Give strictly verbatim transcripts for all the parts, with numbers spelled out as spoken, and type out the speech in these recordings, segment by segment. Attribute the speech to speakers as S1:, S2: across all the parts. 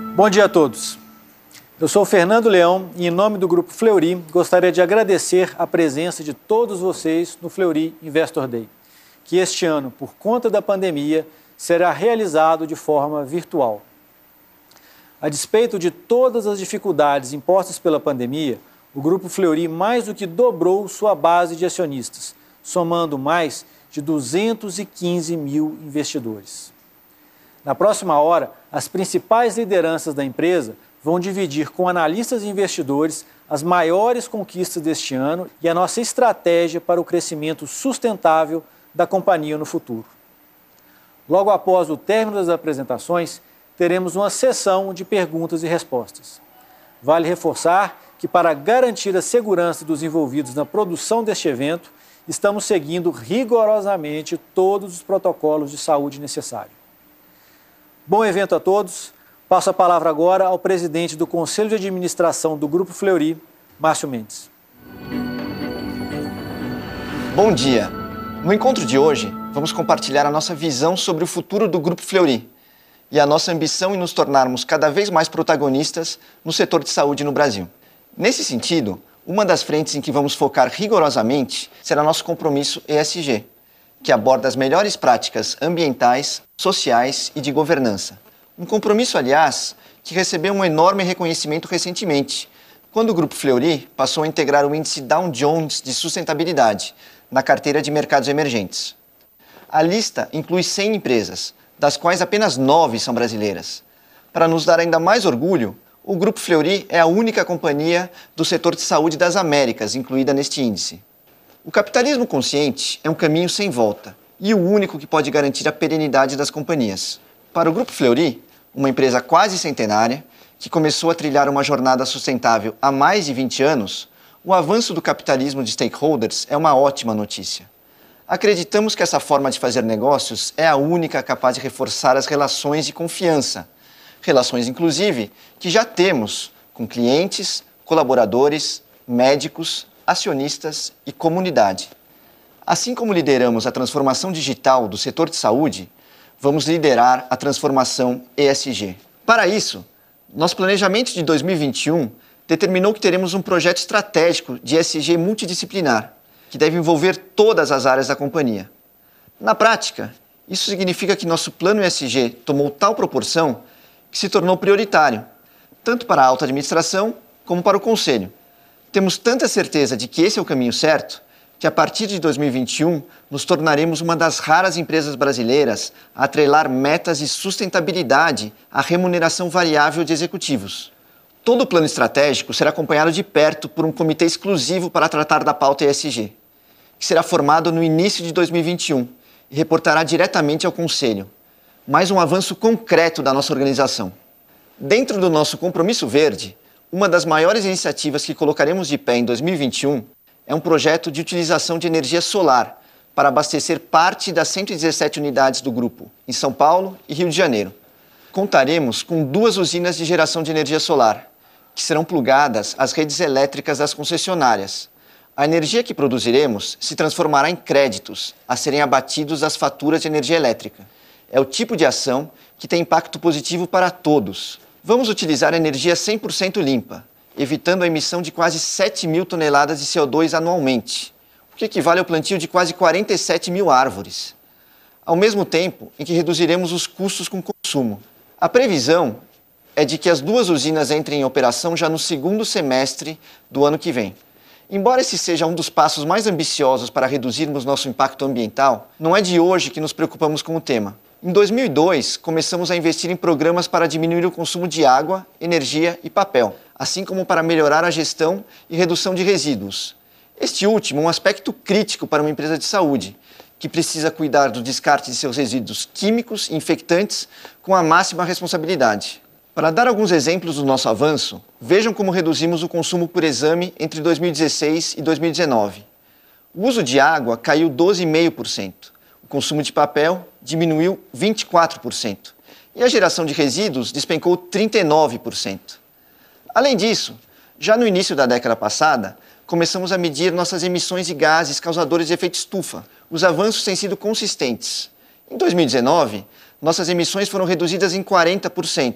S1: Bom dia a todos. Eu sou o Fernando Leão e, em nome do Grupo Fleury, gostaria de agradecer a presença de todos vocês no Fleury Investor Day, que este ano, por conta da pandemia, será realizado de forma virtual. A despeito de todas as dificuldades impostas pela pandemia, o Grupo Fleury mais do que dobrou sua base de acionistas, somando mais de duzentos e quinze mil investidores. Na próxima hora, as principais lideranças da empresa vão dividir com analistas e investidores as maiores conquistas deste ano e a nossa estratégia para o crescimento sustentável da companhia no futuro. Logo após o término das apresentações, teremos uma sessão de perguntas e respostas. Vale reforçar que, para garantir a segurança dos envolvidos na produção deste evento, estamos seguindo rigorosamente todos os protocolos de saúde necessários. Bom evento a todos. Passo a palavra agora ao presidente do Conselho de Administração do Grupo Fleury, Márcio Mendes.
S2: Bom dia. No encontro de hoje, vamos compartilhar a nossa visão sobre o futuro do Grupo Fleury e a nossa ambição em nos tornarmos cada vez mais protagonistas no setor de saúde no Brasil. Nesse sentido, uma das frentes em que vamos focar rigorosamente será nosso compromisso E S G, que aborda as melhores práticas ambientais, sociais e de governança. Um compromisso, aliás, que recebeu um enorme reconhecimento recentemente, quando o Grupo Fleury passou a integrar o índice Dow Jones de sustentabilidade na carteira de mercados emergentes. A lista inclui cem empresas, das quais apenas nove são brasileiras. Para nos dar ainda mais orgulho, o Grupo Fleury é a única companhia do setor de saúde das Américas incluída neste índice. O capitalismo consciente é um caminho sem volta e o único que pode garantir a perenidade das companhias. Para o Grupo Fleury, uma empresa quase centenária, que começou a trilhar uma jornada sustentável há mais de vinte anos, o avanço do capitalismo de stakeholders é uma ótima notícia. Acreditamos que essa forma de fazer negócios é a única capaz de reforçar as relações de confiança, relações, inclusive, que já temos com clientes, colaboradores, médicos, acionistas e comunidade. Assim como lideramos a transformação digital do setor de saúde, vamos liderar a transformação E S G. Para isso, nosso planejamento de dois mil e vinte e um determinou que teremos um projeto estratégico de E S G multidisciplinar, que deve envolver todas as áreas da companhia. Na prática, isso significa que nosso plano E S G tomou tal proporção que se tornou prioritário, tanto para a alta administração como para o conselho. Temos tanta certeza de que esse é o caminho certo, que a partir de dois mil e vinte e um nos tornaremos uma das raras empresas brasileiras a atrelar metas de sustentabilidade à remuneração variável de executivos. Todo o plano estratégico será acompanhado de perto por um comitê exclusivo para tratar da pauta E S G, que será formado no início de dois mil e vinte e um e reportará diretamente ao Conselho. Mais um avanço concreto da nossa organização. Dentro do nosso compromisso verde, uma das maiores iniciativas que colocaremos de pé em dois mil e vinte e um é um projeto de utilização de energia solar para abastecer parte das cento e dezessete unidades do grupo, em São Paulo e Rio de Janeiro. Contaremos com duas usinas de geração de energia solar, que serão plugadas às redes elétricas das concessionárias. A energia que produziremos se transformará em créditos a serem abatidos das faturas de energia elétrica. É o tipo de ação que tem impacto positivo para todos. Vamos utilizar energia cem por cento limpa, evitando a emissão de quase sete mil toneladas de C O dois anualmente, o que equivale ao plantio de quase quarenta e sete mil árvores, ao mesmo tempo em que reduziremos os custos com consumo. A previsão é de que as duas usinas entrem em operação já no segundo semestre do ano que vem. Embora esse seja um dos passos mais ambiciosos para reduzirmos nosso impacto ambiental, não é de hoje que nos preocupamos com o tema. Em dois mil e dois, começamos a investir em programas para diminuir o consumo de água, energia e papel, assim como para melhorar a gestão e redução de resíduos. Este último é um aspecto crítico para uma empresa de saúde, que precisa cuidar do descarte de seus resíduos químicos e infectantes com a máxima responsabilidade. Para dar alguns exemplos do nosso avanço, vejam como reduzimos o consumo por exame entre dois mil e dezesseis e dois mil e dezenove. O uso de água caiu doze vírgula cinco por cento, o consumo de papel diminuiu vinte e quatro por cento e a geração de resíduos despencou trinta e nove por cento. Além disso, já no início da década passada, começamos a medir nossas emissões de gases causadores de efeito estufa. Os avanços têm sido consistentes. Em dois mil e dezenove, nossas emissões foram reduzidas em quarenta por cento,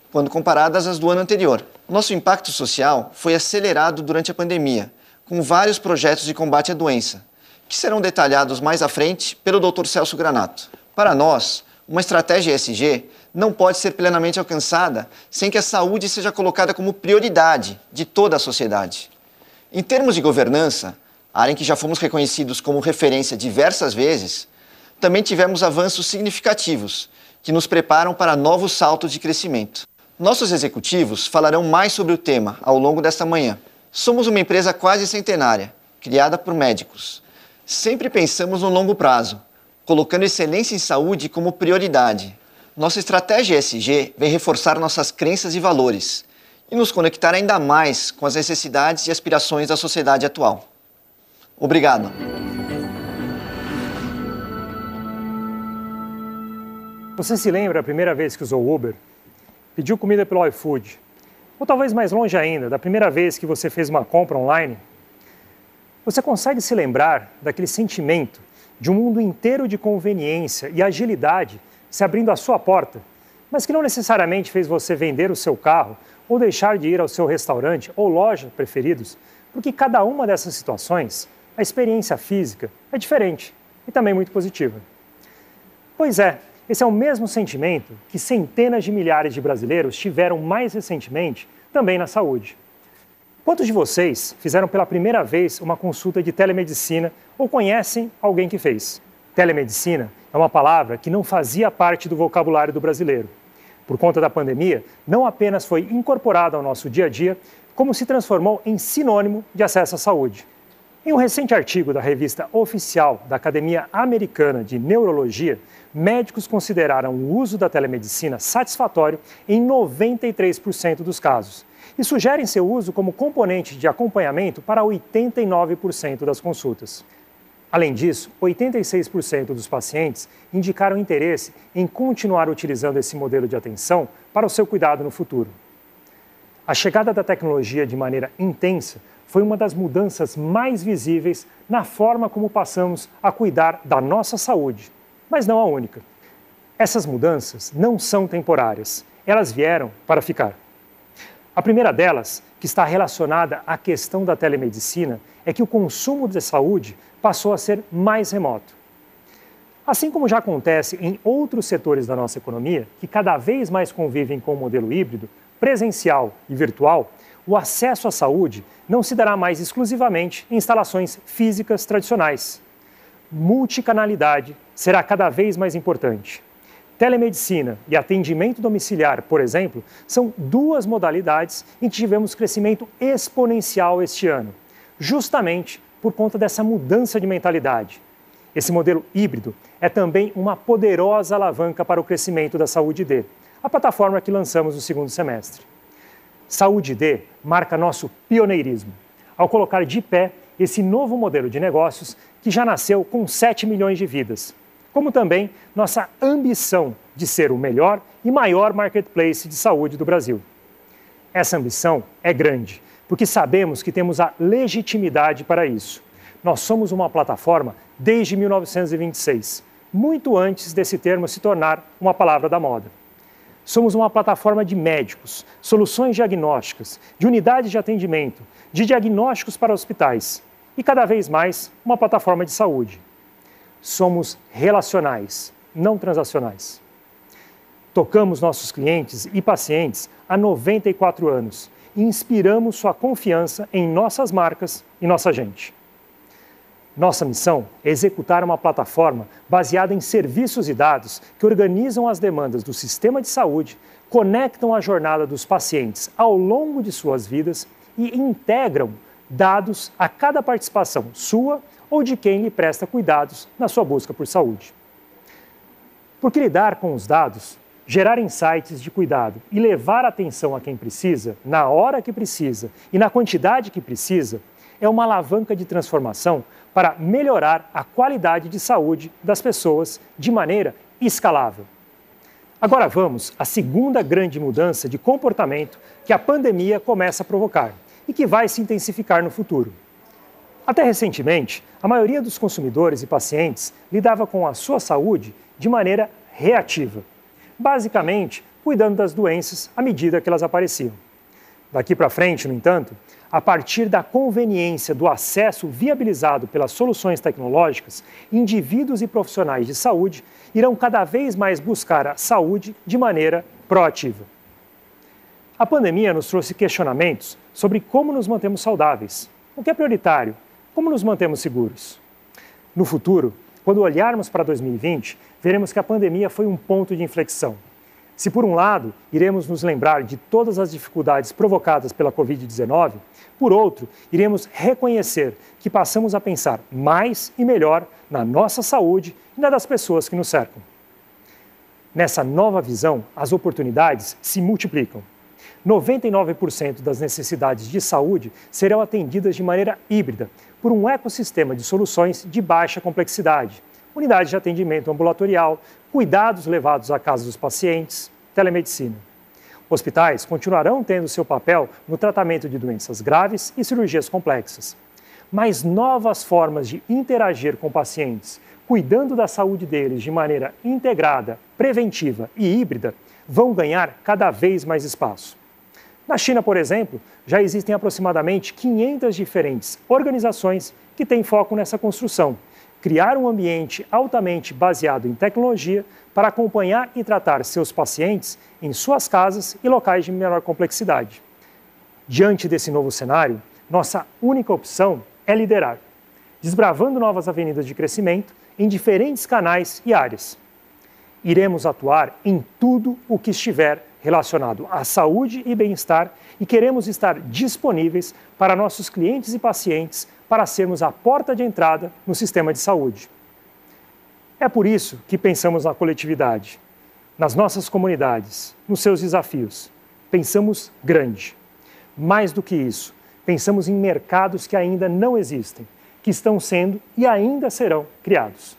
S2: quando comparadas às do ano anterior. Nosso impacto social foi acelerado durante a pandemia, com vários projetos de combate à doença, que serão detalhados mais à frente pelo doutor Celso Granato. Para nós, uma estratégia E S G não pode ser plenamente alcançada sem que a saúde seja colocada como prioridade de toda a sociedade. Em termos de governança, área em que já fomos reconhecidos como referência diversas vezes, também tivemos avanços significativos que nos preparam para novos saltos de crescimento. Nossos executivos falarão mais sobre o tema ao longo desta manhã. Somos uma empresa quase centenária, criada por médicos. Sempre pensamos no longo prazo, colocando excelência em saúde como prioridade. Nossa estratégia E S G vem reforçar nossas crenças e valores e nos conectar ainda mais com as necessidades e aspirações da sociedade atual. Obrigado.
S3: Você se lembra a primeira vez que usou o Uber? Pediu comida pelo iFood? Ou talvez mais longe ainda, da primeira vez que você fez uma compra online? Você consegue se lembrar daquele sentimento de um mundo inteiro de conveniência e agilidade se abrindo à sua porta, mas que não necessariamente fez você vender o seu carro ou deixar de ir ao seu restaurante ou loja preferidos, porque cada uma dessas situações, a experiência física é diferente e também muito positiva. Pois é, esse é o mesmo sentimento que centenas de milhares de brasileiros tiveram mais recentemente também na saúde. Quantos de vocês fizeram pela primeira vez uma consulta de telemedicina ou conhecem alguém que fez? Telemedicina é uma palavra que não fazia parte do vocabulário do brasileiro. Por conta da pandemia, não apenas foi incorporada ao nosso dia a dia, como se transformou em sinônimo de acesso à saúde. Em um recente artigo da revista oficial da Academia Americana de Neurologia, médicos consideraram o uso da telemedicina satisfatório em noventa e três por cento dos casos e sugerem seu uso como componente de acompanhamento para oitenta e nove por cento das consultas. Além disso, oitenta e seis por cento dos pacientes indicaram interesse em continuar utilizando esse modelo de atenção para o seu cuidado no futuro. A chegada da tecnologia de maneira intensa foi uma das mudanças mais visíveis na forma como passamos a cuidar da nossa saúde, mas não a única. Essas mudanças não são temporárias, elas vieram para ficar. A primeira delas, que está relacionada à questão da telemedicina, é que o consumo de saúde passou a ser mais remoto. Assim como já acontece em outros setores da nossa economia, que cada vez mais convivem com o modelo híbrido, presencial e virtual, o acesso à saúde não se dará mais exclusivamente em instalações físicas tradicionais. Multicanalidade será cada vez mais importante. Telemedicina e atendimento domiciliar, por exemplo, são duas modalidades em que tivemos crescimento exponencial este ano, justamente por conta dessa mudança de mentalidade. Esse modelo híbrido é também uma poderosa alavanca para o crescimento da Saúde D, a plataforma que lançamos no segundo semestre. Saúde D marca nosso pioneirismo, ao colocar de pé esse novo modelo de negócios que já nasceu com sete milhões de vidas, como também nossa ambição de ser o melhor e maior marketplace de saúde do Brasil. Essa ambição é grande, porque sabemos que temos a legitimidade para isso. Nós somos uma plataforma desde mil novecentos e vinte e seis, muito antes desse termo se tornar uma palavra da moda. Somos uma plataforma de médicos, soluções diagnósticas, de unidades de atendimento, de diagnósticos para hospitais e, cada vez mais, uma plataforma de saúde. Somos relacionais, não transacionais. Tocamos nossos clientes e pacientes há noventa e quatro anos e inspiramos sua confiança em nossas marcas e nossa gente. Nossa missão é executar uma plataforma baseada em serviços e dados que organizam as demandas do sistema de saúde, conectam a jornada dos pacientes ao longo de suas vidas e integram dados a cada participação sua ou de quem lhe presta cuidados na sua busca por saúde. Porque lidar com os dados, gerar insights de cuidado e levar atenção a quem precisa, na hora que precisa e na quantidade que precisa, é uma alavanca de transformação para melhorar a qualidade de saúde das pessoas de maneira escalável. Agora vamos à segunda grande mudança de comportamento que a pandemia começa a provocar e que vai se intensificar no futuro. Até recentemente, a maioria dos consumidores e pacientes lidava com a sua saúde de maneira reativa, basicamente cuidando das doenças à medida que elas apareciam. Daqui para frente, no entanto, a partir da conveniência do acesso viabilizado pelas soluções tecnológicas, indivíduos e profissionais de saúde irão cada vez mais buscar a saúde de maneira proativa. A pandemia nos trouxe questionamentos sobre como nos mantemos saudáveis, o que é prioritário, como nos mantemos seguros. No futuro, quando olharmos para dois mil e vinte, veremos que a pandemia foi um ponto de inflexão. Se, por um lado, iremos nos lembrar de todas as dificuldades provocadas pela covid dezenove, por outro, iremos reconhecer que passamos a pensar mais e melhor na nossa saúde e na das pessoas que nos cercam. Nessa nova visão, as oportunidades se multiplicam. noventa e nove por cento das necessidades de saúde serão atendidas de maneira híbrida por um ecossistema de soluções de baixa complexidade, unidades de atendimento ambulatorial, cuidados levados à casa dos pacientes, telemedicina. Hospitais continuarão tendo seu papel no tratamento de doenças graves e cirurgias complexas. Mas novas formas de interagir com pacientes, cuidando da saúde deles de maneira integrada, preventiva e híbrida, vão ganhar cada vez mais espaço. Na China, por exemplo, já existem aproximadamente quinhentas diferentes organizações que têm foco nessa construção. Criar um ambiente altamente baseado em tecnologia para acompanhar e tratar seus pacientes em suas casas e locais de menor complexidade. Diante desse novo cenário, nossa única opção é liderar, desbravando novas avenidas de crescimento em diferentes canais e áreas. Iremos atuar em tudo o que estiver relacionado à saúde e bem-estar e queremos estar disponíveis para nossos clientes e pacientes para sermos a porta de entrada no sistema de saúde. É por isso que pensamos na coletividade, nas nossas comunidades, nos seus desafios. Pensamos grande. Mais do que isso, pensamos em mercados que ainda não existem, que estão sendo e ainda serão criados.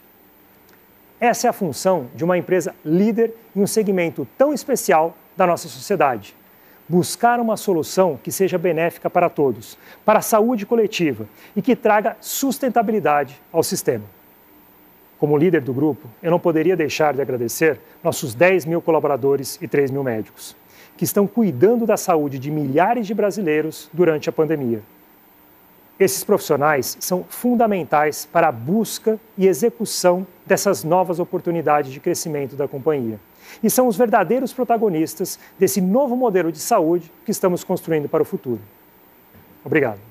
S3: Essa é a função de uma empresa líder em um segmento tão especial da nossa sociedade. Buscar uma solução que seja benéfica para todos, para a saúde coletiva e que traga sustentabilidade ao sistema. Como líder do grupo, eu não poderia deixar de agradecer nossos dez mil colaboradores e três mil médicos, que estão cuidando da saúde de milhares de brasileiros durante a pandemia. Esses profissionais são fundamentais para a busca e execução dessas novas oportunidades de crescimento da companhia. E são os verdadeiros protagonistas desse novo modelo de saúde que estamos construindo para o futuro. Obrigado.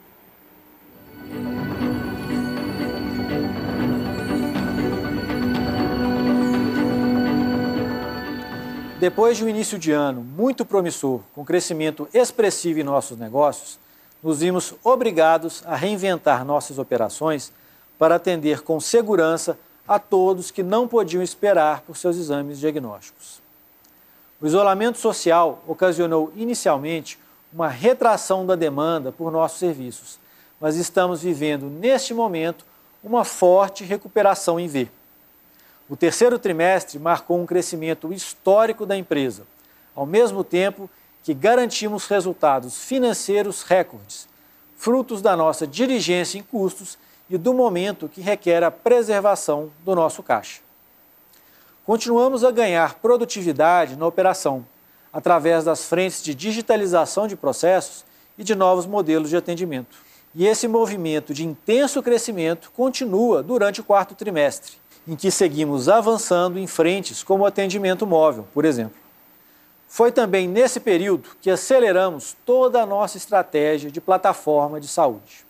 S1: Depois de um início de ano muito promissor, com crescimento expressivo em nossos negócios, nos vimos obrigados a reinventar nossas operações para atender com segurança a todos que não podiam esperar por seus exames diagnósticos. O isolamento social ocasionou inicialmente uma retração da demanda por nossos serviços, mas estamos vivendo neste momento uma forte recuperação em V. O terceiro trimestre marcou um crescimento histórico da empresa, ao mesmo tempo que garantimos resultados financeiros recordes, frutos da nossa diligência em custos e do momento que requer a preservação do nosso caixa. Continuamos a ganhar produtividade na operação, através das frentes de digitalização de processos e de novos modelos de atendimento. E esse movimento de intenso crescimento continua durante o quarto trimestre, em que seguimos avançando em frentes como o atendimento móvel, por exemplo. Foi também nesse período que aceleramos toda a nossa estratégia de plataforma de saúde.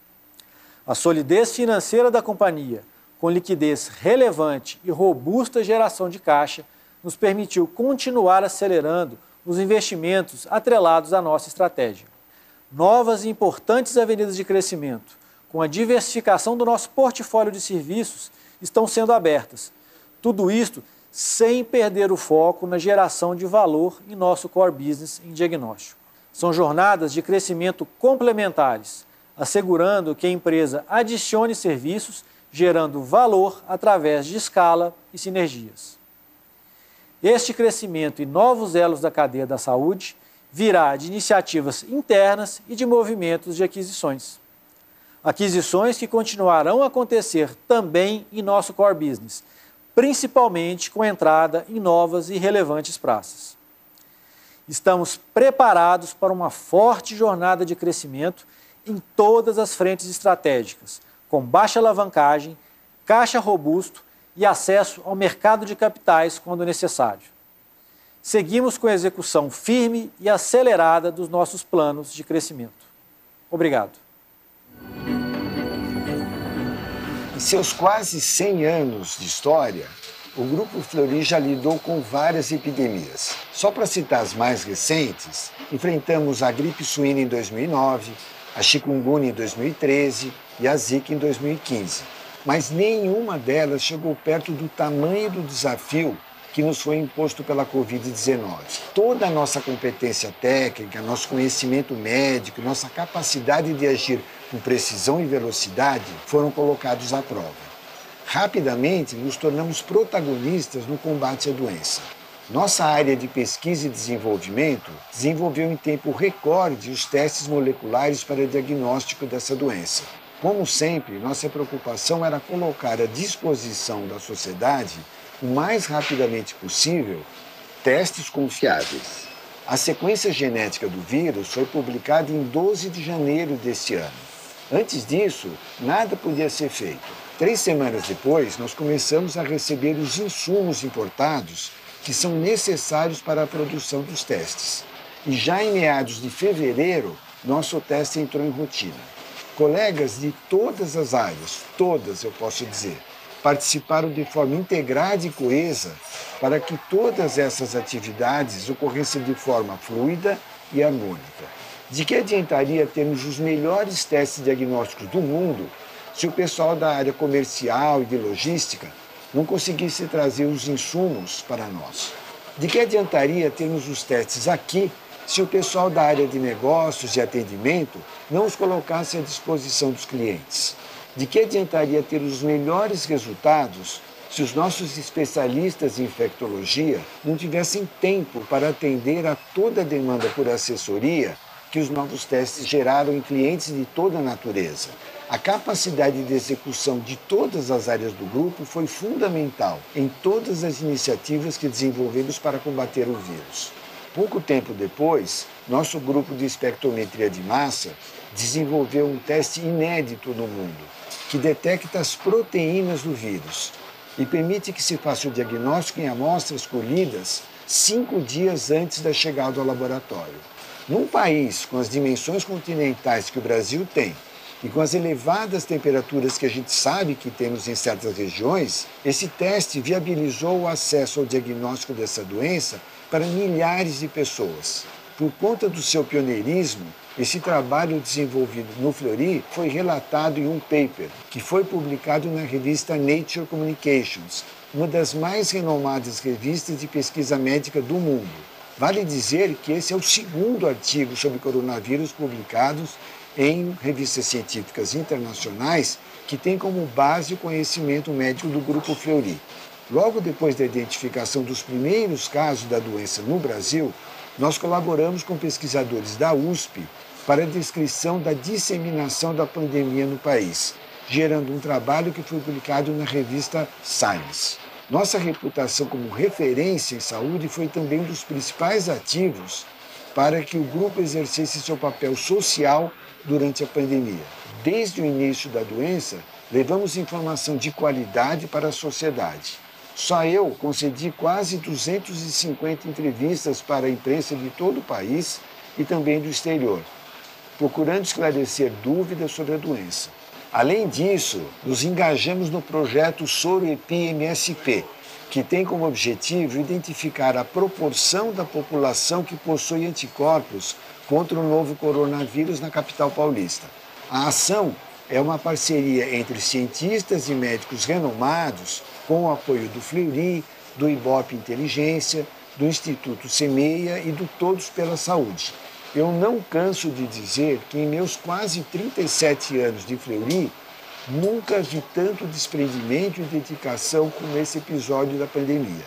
S1: A solidez financeira da companhia, com liquidez relevante e robusta geração de caixa, nos permitiu continuar acelerando os investimentos atrelados à nossa estratégia. Novas e importantes avenidas de crescimento, com a diversificação do nosso portfólio de serviços, estão sendo abertas. Tudo isto sem perder o foco na geração de valor em nosso core business em diagnóstico. São jornadas de crescimento complementares, assegurando que a empresa adicione serviços, gerando valor através de escala e sinergias. Este crescimento e novos elos da cadeia da saúde virá de iniciativas internas e de movimentos de aquisições. Aquisições que continuarão a acontecer também em nosso core business, principalmente com a entrada em novas e relevantes praças. Estamos preparados para uma forte jornada de crescimento em todas as frentes estratégicas, com baixa alavancagem, caixa robusto e acesso ao mercado de capitais quando necessário. Seguimos com a execução firme e acelerada dos nossos planos de crescimento. Obrigado.
S4: Em seus quase cem anos de história, o Grupo Fleury já lidou com várias epidemias. Só para citar as mais recentes, enfrentamos a gripe suína em dois mil e nove, a chikungunya em dois mil e treze e a zika em dois mil e quinze. Mas nenhuma delas chegou perto do tamanho do desafio que nos foi imposto pela covid dezenove. Toda a nossa competência técnica, nosso conhecimento médico, nossa capacidade de agir com precisão e velocidade foram colocados à prova. Rapidamente, nos tornamos protagonistas no combate à doença. Nossa área de pesquisa e desenvolvimento desenvolveu em tempo recorde os testes moleculares para diagnóstico dessa doença. Como sempre, nossa preocupação era colocar à disposição da sociedade, o mais rapidamente possível, testes confiáveis. A sequência genética do vírus foi publicada em doze de janeiro deste ano. Antes disso, nada podia ser feito. Três semanas depois, nós começamos a receber os insumos importados que são necessários para a produção dos testes. E já em meados de fevereiro, nosso teste entrou em rotina. Colegas de todas as áreas, todas eu posso dizer, participaram de forma integrada e coesa para que todas essas atividades ocorressem de forma fluida e harmônica. De que adiantaria termos os melhores testes diagnósticos do mundo se o pessoal da área comercial e de logística não conseguisse trazer os insumos para nós? De que adiantaria termos os testes aqui se o pessoal da área de negócios e atendimento não os colocasse à disposição dos clientes? De que adiantaria ter os melhores resultados se os nossos especialistas em infectologia não tivessem tempo para atender a toda a demanda por assessoria que os novos testes geraram em clientes de toda a natureza? A capacidade de execução de todas as áreas do grupo foi fundamental em todas as iniciativas que desenvolvemos para combater o vírus. Pouco tempo depois, nosso grupo de espectrometria de massa desenvolveu um teste inédito no mundo, que detecta as proteínas do vírus e permite que se faça o diagnóstico em amostras colhidas cinco dias antes da chegada ao laboratório. Num país com as dimensões continentais que o Brasil tem e com as elevadas temperaturas que a gente sabe que temos em certas regiões, esse teste viabilizou o acesso ao diagnóstico dessa doença para milhares de pessoas. Por conta do seu pioneirismo, esse trabalho desenvolvido no Fleury foi relatado em um paper que foi publicado na revista Nature Communications, uma das mais renomadas revistas de pesquisa médica do mundo. Vale dizer que esse é o segundo artigo sobre coronavírus publicados em revistas científicas internacionais que tem como base o conhecimento médico do Grupo Fleury. Logo depois da identificação dos primeiros casos da doença no Brasil, nós colaboramos com pesquisadores da U S P para a descrição da disseminação da pandemia no país, gerando um trabalho que foi publicado na revista Science. Nossa reputação como referência em saúde foi também um dos principais ativos para que o grupo exercesse seu papel social durante a pandemia. Desde o início da doença, levamos informação de qualidade para a sociedade. Só eu concedi quase duzentas e cinquenta entrevistas para a imprensa de todo o país e também do exterior, procurando esclarecer dúvidas sobre a doença. Além disso, nos engajamos no projeto SoroEpi M S P, que tem como objetivo identificar a proporção da população que possui anticorpos contra o novo coronavírus na capital paulista. A ação é uma parceria entre cientistas e médicos renomados, com o apoio do Fleury, do Ibope Inteligência, do Instituto Semeia e do Todos pela Saúde. Eu não canso de dizer que em meus quase trinta e sete anos de Fleury, nunca vi tanto desprendimento e dedicação como esse episódio da pandemia.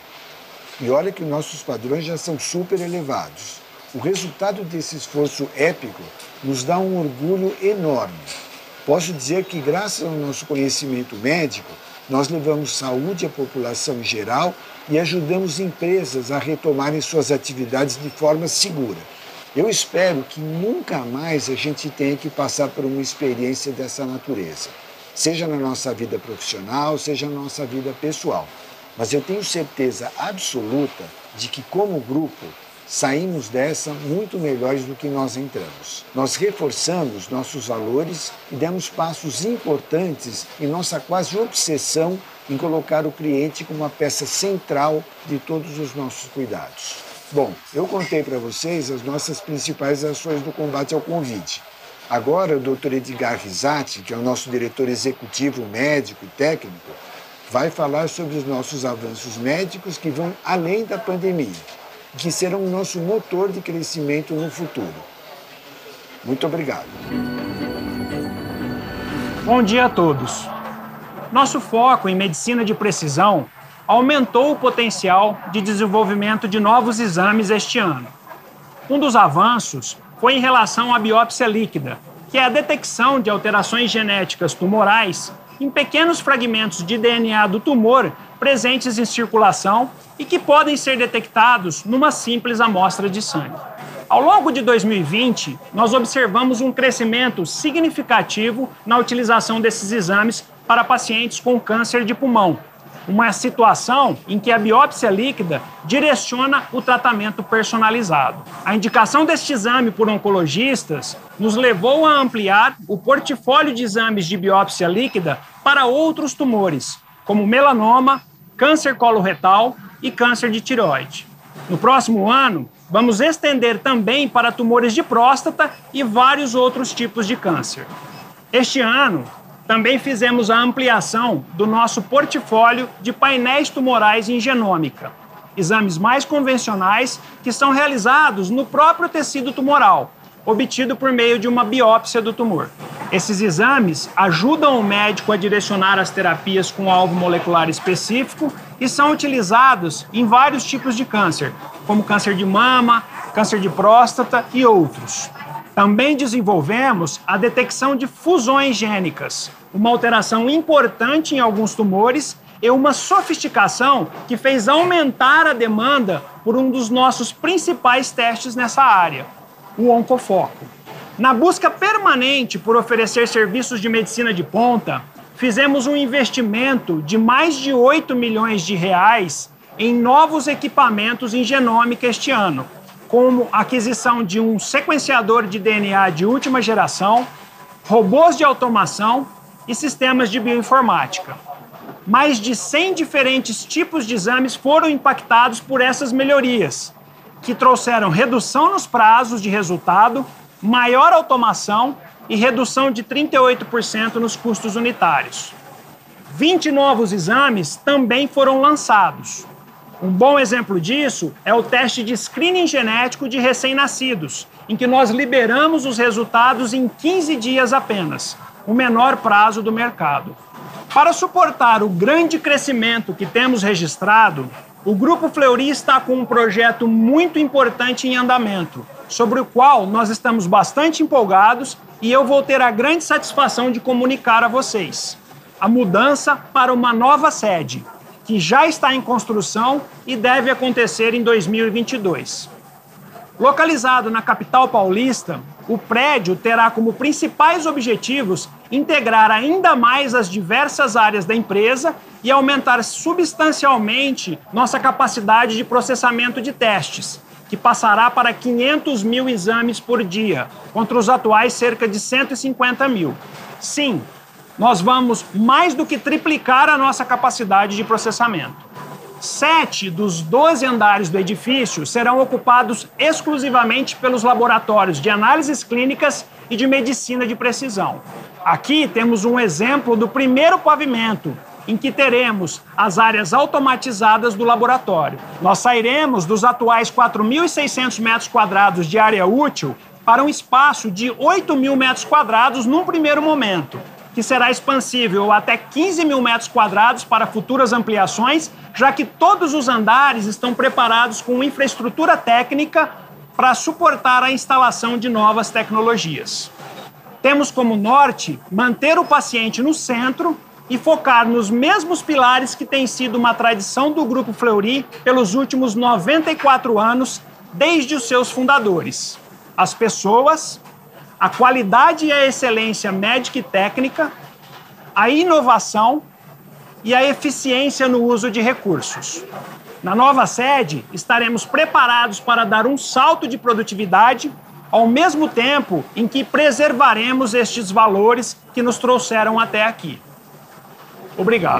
S4: E olha que nossos padrões já são super elevados. O resultado desse esforço épico nos dá um orgulho enorme. Posso dizer que, graças ao nosso conhecimento médico, Nós levamos saúde à população em geral e ajudamos empresas a retomarem suas atividades de forma segura. Eu espero que nunca mais a gente tenha que passar por uma experiência dessa natureza, seja na nossa vida profissional, seja na nossa vida pessoal. Mas eu tenho certeza absoluta de que, como grupo, saímos dessa muito melhores do que nós entramos. Nós reforçamos nossos valores e demos passos importantes em nossa quase obsessão em colocar o cliente como uma peça central de todos os nossos cuidados. Bom, eu contei para vocês as nossas principais ações no combate ao Covid. Agora, o doutor Edgar Risati, que é o nosso diretor executivo médico e técnico, vai falar sobre os nossos avanços médicos que vão além da pandemia, que serão o nosso motor de crescimento no futuro. Muito obrigado.
S5: Bom dia a todos. Nosso foco em medicina de precisão aumentou o potencial de desenvolvimento de novos exames este ano. Um dos avanços foi em relação à biópsia líquida, que é a detecção de alterações genéticas tumorais em pequenos fragmentos de D N A do tumor presentes em circulação e que podem ser detectados numa simples amostra de sangue. Ao longo de dois mil e vinte, nós observamos um crescimento significativo na utilização desses exames para pacientes com câncer de pulmão, uma situação em que a biópsia líquida direciona o tratamento personalizado. A indicação deste exame por oncologistas nos levou a ampliar o portfólio de exames de biópsia líquida para outros tumores, como melanoma, câncer coloretal e câncer de tireoide. No próximo ano, vamos estender também para tumores de próstata e vários outros tipos de câncer. Este ano, também fizemos a ampliação do nosso portfólio de painéis tumorais em genômica, exames mais convencionais que são realizados no próprio tecido tumoral, obtido por meio de uma biópsia do tumor. Esses exames ajudam o médico a direcionar as terapias com alvo molecular específico e são utilizados em vários tipos de câncer, como câncer de mama, câncer de próstata e outros. Também desenvolvemos a detecção de fusões gênicas, uma alteração importante em alguns tumores e uma sofisticação que fez aumentar a demanda por um dos nossos principais testes nessa área, o Oncofoco. Na busca permanente por oferecer serviços de medicina de ponta, fizemos um investimento de mais de oito milhões de reais em novos equipamentos em genômica este ano, como a aquisição de um sequenciador de D N A de última geração, robôs de automação e sistemas de bioinformática. Mais de cem diferentes tipos de exames foram impactados por essas melhorias, que trouxeram redução nos prazos de resultado, maior automação e redução de trinta e oito por cento nos custos unitários. vinte novos exames também foram lançados. Um bom exemplo disso é o teste de screening genético de recém-nascidos, em que nós liberamos os resultados em quinze dias apenas, o menor prazo do mercado. Para suportar o grande crescimento que temos registrado, o Grupo Fleury está com um projeto muito importante em andamento, sobre o qual nós estamos bastante empolgados e eu vou ter a grande satisfação de comunicar a vocês. A mudança para uma nova sede, que já está em construção e deve acontecer em dois mil e vinte e dois. Localizado na capital paulista, o prédio terá como principais objetivos integrar ainda mais as diversas áreas da empresa e aumentar substancialmente nossa capacidade de processamento de testes, que passará para quinhentos mil exames por dia, contra os atuais cerca de cento e cinquenta mil. Sim, nós vamos mais do que triplicar a nossa capacidade de processamento. Sete dos doze andares do edifício serão ocupados exclusivamente pelos laboratórios de análises clínicas e de medicina de precisão. Aqui temos um exemplo do primeiro pavimento, em que teremos as áreas automatizadas do laboratório. Nós sairemos dos atuais quatro mil e seiscentos metros quadrados de área útil para um espaço de oito mil metros quadrados num primeiro momento, que será expansível até quinze mil metros quadrados para futuras ampliações, já que todos os andares estão preparados com infraestrutura técnica para suportar a instalação de novas tecnologias. Temos como norte manter o paciente no centro e focar nos mesmos pilares que tem sido uma tradição do Grupo Fleury pelos últimos noventa e quatro anos, desde os seus fundadores: as pessoas, a qualidade e a excelência médica e técnica, a inovação e a eficiência no uso de recursos. Na nova sede, estaremos preparados para dar um salto de produtividade, ao mesmo tempo em que preservaremos estes valores que nos trouxeram até aqui. Obrigado.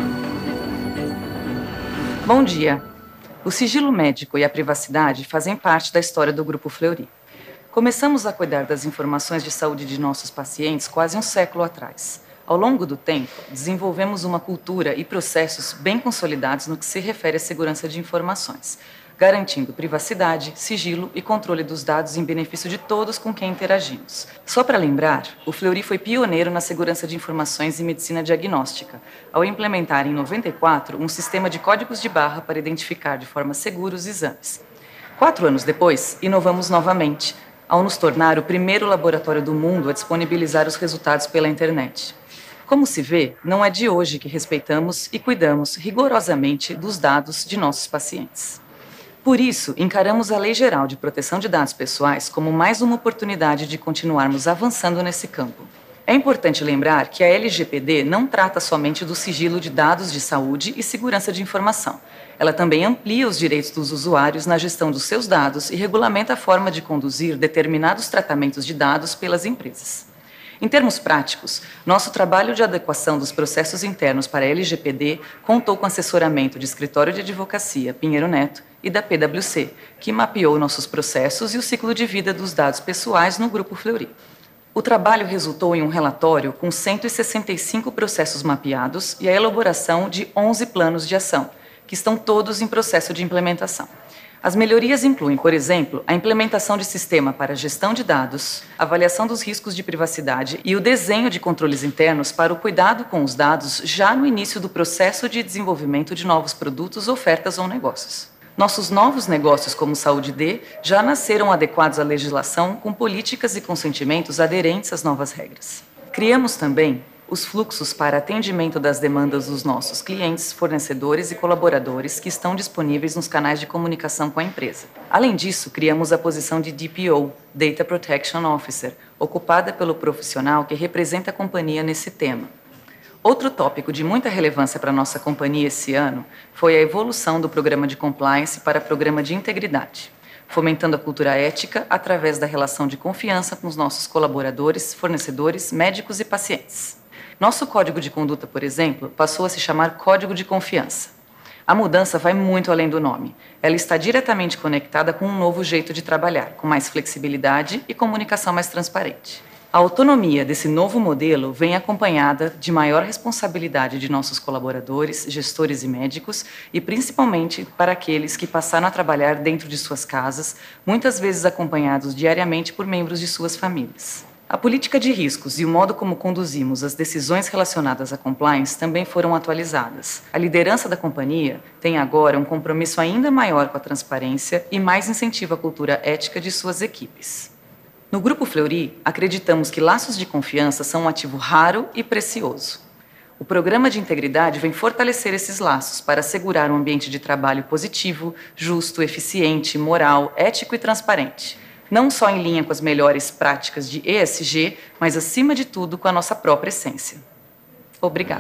S6: Bom dia. O sigilo médico e a privacidade fazem parte da história do Grupo Fleury. Começamos a cuidar das informações de saúde de nossos pacientes quase um século atrás. Ao longo do tempo, desenvolvemos uma cultura e processos bem consolidados no que se refere à segurança de informações, garantindo privacidade, sigilo e controle dos dados em benefício de todos com quem interagimos. Só para lembrar, o Fleury foi pioneiro na segurança de informações e medicina diagnóstica, ao implementar em noventa e quatro um sistema de códigos de barra para identificar de forma segura os exames. Quatro anos depois, inovamos novamente, ao nos tornar o primeiro laboratório do mundo a disponibilizar os resultados pela internet. Como se vê, não é de hoje que respeitamos e cuidamos rigorosamente dos dados de nossos pacientes. Por isso, encaramos a Lei Geral de Proteção de Dados Pessoais como mais uma oportunidade de continuarmos avançando nesse campo. É importante lembrar que a L G P D não trata somente do sigilo de dados de saúde e segurança de informação. Ela também amplia os direitos dos usuários na gestão dos seus dados e regulamenta a forma de conduzir determinados tratamentos de dados pelas empresas. Em termos práticos, nosso trabalho de adequação dos processos internos para a L G P D contou com assessoramento de Escritório de Advocacia Pinheiro Neto e da P W C, que mapeou nossos processos e o ciclo de vida dos dados pessoais no Grupo Fleury. O trabalho resultou em um relatório com cento e sessenta e cinco processos mapeados e a elaboração de onze planos de ação, que estão todos em processo de implementação. As melhorias incluem, por exemplo, a implementação de sistema para gestão de dados, avaliação dos riscos de privacidade e o desenho de controles internos para o cuidado com os dados já no início do processo de desenvolvimento de novos produtos, ofertas ou negócios. Nossos novos negócios, como Saúde D, já nasceram adequados à legislação com políticas e consentimentos aderentes às novas regras. Criamos também os fluxos para atendimento das demandas dos nossos clientes, fornecedores e colaboradores que estão disponíveis nos canais de comunicação com a empresa. Além disso, criamos a posição de D P O, Data Protection Officer, ocupada pelo profissional que representa a companhia nesse tema. Outro tópico de muita relevância para a nossa companhia esse ano foi a evolução do programa de compliance para programa de integridade, fomentando a cultura ética através da relação de confiança com os nossos colaboradores, fornecedores, médicos e pacientes. Nosso código de conduta, por exemplo, passou a se chamar Código de Confiança. A mudança vai muito além do nome. Ela está diretamente conectada com um novo jeito de trabalhar, com mais flexibilidade e comunicação mais transparente. A autonomia desse novo modelo vem acompanhada de maior responsabilidade de nossos colaboradores, gestores e médicos, e principalmente para aqueles que passaram a trabalhar dentro de suas casas, muitas vezes acompanhados diariamente por membros de suas famílias. A política de riscos e o modo como conduzimos as decisões relacionadas à compliance também foram atualizadas. A liderança da companhia tem agora um compromisso ainda maior com a transparência e mais incentiva a cultura ética de suas equipes. No Grupo Fleury, acreditamos que laços de confiança são um ativo raro e precioso. O programa de integridade vem fortalecer esses laços para assegurar um ambiente de trabalho positivo, justo, eficiente, moral, ético e transparente. Não só em linha com as melhores práticas de E S G, mas acima de tudo com a nossa própria essência. Obrigada.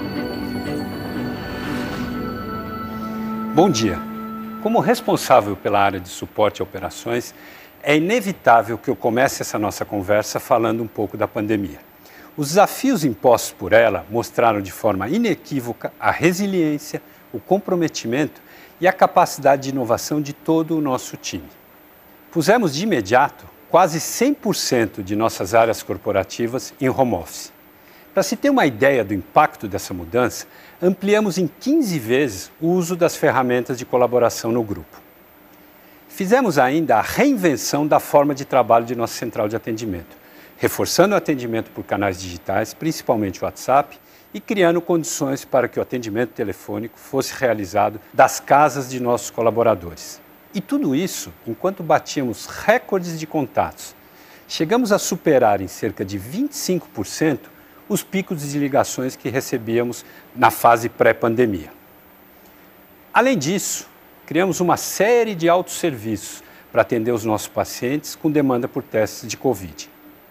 S7: Bom dia. Como responsável pela área de suporte a operações, é inevitável que eu comece essa nossa conversa falando um pouco da pandemia. Os desafios impostos por ela mostraram de forma inequívoca a resiliência, o comprometimento e a capacidade de inovação de todo o nosso time. Pusemos de imediato quase cem por cento de nossas áreas corporativas em home office. Para se ter uma ideia do impacto dessa mudança, ampliamos em quinze vezes o uso das ferramentas de colaboração no grupo. Fizemos ainda a reinvenção da forma de trabalho de nossa central de atendimento, reforçando o atendimento por canais digitais, principalmente o WhatsApp, e criando condições para que o atendimento telefônico fosse realizado das casas de nossos colaboradores. E tudo isso enquanto batíamos recordes de contatos. Chegamos a superar em cerca de vinte e cinco por cento os picos de ligações que recebíamos na fase pré-pandemia. Além disso, criamos uma série de autosserviços para atender os nossos pacientes com demanda por testes de Covid.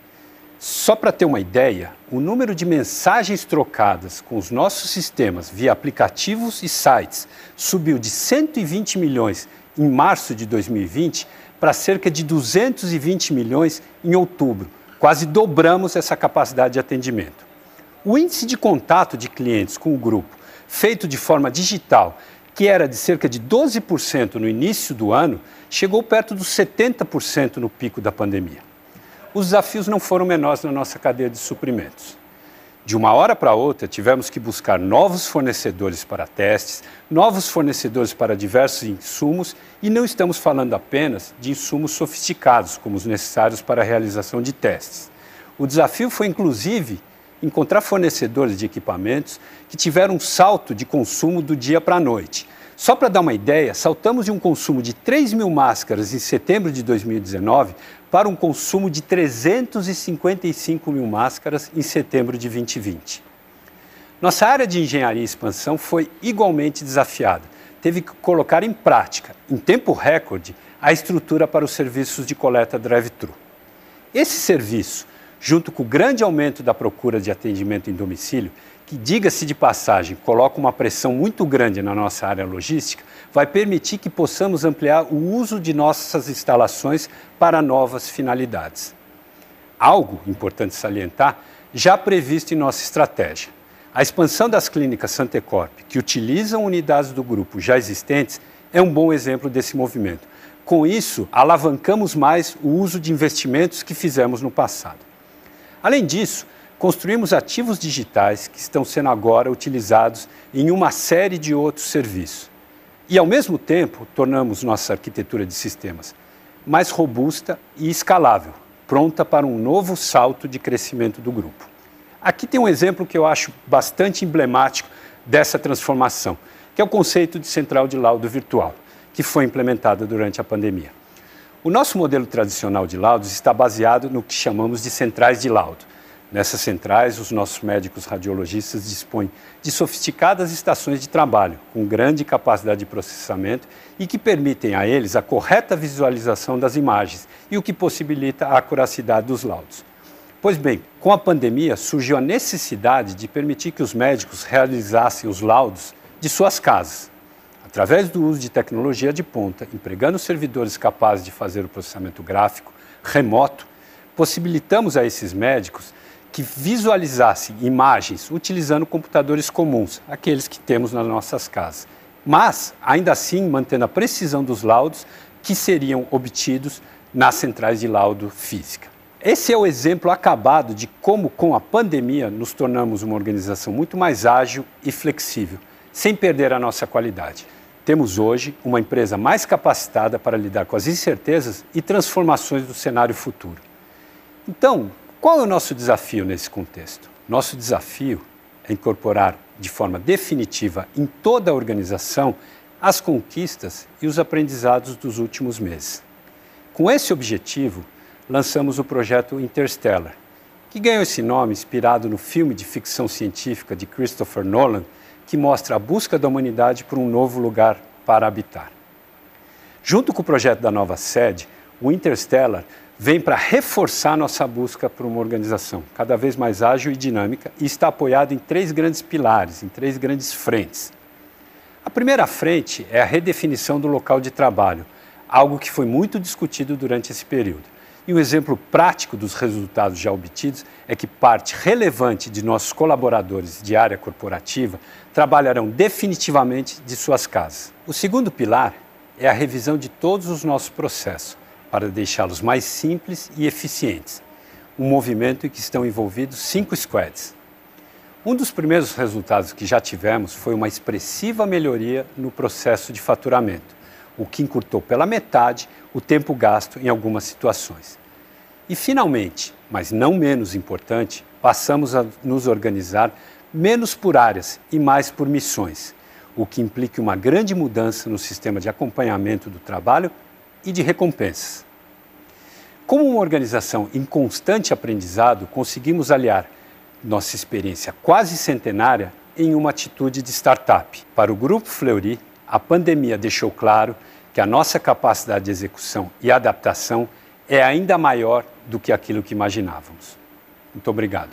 S7: Só para ter uma ideia, o número de mensagens trocadas com os nossos sistemas via aplicativos e sites subiu de cento e vinte milhões em março de dois mil e vinte para cerca de duzentos e vinte milhões em outubro. Quase dobramos essa capacidade de atendimento. O índice de contato de clientes com o grupo, feito de forma digital, que era de cerca de doze por cento no início do ano, chegou perto dos setenta por cento no pico da pandemia. Os desafios não foram menores na nossa cadeia de suprimentos. De uma hora para outra, tivemos que buscar novos fornecedores para testes, novos fornecedores para diversos insumos, e não estamos falando apenas de insumos sofisticados, como os necessários para a realização de testes. O desafio foi, inclusive, encontrar fornecedores de equipamentos que tiveram um salto de consumo do dia para a noite. Só para dar uma ideia, saltamos de um consumo de três mil máscaras em setembro de dois mil e dezenove para um consumo de trezentos e cinquenta e cinco mil máscaras em setembro de dois mil e vinte. Nossa área de engenharia e expansão foi igualmente desafiada. Teve que colocar em prática, em tempo recorde, a estrutura para os serviços de coleta drive-thru. Esse serviço, junto com o grande aumento da procura de atendimento em domicílio, que, diga-se de passagem, coloca uma pressão muito grande na nossa área logística, vai permitir que possamos ampliar o uso de nossas instalações para novas finalidades. Algo importante salientar, já previsto em nossa estratégia. A expansão das clínicas Santecorp, que utilizam unidades do grupo já existentes, é um bom exemplo desse movimento. Com isso, alavancamos mais o uso de investimentos que fizemos no passado. Além disso, construímos ativos digitais que estão sendo agora utilizados em uma série de outros serviços. E, ao mesmo tempo, tornamos nossa arquitetura de sistemas mais robusta e escalável, pronta para um novo salto de crescimento do grupo. Aqui tem um exemplo que eu acho bastante emblemático dessa transformação, que é o conceito de central de laudo virtual, que foi implementado durante a pandemia. O nosso modelo tradicional de laudos está baseado no que chamamos de centrais de laudo. Nessas centrais, os nossos médicos radiologistas dispõem de sofisticadas estações de trabalho, com grande capacidade de processamento e que permitem a eles a correta visualização das imagens e o que possibilita a acuracidade dos laudos. Pois bem, com a pandemia surgiu a necessidade de permitir que os médicos realizassem os laudos de suas casas, através do uso de tecnologia de ponta, empregando servidores capazes de fazer o processamento gráfico remoto. Possibilitamos a esses médicos que visualizassem imagens utilizando computadores comuns, aqueles que temos nas nossas casas, mas, ainda assim, mantendo a precisão dos laudos que seriam obtidos nas centrais de laudo física. Esse é o exemplo acabado de como, com a pandemia, nos tornamos uma organização muito mais ágil e flexível, sem perder a nossa qualidade. Temos hoje uma empresa mais capacitada para lidar com as incertezas e transformações do cenário futuro. Então, qual é o nosso desafio nesse contexto? Nosso desafio é incorporar de forma definitiva em toda a organização as conquistas e os aprendizados dos últimos meses. Com esse objetivo, lançamos o projeto Interstellar, que ganhou esse nome inspirado no filme de ficção científica de Christopher Nolan, que mostra a busca da humanidade por um novo lugar para habitar. Junto com o projeto da nova sede, o Interstellar vem para reforçar nossa busca por uma organização cada vez mais ágil e dinâmica e está apoiado em três grandes pilares, em três grandes frentes. A primeira frente é a redefinição do local de trabalho, algo que foi muito discutido durante esse período. E um exemplo prático dos resultados já obtidos é que parte relevante de nossos colaboradores de área corporativa trabalharão definitivamente de suas casas. O segundo pilar é a revisão de todos os nossos processos, para deixá-los mais simples e eficientes, um movimento em que estão envolvidos cinco squads. Um dos primeiros resultados que já tivemos foi uma expressiva melhoria no processo de faturamento, o que encurtou pela metade o tempo gasto em algumas situações. E, finalmente, mas não menos importante, passamos a nos organizar menos por áreas e mais por missões, o que implica uma grande mudança no sistema de acompanhamento do trabalho e de recompensas. Como uma organização em constante aprendizado, conseguimos aliar nossa experiência quase centenária em uma atitude de startup. Para o Grupo Fleury, a pandemia deixou claro que a nossa capacidade de execução e adaptação é ainda maior do que aquilo que imaginávamos. Muito obrigado.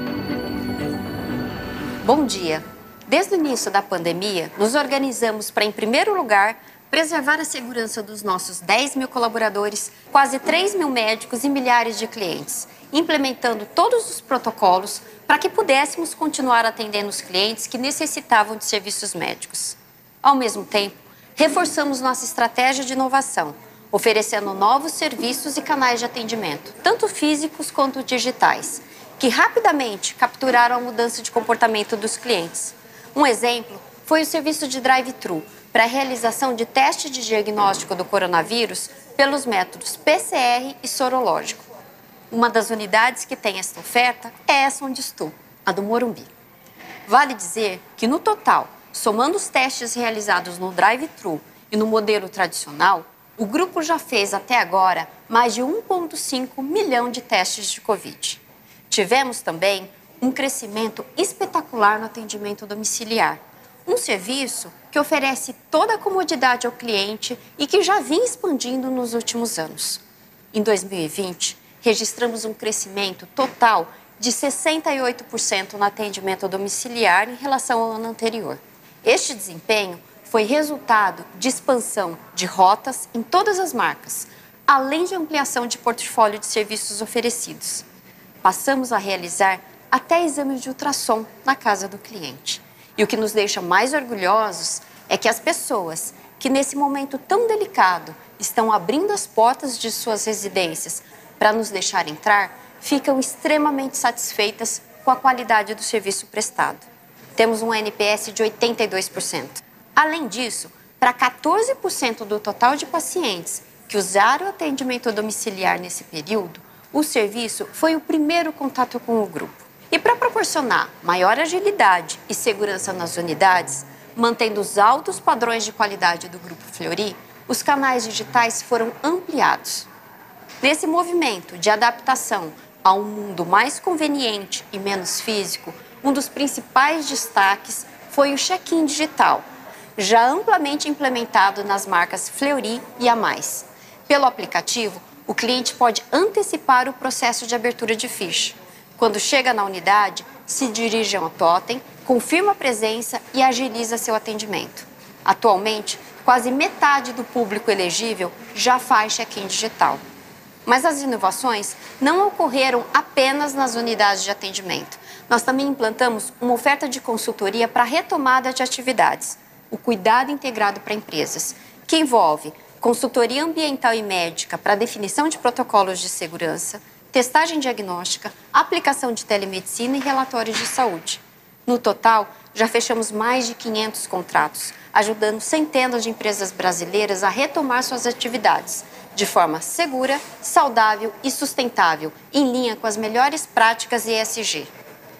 S8: Bom dia. Desde o início da pandemia, nos organizamos para, em primeiro lugar, preservar a segurança dos nossos dez mil colaboradores, quase três mil médicos e milhares de clientes, implementando todos os protocolos para que pudéssemos continuar atendendo os clientes que necessitavam de serviços médicos. Ao mesmo tempo, reforçamos nossa estratégia de inovação, oferecendo novos serviços e canais de atendimento, tanto físicos quanto digitais, que rapidamente capturaram a mudança de comportamento dos clientes. Um exemplo foi o serviço de drive-thru para a realização de teste de diagnóstico do coronavírus pelos métodos P C R e sorológico. Uma das unidades que tem esta oferta é essa onde estou, a do Morumbi. Vale dizer que, no total, somando os testes realizados no drive-thru e no modelo tradicional, o grupo já fez até agora mais de um vírgula cinco milhão de testes de Covid. Tivemos também um crescimento espetacular no atendimento domiciliar, um serviço que oferece toda a comodidade ao cliente e que já vinha expandindo nos últimos anos. Em dois mil e vinte, registramos um crescimento total de sessenta e oito por cento no atendimento domiciliar em relação ao ano anterior. Este desempenho foi resultado de expansão de rotas em todas as marcas, além de ampliação de portfólio de serviços oferecidos. Passamos a realizar até exames de ultrassom na casa do cliente. E o que nos deixa mais orgulhosos é que as pessoas que, nesse momento tão delicado, estão abrindo as portas de suas residências para nos deixar entrar, ficam extremamente satisfeitas com a qualidade do serviço prestado. Temos um N P S de oitenta e dois por cento. Além disso, para quatorze por cento do total de pacientes que usaram o atendimento domiciliar nesse período, o serviço foi o primeiro contato com o grupo. E para proporcionar maior agilidade e segurança nas unidades, mantendo os altos padrões de qualidade do Grupo Fleury, os canais digitais foram ampliados. Nesse movimento de adaptação a um mundo mais conveniente e menos físico, um dos principais destaques foi o check-in digital, já amplamente implementado nas marcas Fleury e A Mais. Pelo aplicativo, o cliente pode antecipar o processo de abertura de ficha. Quando chega na unidade, se dirige ao totem, confirma a presença e agiliza seu atendimento. Atualmente, quase metade do público elegível já faz check-in digital. Mas as inovações não ocorreram apenas nas unidades de atendimento. Nós também implantamos uma oferta de consultoria para a retomada de atividades, o cuidado integrado para empresas, que envolve consultoria ambiental e médica para definição de protocolos de segurança, testagem diagnóstica, aplicação de telemedicina e relatórios de saúde. No total, já fechamos mais de quinhentos contratos, ajudando centenas de empresas brasileiras a retomar suas atividades de forma segura, saudável e sustentável, em linha com as melhores práticas E S G.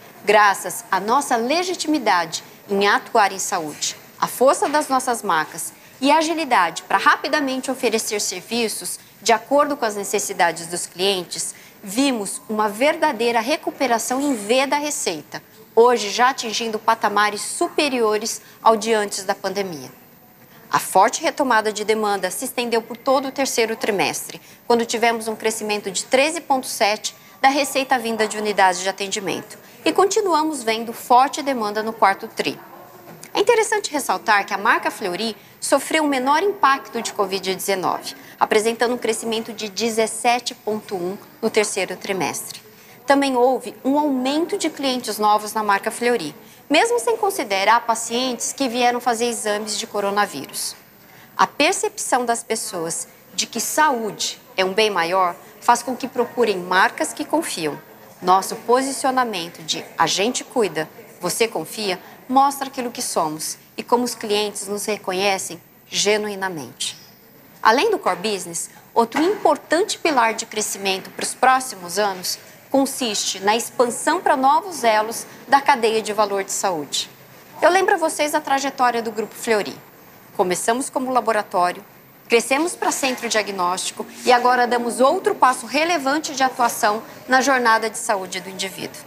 S8: Graças à nossa legitimidade em atuar em saúde, a força das nossas marcas e a agilidade para rapidamente oferecer serviços de acordo com as necessidades dos clientes, vimos uma verdadeira recuperação em V da receita, hoje já atingindo patamares superiores ao de antes da pandemia. A forte retomada de demanda se estendeu por todo o terceiro trimestre, quando tivemos um crescimento de treze vírgula sete por cento da receita vinda de unidades de atendimento e continuamos vendo forte demanda no quarto tri. É interessante ressaltar que a marca Fleury sofreu um menor impacto de Covid dezenove, apresentando um crescimento de dezessete vírgula um por cento no terceiro trimestre. Também houve um aumento de clientes novos na marca Fleury, mesmo sem considerar pacientes que vieram fazer exames de coronavírus. A percepção das pessoas de que saúde é um bem maior faz com que procurem marcas que confiam. Nosso posicionamento de a gente cuida, você confia, mostra aquilo que somos e como os clientes nos reconhecem genuinamente. Além do core business, outro importante pilar de crescimento para os próximos anos consiste na expansão para novos elos da cadeia de valor de saúde. Eu lembro a vocês a trajetória do Grupo Fleury. Começamos como laboratório, crescemos para centro diagnóstico e agora damos outro passo relevante de atuação na jornada de saúde do indivíduo.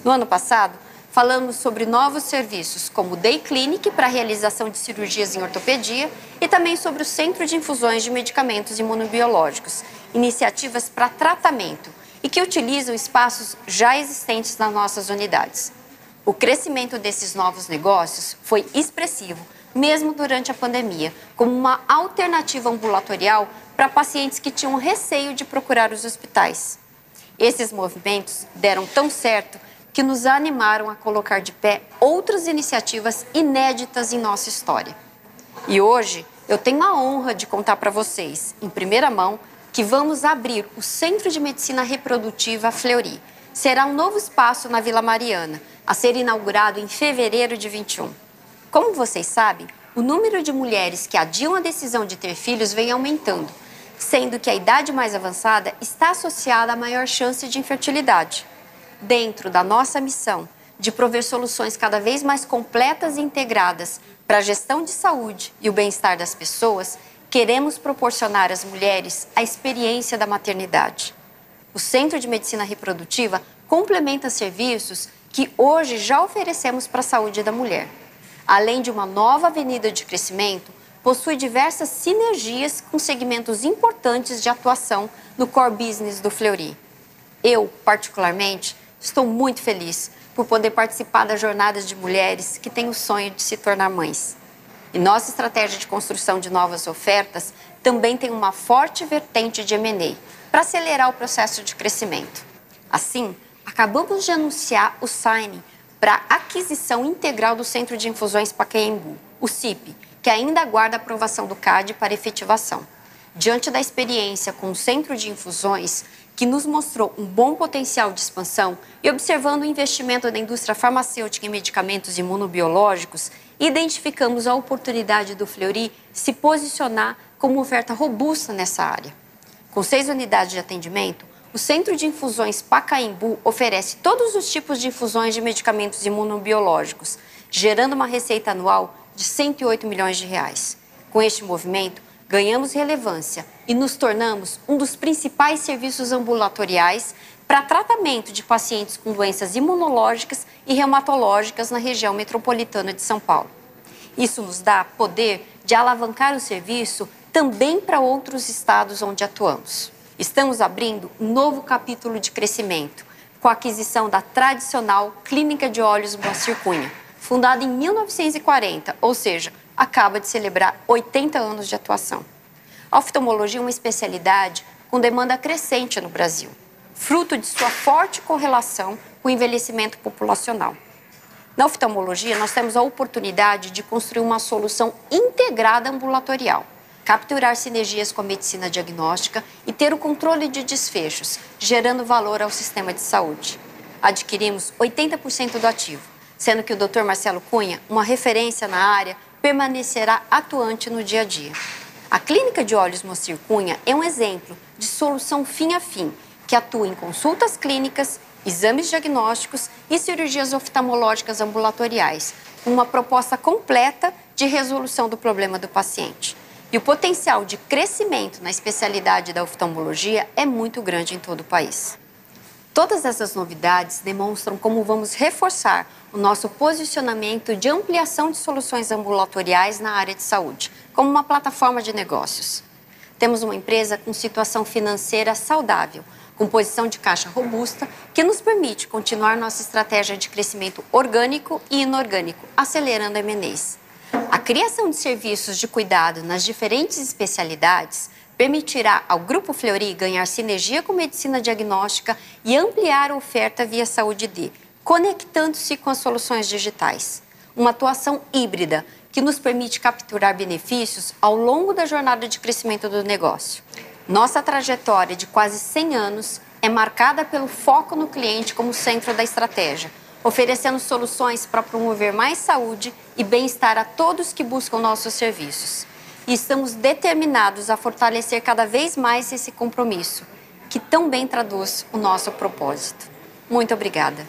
S8: No ano passado, falamos sobre novos serviços, como o Day Clinic para a realização de cirurgias em ortopedia e também sobre o Centro de Infusões de Medicamentos Imunobiológicos, iniciativas para tratamento e que utilizam espaços já existentes nas nossas unidades. O crescimento desses novos negócios foi expressivo, mesmo durante a pandemia, como uma alternativa ambulatorial para pacientes que tinham receio de procurar os hospitais. Esses movimentos deram tão certo que nos animaram a colocar de pé outras iniciativas inéditas em nossa história. E hoje eu tenho a honra de contar para vocês, em primeira mão, que vamos abrir o Centro de Medicina Reprodutiva Fleury. Será um novo espaço na Vila Mariana, a ser inaugurado em fevereiro de vinte e um. Como vocês sabem, o número de mulheres que adiam a decisão de ter filhos vem aumentando, sendo que a idade mais avançada está associada à maior chance de infertilidade. Dentro da nossa missão de prover soluções cada vez mais completas e integradas para a gestão de saúde e o bem-estar das pessoas, queremos proporcionar às mulheres a experiência da maternidade. O Centro de Medicina Reprodutiva complementa serviços que hoje já oferecemos para a saúde da mulher. Além de uma nova avenida de crescimento, possui diversas sinergias com segmentos importantes de atuação no core business do Fleury. Eu, particularmente, estou muito feliz por poder participar das jornadas de mulheres que têm o sonho de se tornar mães. E nossa estratégia de construção de novas ofertas também tem uma forte vertente de M and A para acelerar o processo de crescimento. Assim, acabamos de anunciar o signing para a aquisição integral do Centro de Infusões Pacaembu, o C I P, que ainda aguarda a aprovação do C A D para efetivação. Diante da experiência com o Centro de Infusões, que nos mostrou um bom potencial de expansão, e observando o investimento da indústria farmacêutica em medicamentos imunobiológicos, identificamos a oportunidade do Fleury se posicionar como oferta robusta nessa área. Com seis unidades de atendimento, o Centro de Infusões Pacaembu oferece todos os tipos de infusões de medicamentos imunobiológicos, gerando uma receita anual de cento e oito milhões de reais. Com este movimento, ganhamos relevância e nos tornamos um dos principais serviços ambulatoriais para tratamento de pacientes com doenças imunológicas e reumatológicas na região metropolitana de São Paulo. Isso nos dá poder de alavancar o serviço também para outros estados onde atuamos. Estamos abrindo um novo capítulo de crescimento, com a aquisição da tradicional Clínica de Olhos Moacir Cunha, fundada em mil novecentos e quarenta, ou seja, acaba de celebrar oitenta anos de atuação. A oftalmologia é uma especialidade com demanda crescente no Brasil, fruto de sua forte correlação com o envelhecimento populacional. Na oftalmologia, nós temos a oportunidade de construir uma solução integrada ambulatorial, capturar sinergias com a medicina diagnóstica e ter o controle de desfechos, gerando valor ao sistema de saúde. Adquirimos oitenta por cento do ativo, sendo que o doutor Marcelo Cunha, uma referência na área, permanecerá atuante no dia a dia. A Clínica de Olhos Moacir Cunha é um exemplo de solução fim a fim, que atua em consultas clínicas, exames diagnósticos e cirurgias oftalmológicas ambulatoriais, com uma proposta completa de resolução do problema do paciente. E o potencial de crescimento na especialidade da oftalmologia é muito grande em todo o país. Todas essas novidades demonstram como vamos reforçar o nosso posicionamento de ampliação de soluções ambulatoriais na área de saúde, como uma plataforma de negócios. Temos uma empresa com situação financeira saudável, com posição de caixa robusta, que nos permite continuar nossa estratégia de crescimento orgânico e inorgânico, acelerando M and As. A criação de serviços de cuidado nas diferentes especialidades permitirá ao Grupo Fleury ganhar sinergia com medicina diagnóstica e ampliar a oferta via Saúde D, conectando-se com as soluções digitais. Uma atuação híbrida que nos permite capturar benefícios ao longo da jornada de crescimento do negócio. Nossa trajetória de quase cem anos é marcada pelo foco no cliente como centro da estratégia, oferecendo soluções para promover mais saúde e bem-estar a todos que buscam nossos serviços. E estamos determinados a fortalecer cada vez mais esse compromisso, que tão bem traduz o nosso propósito. Muito obrigada.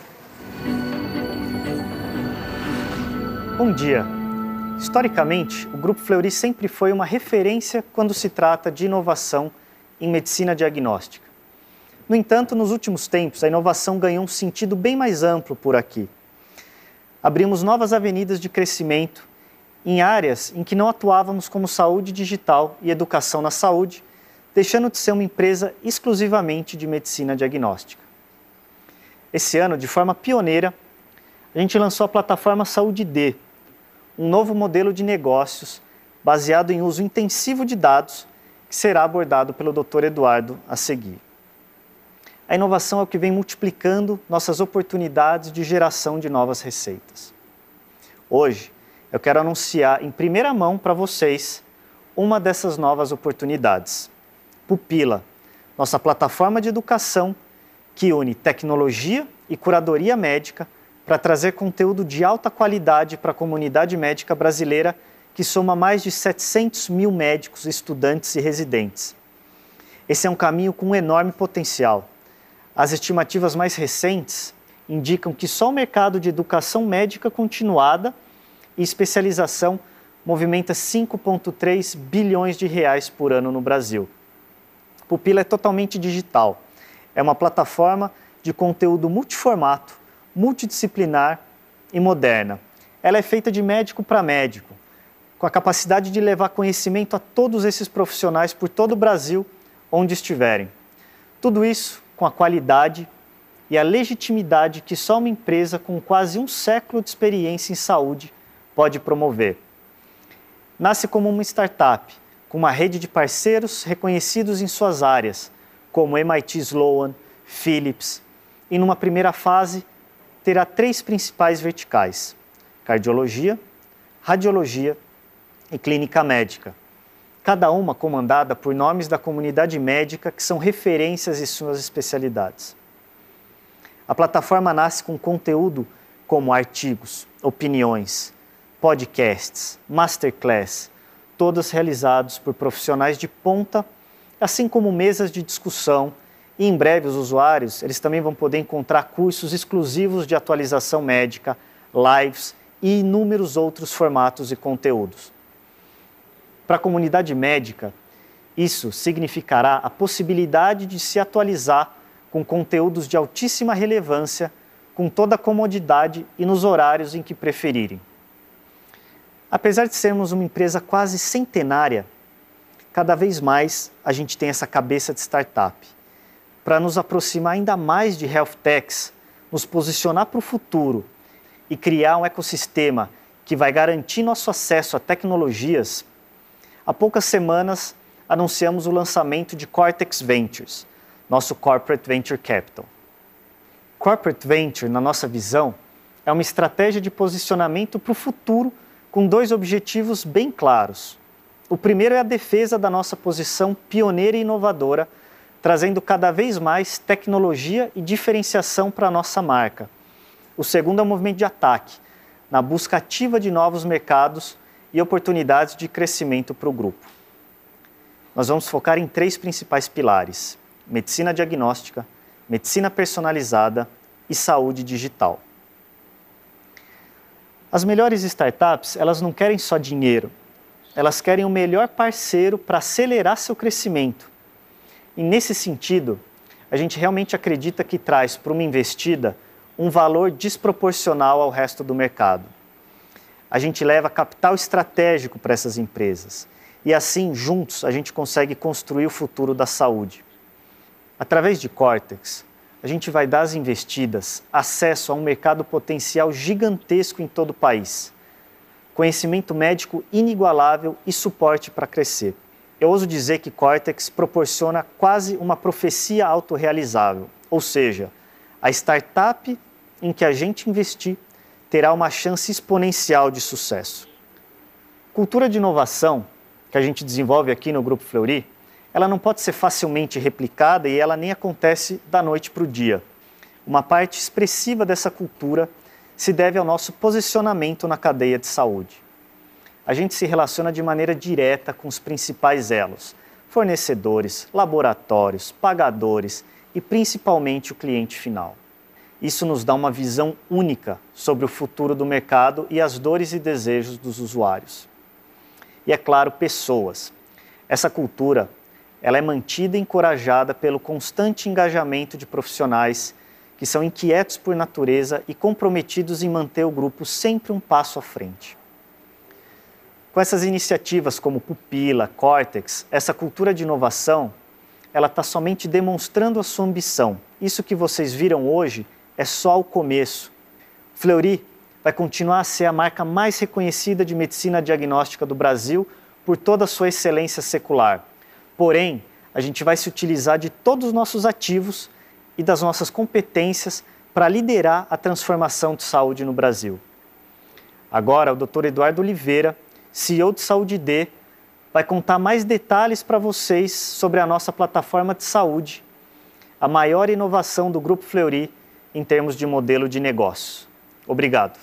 S9: Bom dia. Historicamente, o Grupo Fleury sempre foi uma referência quando se trata de inovação em medicina diagnóstica. No entanto, nos últimos tempos, a inovação ganhou um sentido bem mais amplo por aqui. Abrimos novas avenidas de crescimento em áreas em que não atuávamos, como saúde digital e educação na saúde, deixando de ser uma empresa exclusivamente de medicina diagnóstica. Esse ano, de forma pioneira, a gente lançou a plataforma Saúde D, um novo modelo de negócios baseado em uso intensivo de dados, que será abordado pelo doutor Eduardo a seguir. A inovação é o que vem multiplicando nossas oportunidades de geração de novas receitas. Hoje, eu quero anunciar em primeira mão para vocês uma dessas novas oportunidades. Pupila, nossa plataforma de educação que une tecnologia e curadoria médica para trazer conteúdo de alta qualidade para a comunidade médica brasileira, que soma mais de setecentos mil médicos, estudantes e residentes. Esse é um caminho com um enorme potencial. As estimativas mais recentes indicam que só o mercado de educação médica continuada e especialização movimenta cinco vírgula três bilhões de reais por ano no Brasil. Pupila é totalmente digital. É uma plataforma de conteúdo multiformato, multidisciplinar e moderna. Ela é feita de médico para médico, com a capacidade de levar conhecimento a todos esses profissionais por todo o Brasil, onde estiverem. Tudo isso com a qualidade e a legitimidade que só uma empresa com quase um século de experiência em saúde pode promover. Nasce como uma startup, com uma rede de parceiros reconhecidos em suas áreas, como M I T Sloan, Philips, e numa primeira fase terá três principais verticais: cardiologia, radiologia e clínica médica, cada uma comandada por nomes da comunidade médica que são referências em suas especialidades. A plataforma nasce com conteúdo como artigos, opiniões, podcasts, masterclass, todas realizados por profissionais de ponta, assim como mesas de discussão, e em breve os usuários eles também vão poder encontrar cursos exclusivos de atualização médica, lives e inúmeros outros formatos e conteúdos. Para a comunidade médica, isso significará a possibilidade de se atualizar com conteúdos de altíssima relevância, com toda a comodidade e nos horários em que preferirem. Apesar de sermos uma empresa quase centenária, cada vez mais a gente tem essa cabeça de startup. Para nos aproximar ainda mais de health techs, nos posicionar para o futuro e criar um ecossistema que vai garantir nosso acesso a tecnologias, há poucas semanas anunciamos o lançamento de Cortex Ventures, nosso Corporate Venture Capital. Corporate Venture, na nossa visão, é uma estratégia de posicionamento para o futuro com dois objetivos bem claros. O primeiro é a defesa da nossa posição pioneira e inovadora, trazendo cada vez mais tecnologia e diferenciação para a nossa marca. O segundo é o movimento de ataque, na busca ativa de novos mercados e oportunidades de crescimento para o grupo. Nós vamos focar em três principais pilares: medicina diagnóstica, medicina personalizada e saúde digital. As melhores startups, elas não querem só dinheiro, elas querem o melhor parceiro para acelerar seu crescimento. E nesse sentido, a gente realmente acredita que traz para uma investida um valor desproporcional ao resto do mercado. A gente leva capital estratégico para essas empresas e assim, juntos, a gente consegue construir o futuro da saúde. Através de Cortex, a gente vai dar às investidas acesso a um mercado potencial gigantesco em todo o país, conhecimento médico inigualável e suporte para crescer. Eu ouso dizer que Cortex proporciona quase uma profecia autorrealizável, ou seja, a startup em que a gente investir terá uma chance exponencial de sucesso. Cultura de inovação que a gente desenvolve aqui no Grupo Fleury, ela não pode ser facilmente replicada e ela nem acontece da noite para o dia. Uma parte expressiva dessa cultura se deve ao nosso posicionamento na cadeia de saúde. A gente se relaciona de maneira direta com os principais elos, fornecedores, laboratórios, pagadores e principalmente o cliente final. Isso nos dá uma visão única sobre o futuro do mercado e as dores e desejos dos usuários. E é claro, pessoas. Essa cultura ela é mantida e encorajada pelo constante engajamento de profissionais que são inquietos por natureza e comprometidos em manter o grupo sempre um passo à frente. Com essas iniciativas como Pupila, Cortex, essa cultura de inovação, ela está somente demonstrando a sua ambição. Isso que vocês viram hoje é só o começo. Fleury vai continuar a ser a marca mais reconhecida de medicina diagnóstica do Brasil por toda a sua excelência secular. Porém, a gente vai se utilizar de todos os nossos ativos e das nossas competências para liderar a transformação de saúde no Brasil. Agora, o doutor Eduardo Oliveira, C E O de Saúde D, vai contar mais detalhes para vocês sobre a nossa plataforma de saúde, a maior inovação do Grupo Fleury em termos de modelo de negócio. Obrigado.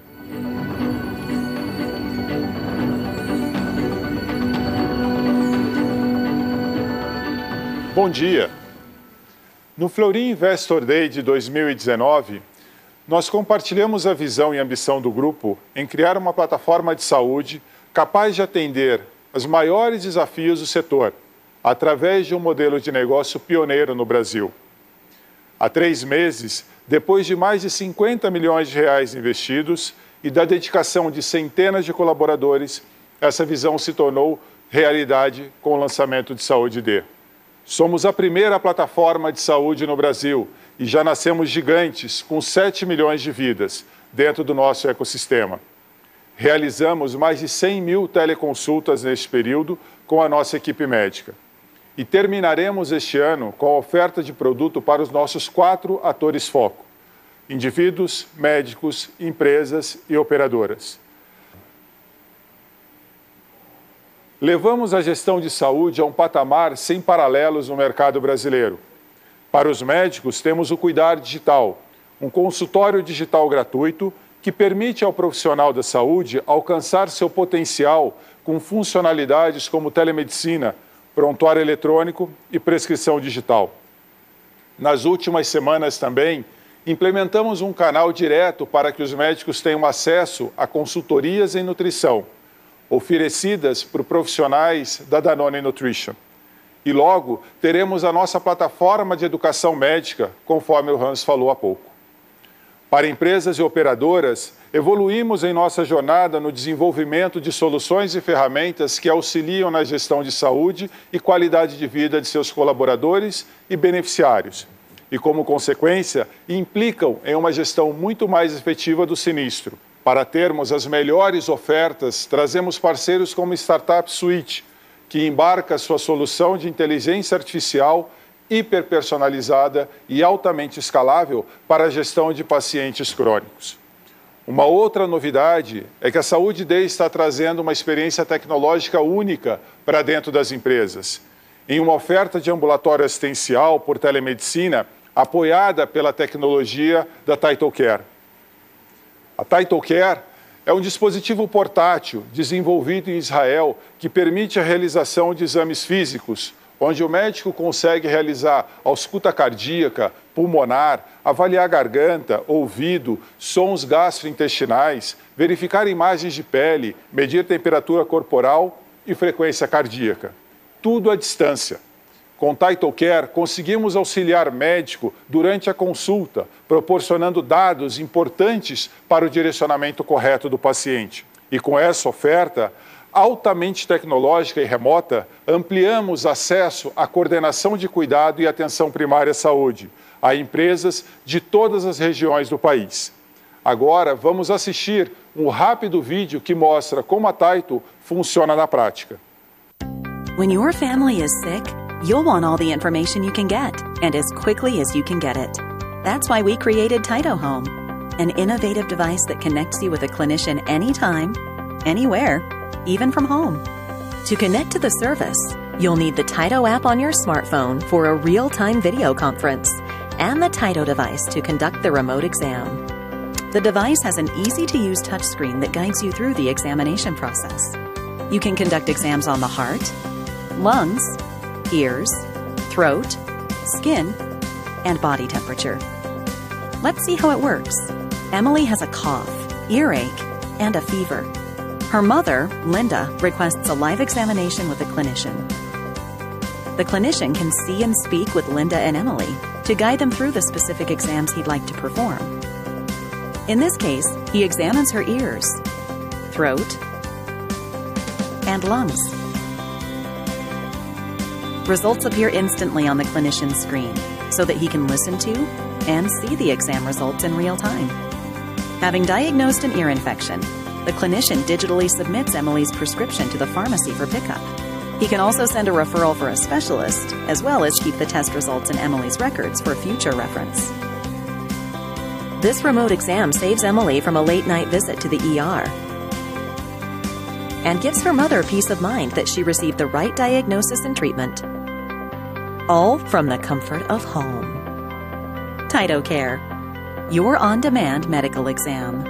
S10: Bom dia. No Fleury Investor Day de dois mil e dezenove, nós compartilhamos a visão e ambição do grupo em criar uma plataforma de saúde capaz de atender os maiores desafios do setor, através de um modelo de negócio pioneiro no Brasil. Há três meses, depois de mais de cinquenta milhões de reais investidos e da dedicação de centenas de colaboradores, essa visão se tornou realidade com o lançamento de Saúde D. Somos a primeira plataforma de saúde no Brasil e já nascemos gigantes com sete milhões de vidas dentro do nosso ecossistema. Realizamos mais de cem mil teleconsultas neste período com a nossa equipe médica. E terminaremos este ano com a oferta de produto para os nossos quatro atores foco: indivíduos, médicos, empresas e operadoras. Levamos a gestão de saúde a um patamar sem paralelos no mercado brasileiro. Para os médicos, temos o Cuidar Digital, um consultório digital gratuito que permite ao profissional da saúde alcançar seu potencial com funcionalidades como telemedicina, prontuário eletrônico e prescrição digital. Nas últimas semanas também, implementamos um canal direto para que os médicos tenham acesso a consultorias em nutrição, oferecidas por profissionais da Danone Nutrition. E logo teremos a nossa plataforma de educação médica, conforme o Hans falou há pouco. Para empresas e operadoras, evoluímos em nossa jornada no desenvolvimento de soluções e ferramentas que auxiliam na gestão de saúde e qualidade de vida de seus colaboradores e beneficiários, e, como consequência, implicam em uma gestão muito mais efetiva do sinistro. Para termos as melhores ofertas, trazemos parceiros como Startup Suite, que embarca sua solução de inteligência artificial hiperpersonalizada e altamente escalável para a gestão de pacientes crônicos. Uma outra novidade é que a Saúde D está trazendo uma experiência tecnológica única para dentro das empresas, em uma oferta de ambulatório assistencial por telemedicina apoiada pela tecnologia da TytoCare. A TytoCare é um dispositivo portátil desenvolvido em Israel que permite a realização de exames físicos, onde o médico consegue realizar ausculta cardíaca, pulmonar, avaliar garganta, ouvido, sons gastrointestinais, verificar imagens de pele, medir temperatura corporal e frequência cardíaca. Tudo à distância. Com TytoCare, conseguimos auxiliar médico durante a consulta, proporcionando dados importantes para o direcionamento correto do paciente. E com essa oferta altamente tecnológica e remota, ampliamos acesso à coordenação de cuidado e atenção primária à saúde a empresas de todas as regiões do país. Agora, vamos assistir um rápido vídeo que mostra como a Tyto funciona na prática.
S11: When your family is sick, you'll want all the information you can get, and as quickly as you can get it. That's why we created Tyto Home, an innovative device that connects you with a clinician anytime, anywhere, even from home. To connect to the service, you'll need the Tyto app on your smartphone for a real-time video conference, and the Tyto device to conduct the remote exam. The device has an easy-to-use touchscreen that guides you through the examination process. You can conduct exams on the heart, lungs, ears, throat, skin, and body temperature. Let's see how it works. Emily has a cough, earache, and a fever. Her mother, Linda, requests a live examination with a clinician. the clinician can see and speak with Linda and Emily to guide them through the specific exams he'd like to perform. In this case, he examines her ears, throat, and lungs. Results appear instantly on the clinician's screen so that he can listen to and see the exam results in real time. Having diagnosed an ear infection, the clinician digitally submits Emily's prescription to the pharmacy for pickup. He can also send a referral for a specialist, as well as keep the test results in Emily's records for future reference. This remote exam saves Emily from a late-night visit to the E R and gives her mother peace of mind that she received the right diagnosis and treatment, all from the comfort of home. TytoCare, your on-demand medical exam.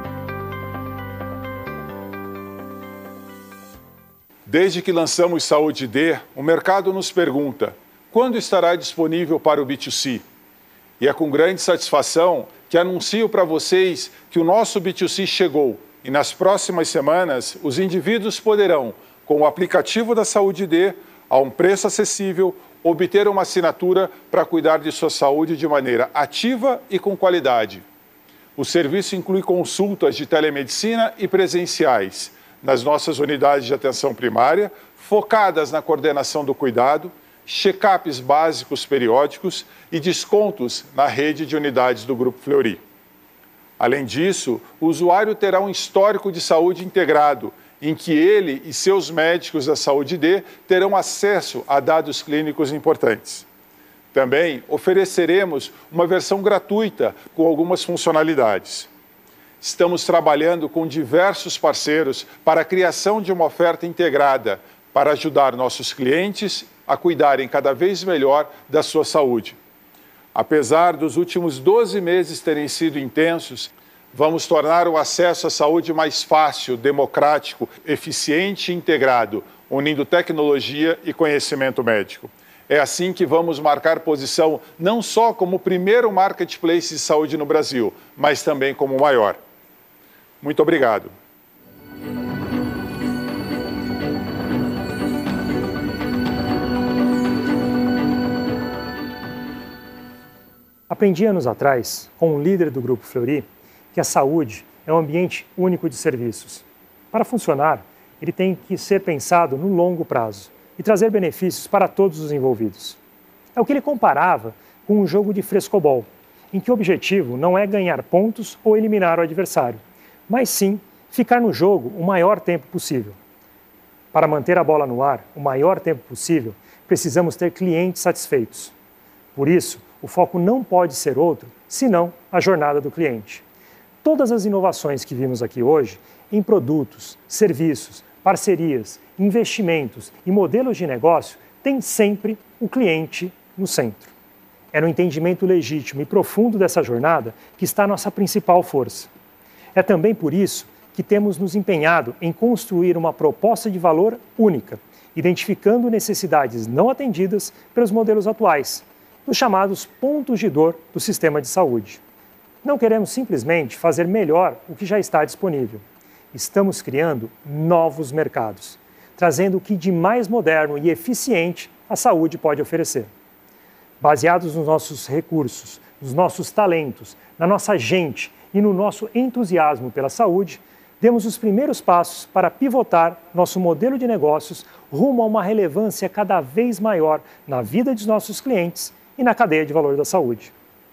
S10: Desde que lançamos Saúde D, o mercado nos pergunta quando estará disponível para o B dois C. E é com grande satisfação que anuncio para vocês que o nosso B dois C chegou e nas próximas semanas os indivíduos poderão, com o aplicativo da Saúde D, a um preço acessível, obter uma assinatura para cuidar de sua saúde de maneira ativa e com qualidade. O serviço inclui consultas de telemedicina e presenciais nas nossas unidades de atenção primária, focadas na coordenação do cuidado, check-ups básicos periódicos e descontos na rede de unidades do Grupo Fleury. Além disso, o usuário terá um histórico de saúde integrado, em que ele e seus médicos da Saúde D terão acesso a dados clínicos importantes. Também ofereceremos uma versão gratuita com algumas funcionalidades. Estamos trabalhando com diversos parceiros para a criação de uma oferta integrada para ajudar nossos clientes a cuidarem cada vez melhor da sua saúde. Apesar dos últimos doze meses terem sido intensos, vamos tornar o acesso à saúde mais fácil, democrático, eficiente e integrado, unindo tecnologia e conhecimento médico. É assim que vamos marcar posição não só como o primeiro marketplace de saúde no Brasil, mas também como o maior. Muito obrigado.
S3: Aprendi anos atrás, com um líder do Grupo Fleury, que a saúde é um ambiente único de serviços. Para funcionar, ele tem que ser pensado no longo prazo e trazer benefícios para todos os envolvidos. É o que ele comparava com um jogo de frescobol, em que o objetivo não é ganhar pontos ou eliminar o adversário, mas sim ficar no jogo o maior tempo possível. Para manter a bola no ar o maior tempo possível, precisamos ter clientes satisfeitos. Por isso, o foco não pode ser outro, senão a jornada do cliente. Todas as inovações que vimos aqui hoje, em produtos, serviços, parcerias, investimentos e modelos de negócio, têm sempre o cliente no centro. É no entendimento legítimo e profundo dessa jornada que está a nossa principal força. É também por isso que temos nos empenhado em construir uma proposta de valor única, identificando necessidades não atendidas pelos modelos atuais, os chamados pontos de dor do sistema de saúde. Não queremos simplesmente fazer melhor o que já está disponível. Estamos criando novos mercados, trazendo o que de mais moderno e eficiente a saúde pode oferecer. Baseados nos nossos recursos, nos nossos talentos, na nossa gente e no nosso entusiasmo pela saúde, demos os primeiros passos para pivotar nosso modelo de negócios rumo a uma relevância cada vez maior na vida dos nossos clientes e na cadeia de valor da saúde.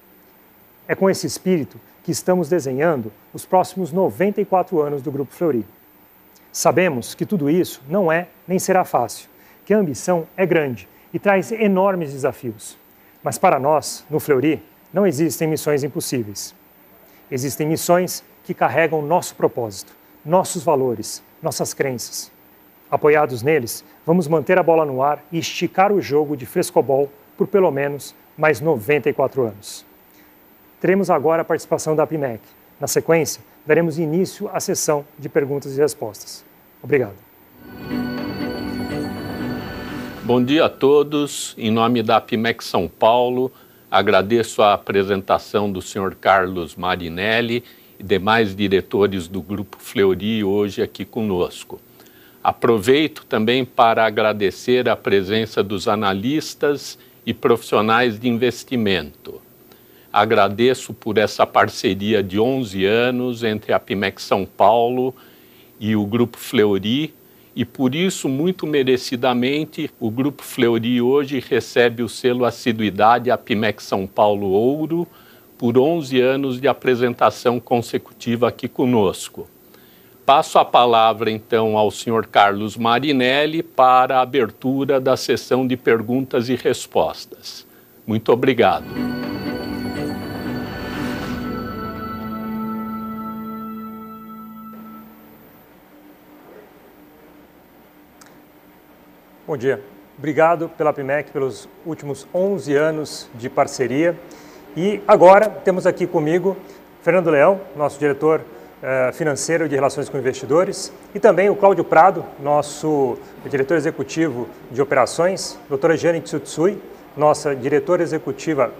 S3: É com esse espírito que estamos desenhando os próximos noventa e quatro anos do Grupo Fleury. Sabemos que tudo isso não é nem será fácil, que a ambição é grande e traz enormes desafios. Mas para nós, no Fleury, não existem missões impossíveis. Existem missões que carregam nosso propósito, nossos valores, nossas crenças. Apoiados neles, vamos manter a bola no ar e esticar o jogo de frescobol por pelo menos mais noventa e quatro anos. Teremos agora a participação da APIMEC. Na sequência, daremos início à sessão de perguntas e respostas. Obrigado.
S12: Bom dia a todos. Em nome da APIMEC São Paulo, agradeço a apresentação do senhor Carlos Marinelli e demais diretores do Grupo Fleury hoje aqui conosco. Aproveito também para agradecer a presença dos analistas e profissionais de investimento. Agradeço por essa parceria de onze anos entre a Apimex São Paulo e o Grupo Fleury, e por isso, muito merecidamente, o Grupo Fleury hoje recebe o selo Assiduidade Apimex São Paulo Ouro por onze anos de apresentação consecutiva aqui conosco. Passo a palavra, então, ao senhor Carlos Marinelli para a abertura da sessão de perguntas e respostas. Muito obrigado.
S3: Bom dia. Obrigado pela Apimec pelos últimos onze anos de parceria. E agora temos aqui comigo Fernando Leão, nosso diretor financeiro de Relações com Investidores, e também o Cláudio Prado, nosso diretor executivo de operações, doutora Jane Tsutsui, nossa diretora executiva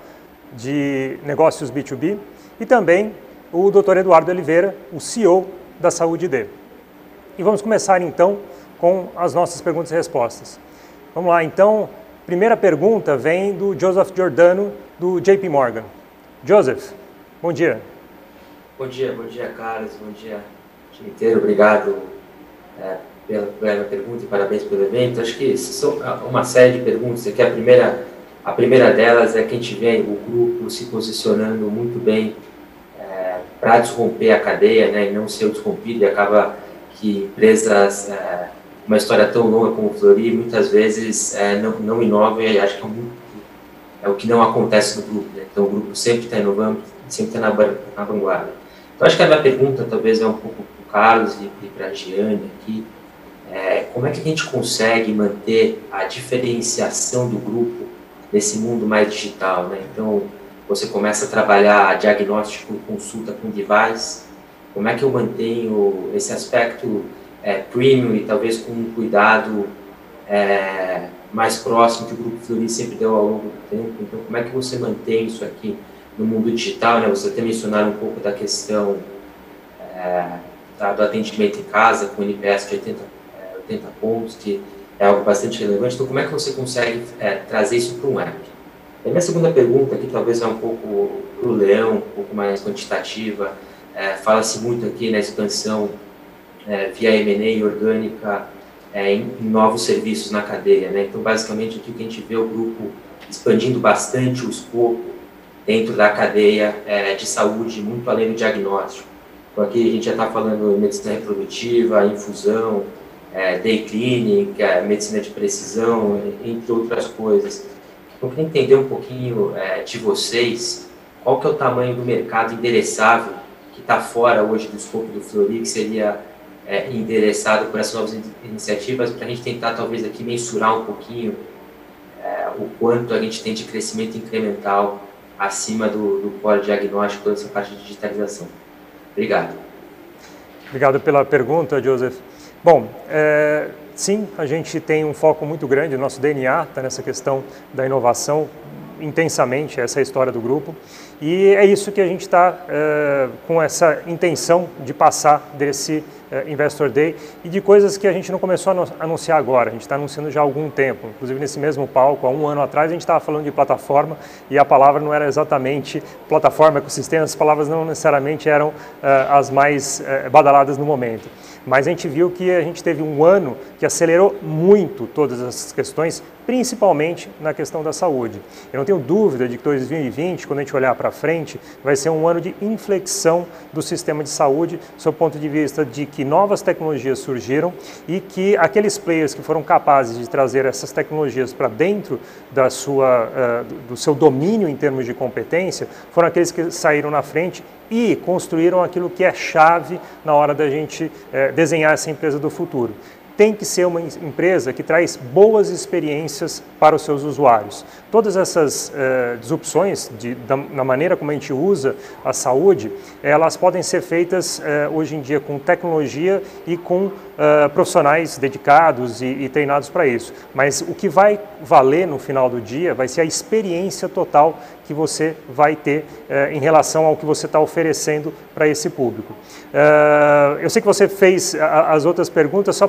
S3: de negócios B dois B, e também o doutor Eduardo Oliveira, o C E O da Saúde D. E vamos começar então com as nossas perguntas e respostas. Vamos lá, então, primeira pergunta vem do Joseph Giordano, do J P Morgan. Joseph, bom dia.
S13: Bom dia, bom dia, Carlos, bom dia, time inteiro. Obrigado é, pela, pela pergunta e parabéns pelo evento. Acho que são uma série de perguntas. Aqui a primeira, a primeira delas é que a gente vê o grupo se posicionando muito bem é, para desromper a cadeia, né, e não ser desrompido, e acaba que empresas, é, uma história tão longa como o Fleury, muitas vezes é, não, não inovam, e acho que é, um, é o que não acontece no grupo, né? Então o grupo sempre está inovando, sempre está na, na vanguarda. Então, acho que a minha pergunta talvez é um pouco para o Carlos e, e para a Giane aqui. É, como é que a gente consegue manter a diferenciação do grupo nesse mundo mais digital, né? Então, você começa a trabalhar diagnóstico, consulta com device. Como é que eu mantenho esse aspecto é, premium e talvez com um cuidado é, mais próximo que o Grupo Fleury sempre deu ao longo do tempo? Então, como é que você mantém isso aqui no mundo digital, né? Você até mencionaram um pouco da questão é, da, do atendimento em casa, com o N P S de oitenta, é, oitenta pontos, que é algo bastante relevante. Então, como é que você consegue é, trazer isso para um app? E a minha segunda pergunta aqui, talvez é um pouco para o Leão, um pouco mais quantitativa. É, fala-se muito aqui na expansão é, via M and A orgânica é, em, em novos serviços na cadeia, né? Então, basicamente, aqui o que a gente vê é o grupo expandindo bastante o escopo dentro da cadeia é, de saúde, muito além do diagnóstico. Então, aqui a gente já está falando de medicina reprodutiva, infusão, é, day clinic, é, medicina de precisão, entre outras coisas. Então, eu queria entender um pouquinho é, de vocês, qual que é o tamanho do mercado endereçável que está fora hoje do escopo do Fleury, que seria é, endereçado por essas novas in iniciativas, para a gente tentar talvez aqui mensurar um pouquinho é, o quanto a gente tem de crescimento incremental acima do, do core diagnóstico, toda essa parte de digitalização. Obrigado.
S3: Obrigado pela pergunta, Joseph. Bom, é, sim, a gente tem um foco muito grande, o nosso D N A está nessa questão da inovação, intensamente, essa é a história do grupo, e é isso que a gente está é, com essa intenção de passar desse é, Investor Day e de coisas que a gente não começou a anunciar agora, a gente está anunciando já há algum tempo, inclusive nesse mesmo palco, há um ano atrás a gente estava falando de plataforma e a palavra não era exatamente plataforma, ecossistema, as palavras não necessariamente eram é, as mais é, badaladas no momento. Mas a gente viu que a gente teve um ano que acelerou muito todas essas questões, principalmente na questão da saúde. Eu não tenho dúvida de que dois mil e vinte, quando a gente olhar para frente, vai ser um ano de inflexão do sistema de saúde, sob o ponto de vista de que novas tecnologias surgiram e que aqueles players que foram capazes de trazer essas tecnologias para dentro da sua, uh, do seu domínio em termos de competência, foram aqueles que saíram na frente e construíram aquilo que é chave na hora da gente eh, desenhar essa empresa do futuro. Tem que ser uma empresa que traz boas experiências para os seus usuários. Todas essas eh, disrupções de, da, na maneira como a gente usa a saúde, elas podem ser feitas eh, hoje em dia com tecnologia e com eh, profissionais dedicados e, e treinados para isso. Mas o que vai valer no final do dia vai ser a experiência total que você vai ter eh, em relação ao que você está oferecendo para esse público. Uh, eu sei que você fez a, as outras perguntas só para dar um,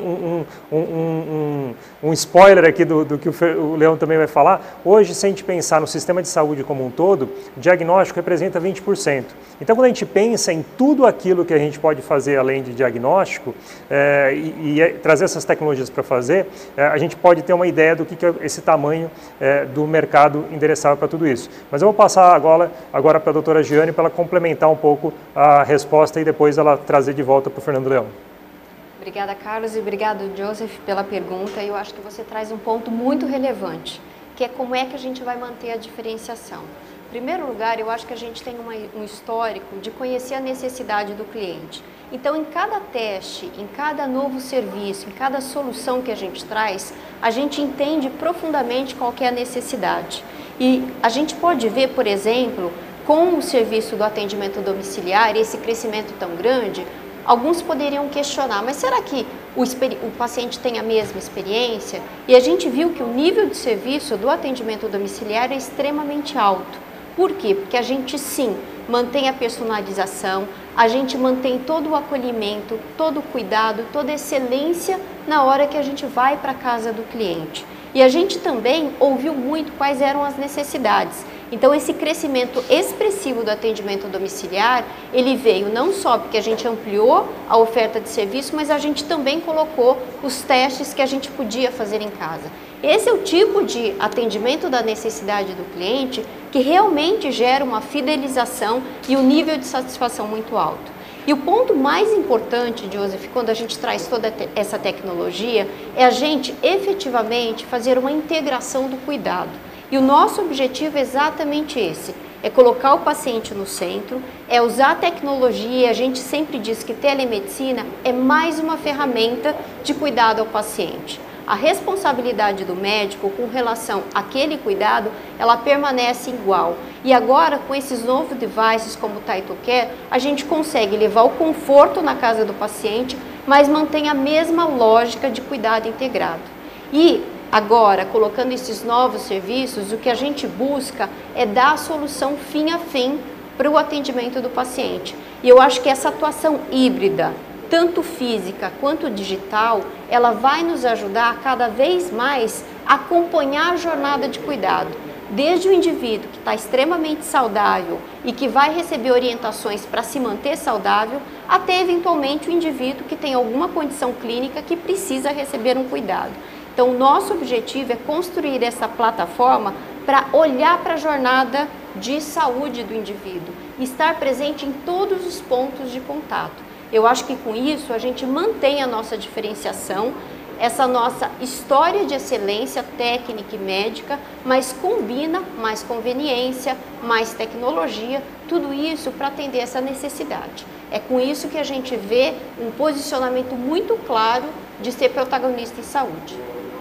S3: um, um, um, um spoiler aqui do, do que o Leão também vai falar. Hoje, se a gente pensar no sistema de saúde como um todo, o diagnóstico representa vinte por cento. Então, quando a gente pensa em tudo aquilo que a gente pode fazer além de diagnóstico é, e, e trazer essas tecnologias para fazer, é, a gente pode ter uma ideia do que, que é esse tamanho é, do mercado endereçável para tudo isso. Mas eu vou passar agora, agora para a doutora Giane para ela complementar um pouco a resposta e depois ela trazer de volta para o Fernando Leão.
S14: Obrigada, Carlos, e obrigado, Joseph, pela pergunta. Eu acho que você traz um ponto muito relevante, que é como é que a gente vai manter a diferenciação. Em primeiro lugar, eu acho que a gente tem uma, um histórico de conhecer a necessidade do cliente. Então, em cada teste, em cada novo serviço, em cada solução que a gente traz, a gente entende profundamente qual que é a necessidade. E a gente pode ver, por exemplo, com o serviço do atendimento domiciliar, esse crescimento tão grande, alguns poderiam questionar, mas será que o, o paciente tem a mesma experiência? E a gente viu que o nível de serviço do atendimento domiciliar é extremamente alto. Por quê? Porque a gente sim mantém a personalização, a gente mantém todo o acolhimento, todo o cuidado, toda a excelência na hora que a gente vai para a casa do cliente. E a gente também ouviu muito quais eram as necessidades. Então, esse crescimento expressivo do atendimento domiciliar, ele veio não só porque a gente ampliou a oferta de serviço, mas a gente também colocou os testes que a gente podia fazer em casa. Esse é o tipo de atendimento da necessidade do cliente que realmente gera uma fidelização e um nível de satisfação muito alto. E o ponto mais importante, Joseph, quando a gente traz toda essa tecnologia, é a gente efetivamente fazer uma integração do cuidado. E o nosso objetivo é exatamente esse, é colocar o paciente no centro, é usar a tecnologia, a gente sempre diz que telemedicina é mais uma ferramenta de cuidado ao paciente. A responsabilidade do médico com relação àquele cuidado, ela permanece igual. E agora, com esses novos devices como o TytoCare, a gente consegue levar o conforto na casa do paciente, mas mantém a mesma lógica de cuidado integrado. E agora, colocando esses novos serviços, o que a gente busca é dar a solução fim a fim para o atendimento do paciente. E eu acho que essa atuação híbrida, tanto física quanto digital, ela vai nos ajudar a cada vez mais a acompanhar a jornada de cuidado. Desde o indivíduo que está extremamente saudável e que vai receber orientações para se manter saudável, até eventualmente o indivíduo que tem alguma condição clínica que precisa receber um cuidado. Então, o nosso objetivo é construir essa plataforma para olhar para a jornada de saúde do indivíduo e estar presente em todos os pontos de contato. Eu acho que com isso a gente mantém a nossa diferenciação, essa nossa história de excelência técnica e médica, mas combina mais conveniência, mais tecnologia, tudo isso para atender essa necessidade. É com isso que a gente vê um posicionamento muito claro de ser protagonista em saúde.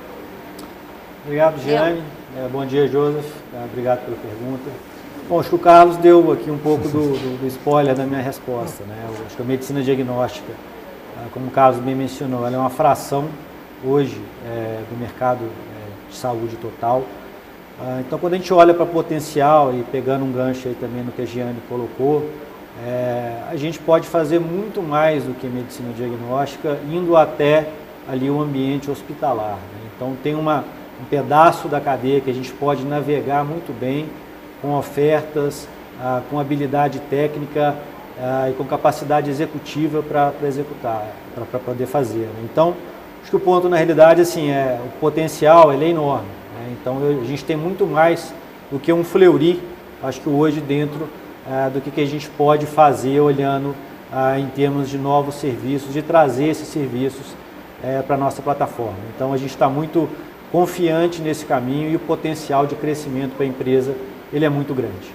S1: Obrigado, Giane. É, bom dia, Joseph. É, obrigado pela pergunta. Bom, acho que o Carlos deu aqui um pouco do, do, do spoiler da minha resposta, né? Eu acho que a medicina diagnóstica, como o Carlos bem mencionou, ela é uma fração hoje é, do mercado é, de saúde total. Ah, então, quando a gente olha para potencial e pegando um gancho aí também no que a Giane colocou, é, a gente pode fazer muito mais do que medicina diagnóstica, indo até ali o ambiente hospitalar, né? Então, tem uma, um pedaço da cadeia que a gente pode navegar muito bem com ofertas, ah, com habilidade técnica ah, e com capacidade executiva para executar, para poder fazer, né? Então, acho que o ponto, na realidade, assim, é, o potencial ele é enorme, né? Então, eu, a gente tem muito mais do que um Fleury, acho que hoje, dentro ah, do que, que a gente pode fazer, olhando ah, em termos de novos serviços, de trazer esses serviços eh, para a nossa plataforma. Então, a gente está muito confiante nesse caminho e o potencial de crescimento para a empresa, ele é muito grande.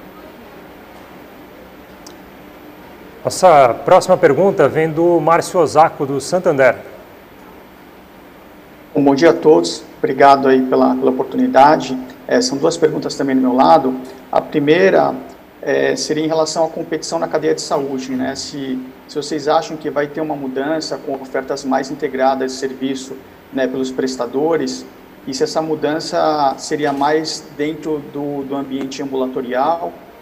S3: Nossa próxima pergunta vem do Márcio Osako, do Santander.
S15: Bom dia a todos, obrigado aí pela, pela oportunidade. É, são duas perguntas também do meu lado. A primeira é, seria em relação à competição na cadeia de saúde, né? Se, se vocês acham que vai ter uma mudança com ofertas mais integradas de serviço, né, pelos prestadores, e se essa mudança seria mais dentro do, do ambiente ambulatorial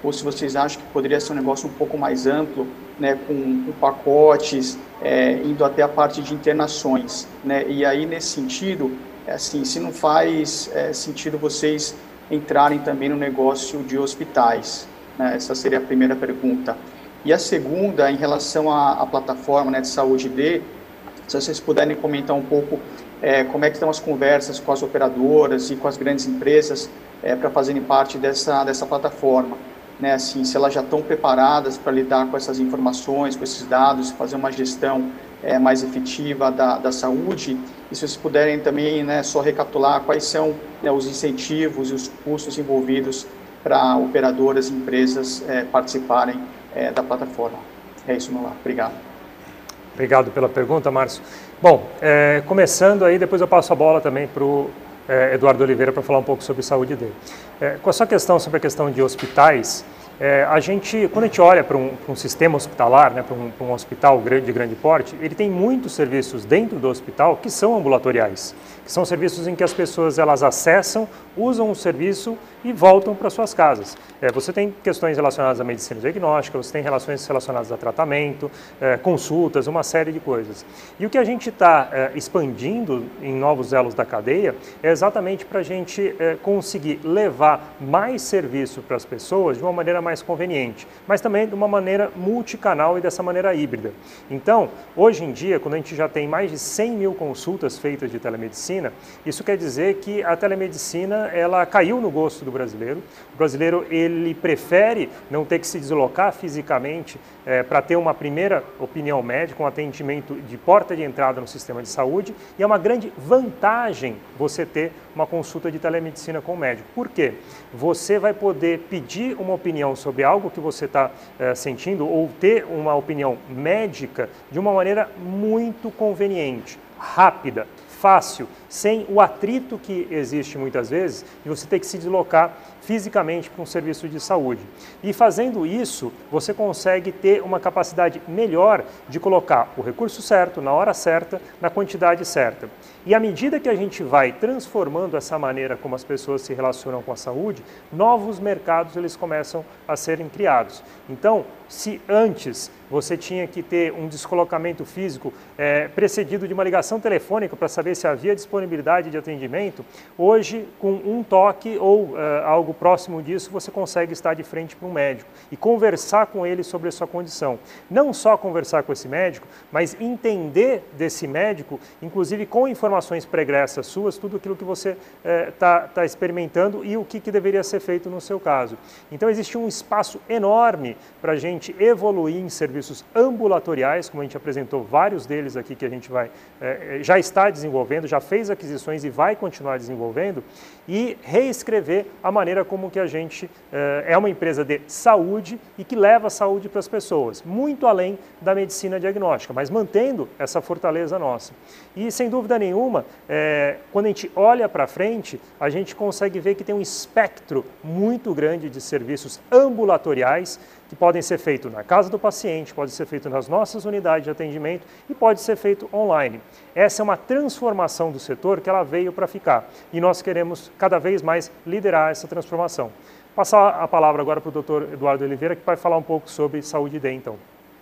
S15: ou se vocês acham que poderia ser um negócio um pouco mais amplo, né, com, com pacotes, é, indo até a parte de internações, né? E aí, nesse sentido, assim, se não faz é, sentido vocês entrarem também no negócio de hospitais, né? Essa seria a primeira pergunta. E a segunda, em relação à, à plataforma, né, de Saúde D, se vocês puderem comentar um pouco é, como é que estão as conversas com as operadoras e com as grandes empresas é, para fazerem parte dessa, dessa plataforma. Né, assim, se elas já estão preparadas para lidar com essas informações, com esses dados, fazer uma gestão é, mais efetiva da, da saúde, e se vocês puderem também, né, só recapitular quais são, né, os incentivos e os custos envolvidos para operadoras e empresas é, participarem é, da plataforma. É isso, meu lá. Obrigado.
S3: Obrigado pela pergunta, Márcio. Bom, é, começando aí, depois eu passo a bola também para o é, Eduardo Oliveira para falar um pouco sobre saúde dele. É, com a sua questão sobre a questão de hospitais, é, a gente, quando a gente olha para um, para um sistema hospitalar, né, para um, para um hospital grande, de grande porte, ele tem muitos serviços dentro do hospital que são ambulatoriais, que são serviços em que as pessoas elas acessam, usam o serviço e voltam para suas casas. É, você tem questões relacionadas à medicina diagnóstica, você tem relações relacionadas a tratamento, é, consultas, uma série de coisas. E o que a gente está é, expandindo em novos elos da cadeia é exatamente para a gente é, conseguir levar mais serviço para as pessoas de uma maneira mais conveniente, mas também de uma maneira multicanal e dessa maneira híbrida. Então, hoje em dia, quando a gente já tem mais de cem mil consultas feitas de telemedicina, isso quer dizer que a telemedicina ela caiu no gosto do brasileiro. O brasileiro ele prefere não ter que se deslocar fisicamente é, para ter uma primeira opinião médica, um atendimento de porta de entrada no sistema de saúde, e é uma grande vantagem você ter uma consulta de telemedicina com o médico. Por quê? Você vai poder pedir uma opinião sobre algo que você está é, sentindo ou ter uma opinião médica de uma maneira muito conveniente, rápida, fácil, sem o atrito que existe muitas vezes de você ter que se deslocar fisicamente para um serviço de saúde. E fazendo isso, você consegue ter uma capacidade melhor de colocar o recurso certo, na hora certa, na quantidade certa. E à medida que a gente vai transformando essa maneira como as pessoas se relacionam com a saúde, novos mercados eles começam a serem criados. Então, se antes você tinha que ter um descolocamento físico é, precedido de uma ligação telefônica para saber se havia disponibilidade de atendimento, hoje, com um toque ou é, algo próximo disso, você consegue estar de frente para um médico e conversar com ele sobre a sua condição. Não só conversar com esse médico, mas entender desse médico, inclusive com informações pregressas suas, tudo aquilo que você está é, tá experimentando e o que, que deveria ser feito no seu caso. Então, existe um espaço enorme para a gente evoluir em serviços ambulatoriais, como a gente apresentou vários deles aqui que a gente vai, é, já está desenvolvendo, já fez aquisições e vai continuar desenvolvendo, e reescrever a maneira como que a gente é, é uma empresa de saúde e que leva a saúde para as pessoas, muito além da medicina diagnóstica, mas mantendo essa fortaleza nossa. E, sem dúvida nenhuma, é, quando a gente olha para frente, a gente consegue ver que tem um espectro muito grande de serviços ambulatoriais que podem ser feitos na casa do paciente, pode ser feito nas nossas unidades de atendimento e pode ser feito online. Essa é uma transformação do setor que ela veio para ficar e nós queremos cada vez mais liderar essa transformação. Passar a palavra agora para o doutor Eduardo Oliveira, que vai falar um pouco sobre saúde D, então.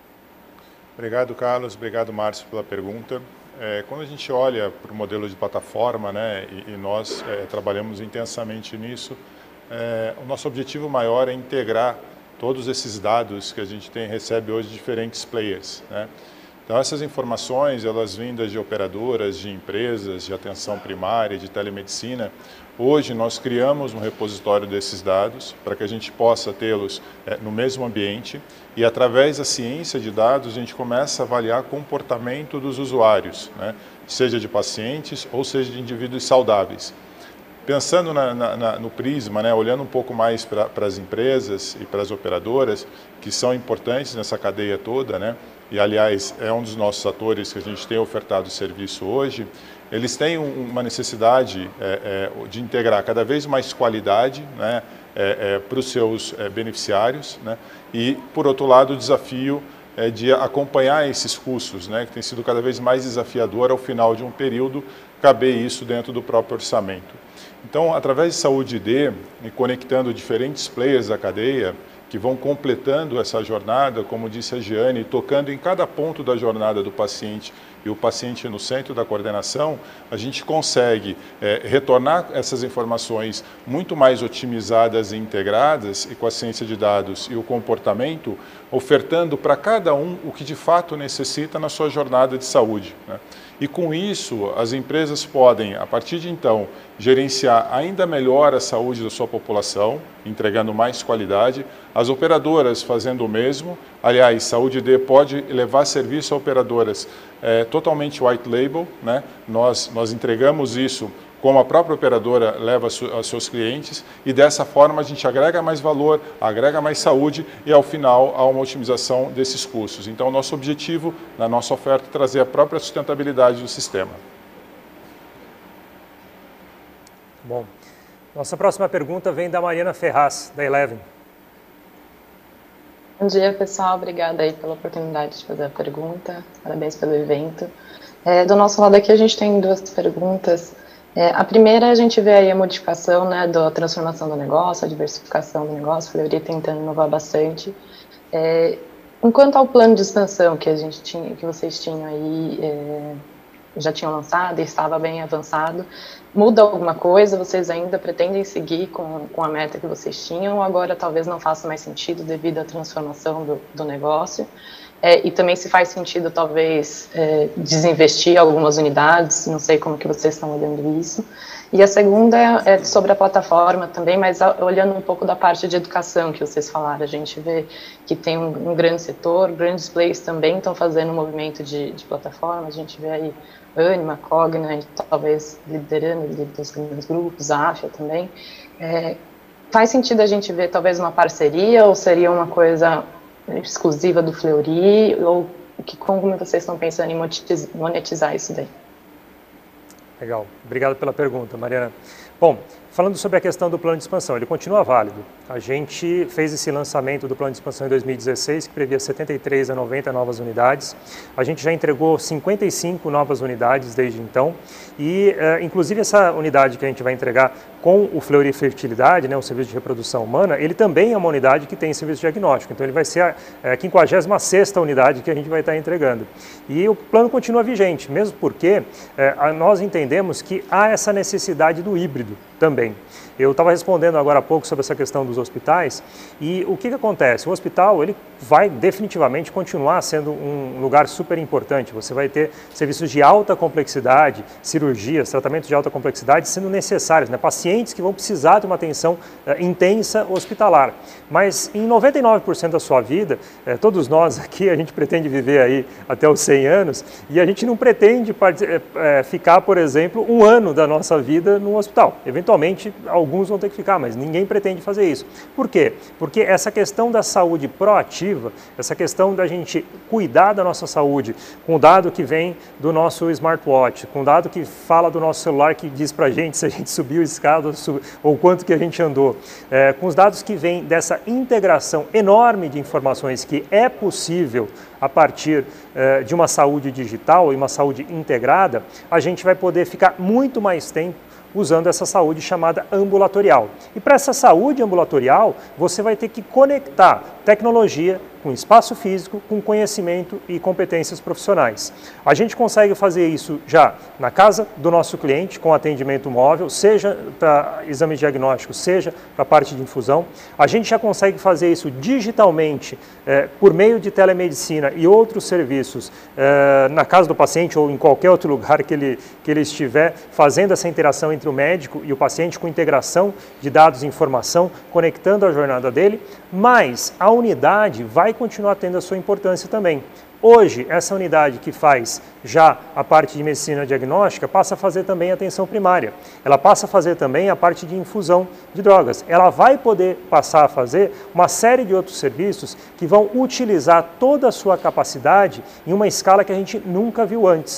S10: Obrigado, Carlos. Obrigado, Márcio, pela pergunta. É, quando a gente olha para o modelo de plataforma, né, e, e nós é, trabalhamos intensamente nisso, é, o nosso objetivo maior é integrar todos esses dados que a gente tem, recebe hoje de diferentes players, né? Então, essas informações, elas vindas de operadoras, de empresas, de atenção primária, de telemedicina, hoje nós criamos um repositório desses dados para que a gente possa tê-los é, no mesmo ambiente e, através da ciência de dados, a gente começa a avaliar o comportamento dos usuários, né? Seja de pacientes ou seja de indivíduos saudáveis. Pensando na, na, no prisma, né, olhando um pouco mais para as empresas e para as operadoras, que são importantes nessa cadeia toda, né, e aliás é um dos nossos atores que a gente tem ofertado serviço hoje, eles têm um, uma necessidade é, é, de integrar cada vez mais qualidade, né, é, é, para os seus é, beneficiários, né, e, por outro lado, o desafio é de acompanhar esses custos, né, que tem sido cada vez mais desafiador ao final de um período, caber isso dentro do próprio orçamento. Então, através de Saúde D, e conectando diferentes players da cadeia, que vão completando essa jornada, como disse a Giane, tocando em cada ponto da jornada do paciente e o paciente no centro da coordenação, a gente consegue é, retornar essas informações muito mais otimizadas e integradas, e com a ciência de dados e o comportamento, ofertando para cada um o que de fato necessita na sua jornada de saúde, né? E com isso, as empresas podem, a partir de então, gerenciar ainda melhor a saúde da sua população, entregando mais qualidade, as operadoras fazendo o mesmo. Aliás, Saúde D pode levar serviço a operadoras é, totalmente white label, né? Nós, nós entregamos isso como a própria operadora leva aos seus clientes, e dessa forma a gente agrega mais valor, agrega mais saúde e, ao final, há uma otimização desses custos. Então, o nosso objetivo, na nossa oferta, é trazer a própria sustentabilidade do sistema.
S3: Bom, nossa próxima pergunta vem da Mariana Ferraz, da Eleven.
S16: Bom dia, pessoal. Obrigada aí pela oportunidade de fazer a pergunta. Parabéns pelo evento. É, do nosso lado aqui, a gente tem duas perguntas. É, a primeira, a gente vê aí a modificação, né, da transformação do negócio, a diversificação do negócio, a Fleury tentando inovar bastante. É, enquanto ao plano de expansão que a gente tinha, que vocês tinham aí, é, já tinham lançado e estava bem avançado, muda alguma coisa? Vocês ainda pretendem seguir com, com a meta que vocês tinham, ou agora talvez não faça mais sentido devido à transformação do, do negócio? É, e também se faz sentido, talvez, é, desinvestir algumas unidades, não sei como que vocês estão olhando isso. E a segunda é, é sobre a plataforma também, mas a, olhando um pouco da parte de educação que vocês falaram, a gente vê que tem um, um grande setor, grandes players também estão fazendo um movimento de, de plataforma, a gente vê aí Anima, Cogna, e talvez liderando dos grandes grupos, a Afia também. É, faz sentido a gente ver talvez uma parceria, ou seria uma coisa exclusiva do Fleury, ou que, como vocês estão pensando em monetizar isso daí?
S3: Legal, obrigado pela pergunta, Mariana. Bom, falando sobre a questão do plano de expansão, ele continua válido. A gente fez esse lançamento do plano de expansão em dois mil e dezesseis, que previa setenta e três a noventa novas unidades. A gente já entregou cinquenta e cinco novas unidades desde então, e uh, inclusive essa unidade que a gente vai entregar com o Fleury Fertilidade, né, o serviço de reprodução humana, ele também é uma unidade que tem serviço diagnóstico, então ele vai ser a, a quinquagésima sexta unidade que a gente vai estar entregando. E o plano continua vigente, mesmo porque uh, nós entendemos que há essa necessidade do híbrido também. Eu estava respondendo agora há pouco sobre essa questão dos hospitais, e o que, que acontece? O hospital ele vai definitivamente continuar sendo um lugar super importante. Você vai ter serviços de alta complexidade, cirurgias, tratamentos de alta complexidade sendo necessários, né? Pacientes que vão precisar de uma atenção uh, intensa hospitalar. Mas em noventa e nove por cento da sua vida, uh, todos nós aqui, a gente pretende viver aí até os cem anos, e a gente não pretende uh, uh, ficar, por exemplo, um ano da nossa vida no hospital. Eventualmente, alguns vão ter que ficar, mas ninguém pretende fazer isso. Por quê? Porque essa questão da saúde proativa, essa questão da gente cuidar da nossa saúde, com o dado que vem do nosso smartwatch, com o dado que fala do nosso celular, que diz pra gente se a gente subiu escada ou quanto que a gente andou, é, com os dados que vem dessa integração enorme de informações que é possível a partir é, de uma saúde digital e uma saúde integrada, a gente vai poder ficar muito mais tempo usando essa saúde chamada ambulatorial. E para essa saúde ambulatorial, você vai ter que conectar tecnologia com espaço físico, com conhecimento e competências profissionais. A gente consegue fazer isso já na casa do nosso cliente, com atendimento móvel, seja para exames diagnósticos, seja para a parte de infusão. A gente já consegue fazer isso digitalmente, eh, por meio de telemedicina e outros serviços, eh, na casa do paciente ou em qualquer outro lugar que ele, que ele estiver, fazendo essa interação entre o médico e o paciente, com integração de dados e informação, conectando a jornada dele, mas a unidade vai continuar tendo a sua importância também. Hoje, essa unidade que faz já a parte de medicina diagnóstica passa a fazer também a atenção primária. Ela passa a fazer também a parte de infusão de drogas. Ela vai poder passar a fazer uma série de outros serviços que vão utilizar toda a sua capacidade em uma escala que a gente nunca viu antes.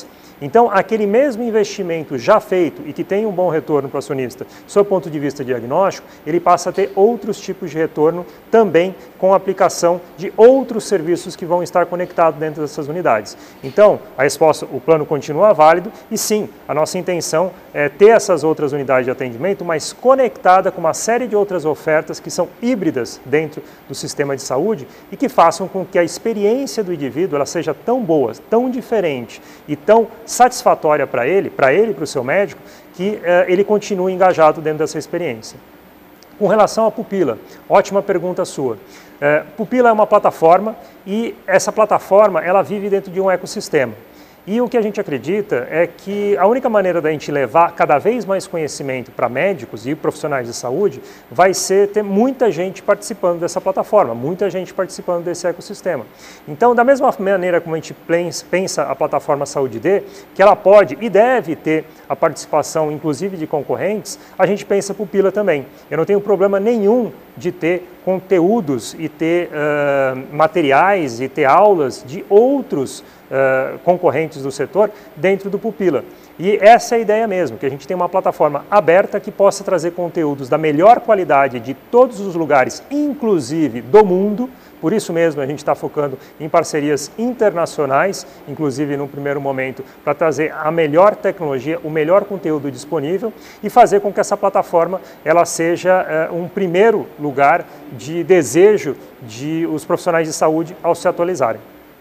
S3: Então, aquele mesmo investimento já feito e que tem um bom retorno para o acionista, sob o ponto de vista diagnóstico, ele passa a ter outros tipos de retorno também com a aplicação de outros serviços que vão estar conectados dentro dessas unidades. Então, a resposta, o plano continua válido e sim, a nossa intenção é ter essas outras unidades de atendimento, mas conectada com uma série de outras ofertas que são híbridas dentro do sistema de saúde e que façam com que a experiência do indivíduo ela seja tão boa, tão diferente e tão satisfatória para ele, para ele e para o seu médico, que eh, ele continue engajado dentro dessa experiência. Com relação à pupila, ótima pergunta sua. É, Pupila é uma plataforma e essa plataforma ela vive dentro de um ecossistema. E o que a gente acredita é que a única maneira da gente levar cada vez mais conhecimento para médicos e profissionais de saúde vai ser ter muita gente participando dessa plataforma, muita gente participando desse ecossistema. Então, da mesma maneira como a gente pensa a plataforma Saúde D, que ela pode e deve ter a participação, inclusive, de concorrentes, a gente pensa Pupila também. Eu não tenho problema nenhum de ter conteúdos e ter uh, materiais e ter aulas de outros Uh, concorrentes do setor dentro do Pupila. E essa é a ideia mesmo, que a gente tem uma plataforma aberta que possa trazer conteúdos da melhor qualidade de todos os lugares, inclusive do mundo. Por isso mesmo a gente está focando em parcerias internacionais, inclusive no primeiro momento, para trazer a melhor tecnologia, o melhor conteúdo disponível e fazer com que essa plataforma ela seja uh, um primeiro lugar de desejo de os profissionais de saúde ao se atualizarem.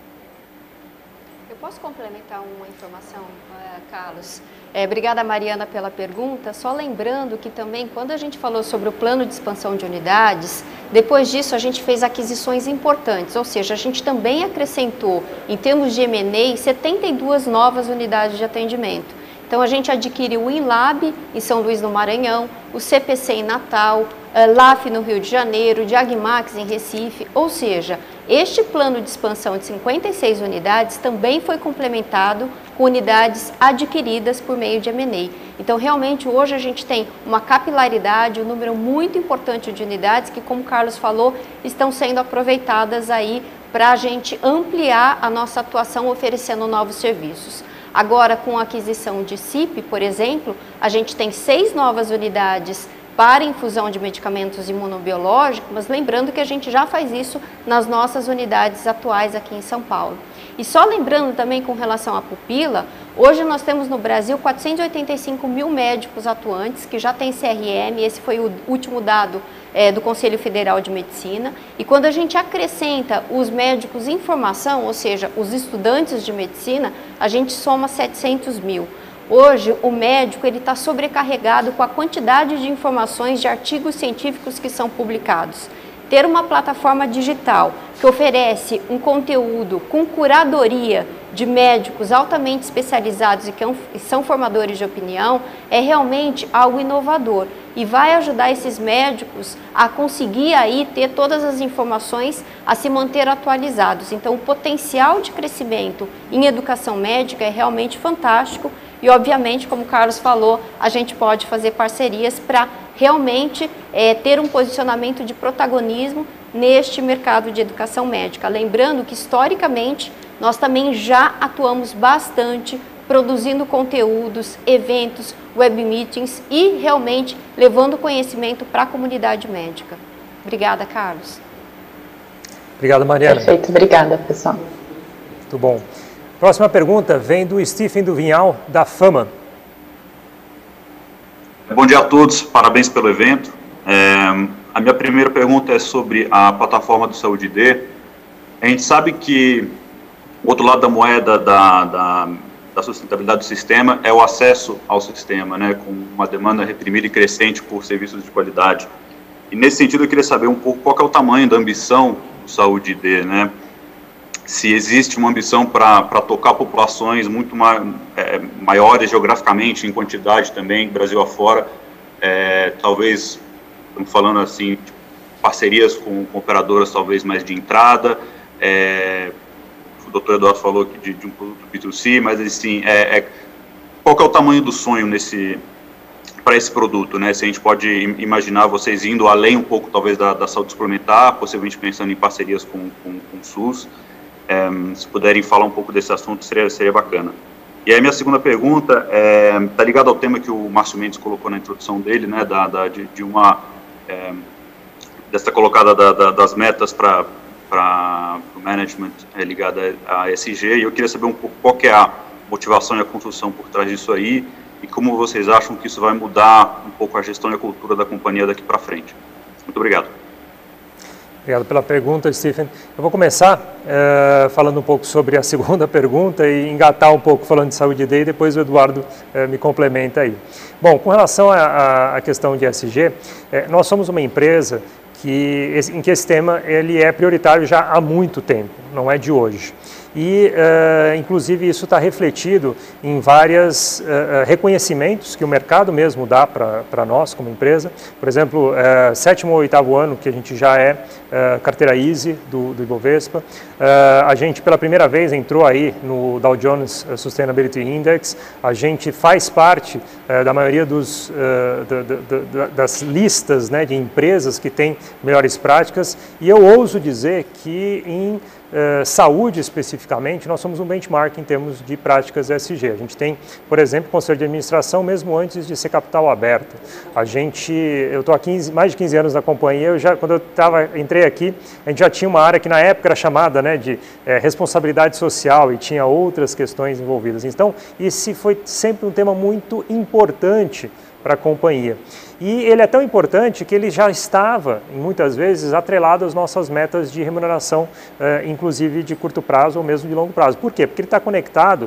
S14: Posso complementar uma informação, Carlos? É, obrigada, Mariana, pela pergunta. Só lembrando que também, quando a gente falou sobre o plano de expansão de unidades, depois disso a gente fez aquisições importantes, ou seja, a gente também acrescentou, em termos de M and A, setenta e duas novas unidades de atendimento. Então, a gente adquiriu o InLab em São Luís, no Maranhão, o C P C em Natal, L A F no Rio de Janeiro, Diagmax em Recife, ou seja, este plano de expansão de cinquenta e seis unidades também foi complementado com unidades adquiridas por meio de M and A. Então, realmente, hoje a gente tem uma capilaridade, um número muito importante de unidades que, como o Carlos falou, estão sendo aproveitadas aí para a gente ampliar a nossa atuação oferecendo novos serviços. Agora, com a aquisição de C I P, por exemplo, a gente tem seis novas unidades para infusão de medicamentos imunobiológicos, mas lembrando que a gente já faz isso nas nossas unidades atuais aqui em São Paulo. E só lembrando também com relação à pupila, hoje nós temos no Brasil quatrocentos e oitenta e cinco mil médicos atuantes que já têm C R M, esse foi o último dado é, do Conselho Federal de Medicina, e quando a gente acrescenta os médicos em formação, ou seja, os estudantes de medicina, a gente soma setecentos mil. Hoje, o médico está sobrecarregado com a quantidade de informações de artigos científicos que são publicados. Ter uma plataforma digital que oferece um conteúdo com curadoria de médicos altamente especializados e que são formadores de opinião é realmente algo inovador e vai ajudar esses médicos a conseguir aí ter todas as informações a se manter atualizados. Então, o potencial de crescimento em educação médica é realmente fantástico. E, obviamente, como o Carlos falou, a gente pode fazer parcerias para realmente é, ter um posicionamento de protagonismo neste mercado de educação médica. Lembrando que, historicamente, nós também já atuamos bastante produzindo conteúdos, eventos, web meetings e realmente levando conhecimento para a comunidade médica. Obrigada, Carlos.
S3: Obrigado, Mariana.
S16: Perfeito, obrigada, pessoal.
S3: Muito bom. Próxima pergunta vem do Stephen do Vinhal, da Fama.
S17: Bom dia a todos, parabéns pelo evento. É, a minha primeira pergunta é sobre a plataforma do Saúde D. A gente sabe que o outro lado da moeda da, da, da sustentabilidade do sistema é o acesso ao sistema, né, com uma demanda reprimida e crescente por serviços de qualidade. E nesse sentido eu queria saber um pouco qual que é o tamanho da ambição do Saúde D, né? Se existe uma ambição para tocar populações muito ma é, maiores geograficamente, em quantidade também, Brasil afora, é, talvez, estamos falando assim, de parcerias com, com operadoras talvez mais de entrada, é, o doutor Eduardo falou aqui de, de um produto B dois C, mas assim, é, é, qual que é o tamanho do sonho nesse, para esse produto, né? Se a gente pode imaginar vocês indo além um pouco talvez da, da saúde suplementar, possivelmente pensando em parcerias com, com, com o SUS. É, se puderem falar um pouco desse assunto, seria, seria bacana. E aí minha segunda pergunta está é, ligada ao tema que o Márcio Mendes colocou na introdução dele, né, da, da, de, de uma, é, dessa colocada da, da, das metas para o management é, ligada a E S G, e eu queria saber um pouco qual que é a motivação e a construção por trás disso aí, e como vocês acham que isso vai mudar um pouco a gestão e a cultura da companhia daqui para frente. Muito obrigado.
S3: Obrigado pela pergunta, Stephen. Eu vou começar uh, falando um pouco sobre a segunda pergunta e engatar um pouco falando de saúde D e depois o Eduardo uh, me complementa aí. Bom, com relação à questão de E S G, eh, nós somos uma empresa que, em que esse tema ele é prioritário já há muito tempo, não é de hoje. E, uh, inclusive, isso está refletido em vários uh, reconhecimentos que o mercado mesmo dá para nós como empresa. Por exemplo, uh, sétimo ou oitavo ano que a gente já é uh, carteira Easy do, do Ibovespa. Uh, a gente, pela primeira vez, entrou aí no Dow Jones Sustainability Index. A gente faz parte uh, da maioria dos, uh, da, da, da, das listas, né, de empresas que têm melhores práticas. E eu ouso dizer que em Uh, saúde especificamente, nós somos um benchmark em termos de práticas E S G. A gente tem, por exemplo, conselho de administração mesmo antes de ser capital aberto. A gente, eu estou há quinze, mais de quinze anos na companhia, eu já, quando eu tava, entrei aqui, a gente já tinha uma área que na época era chamada, né, de é, responsabilidade social e tinha outras questões envolvidas. Então, esse foi sempre um tema muito importante para a companhia. E ele é tão importante que ele já estava, muitas vezes, atrelado às nossas metas de remuneração, eh, inclusive de curto prazo ou mesmo de longo prazo. Por quê? Porque ele está conectado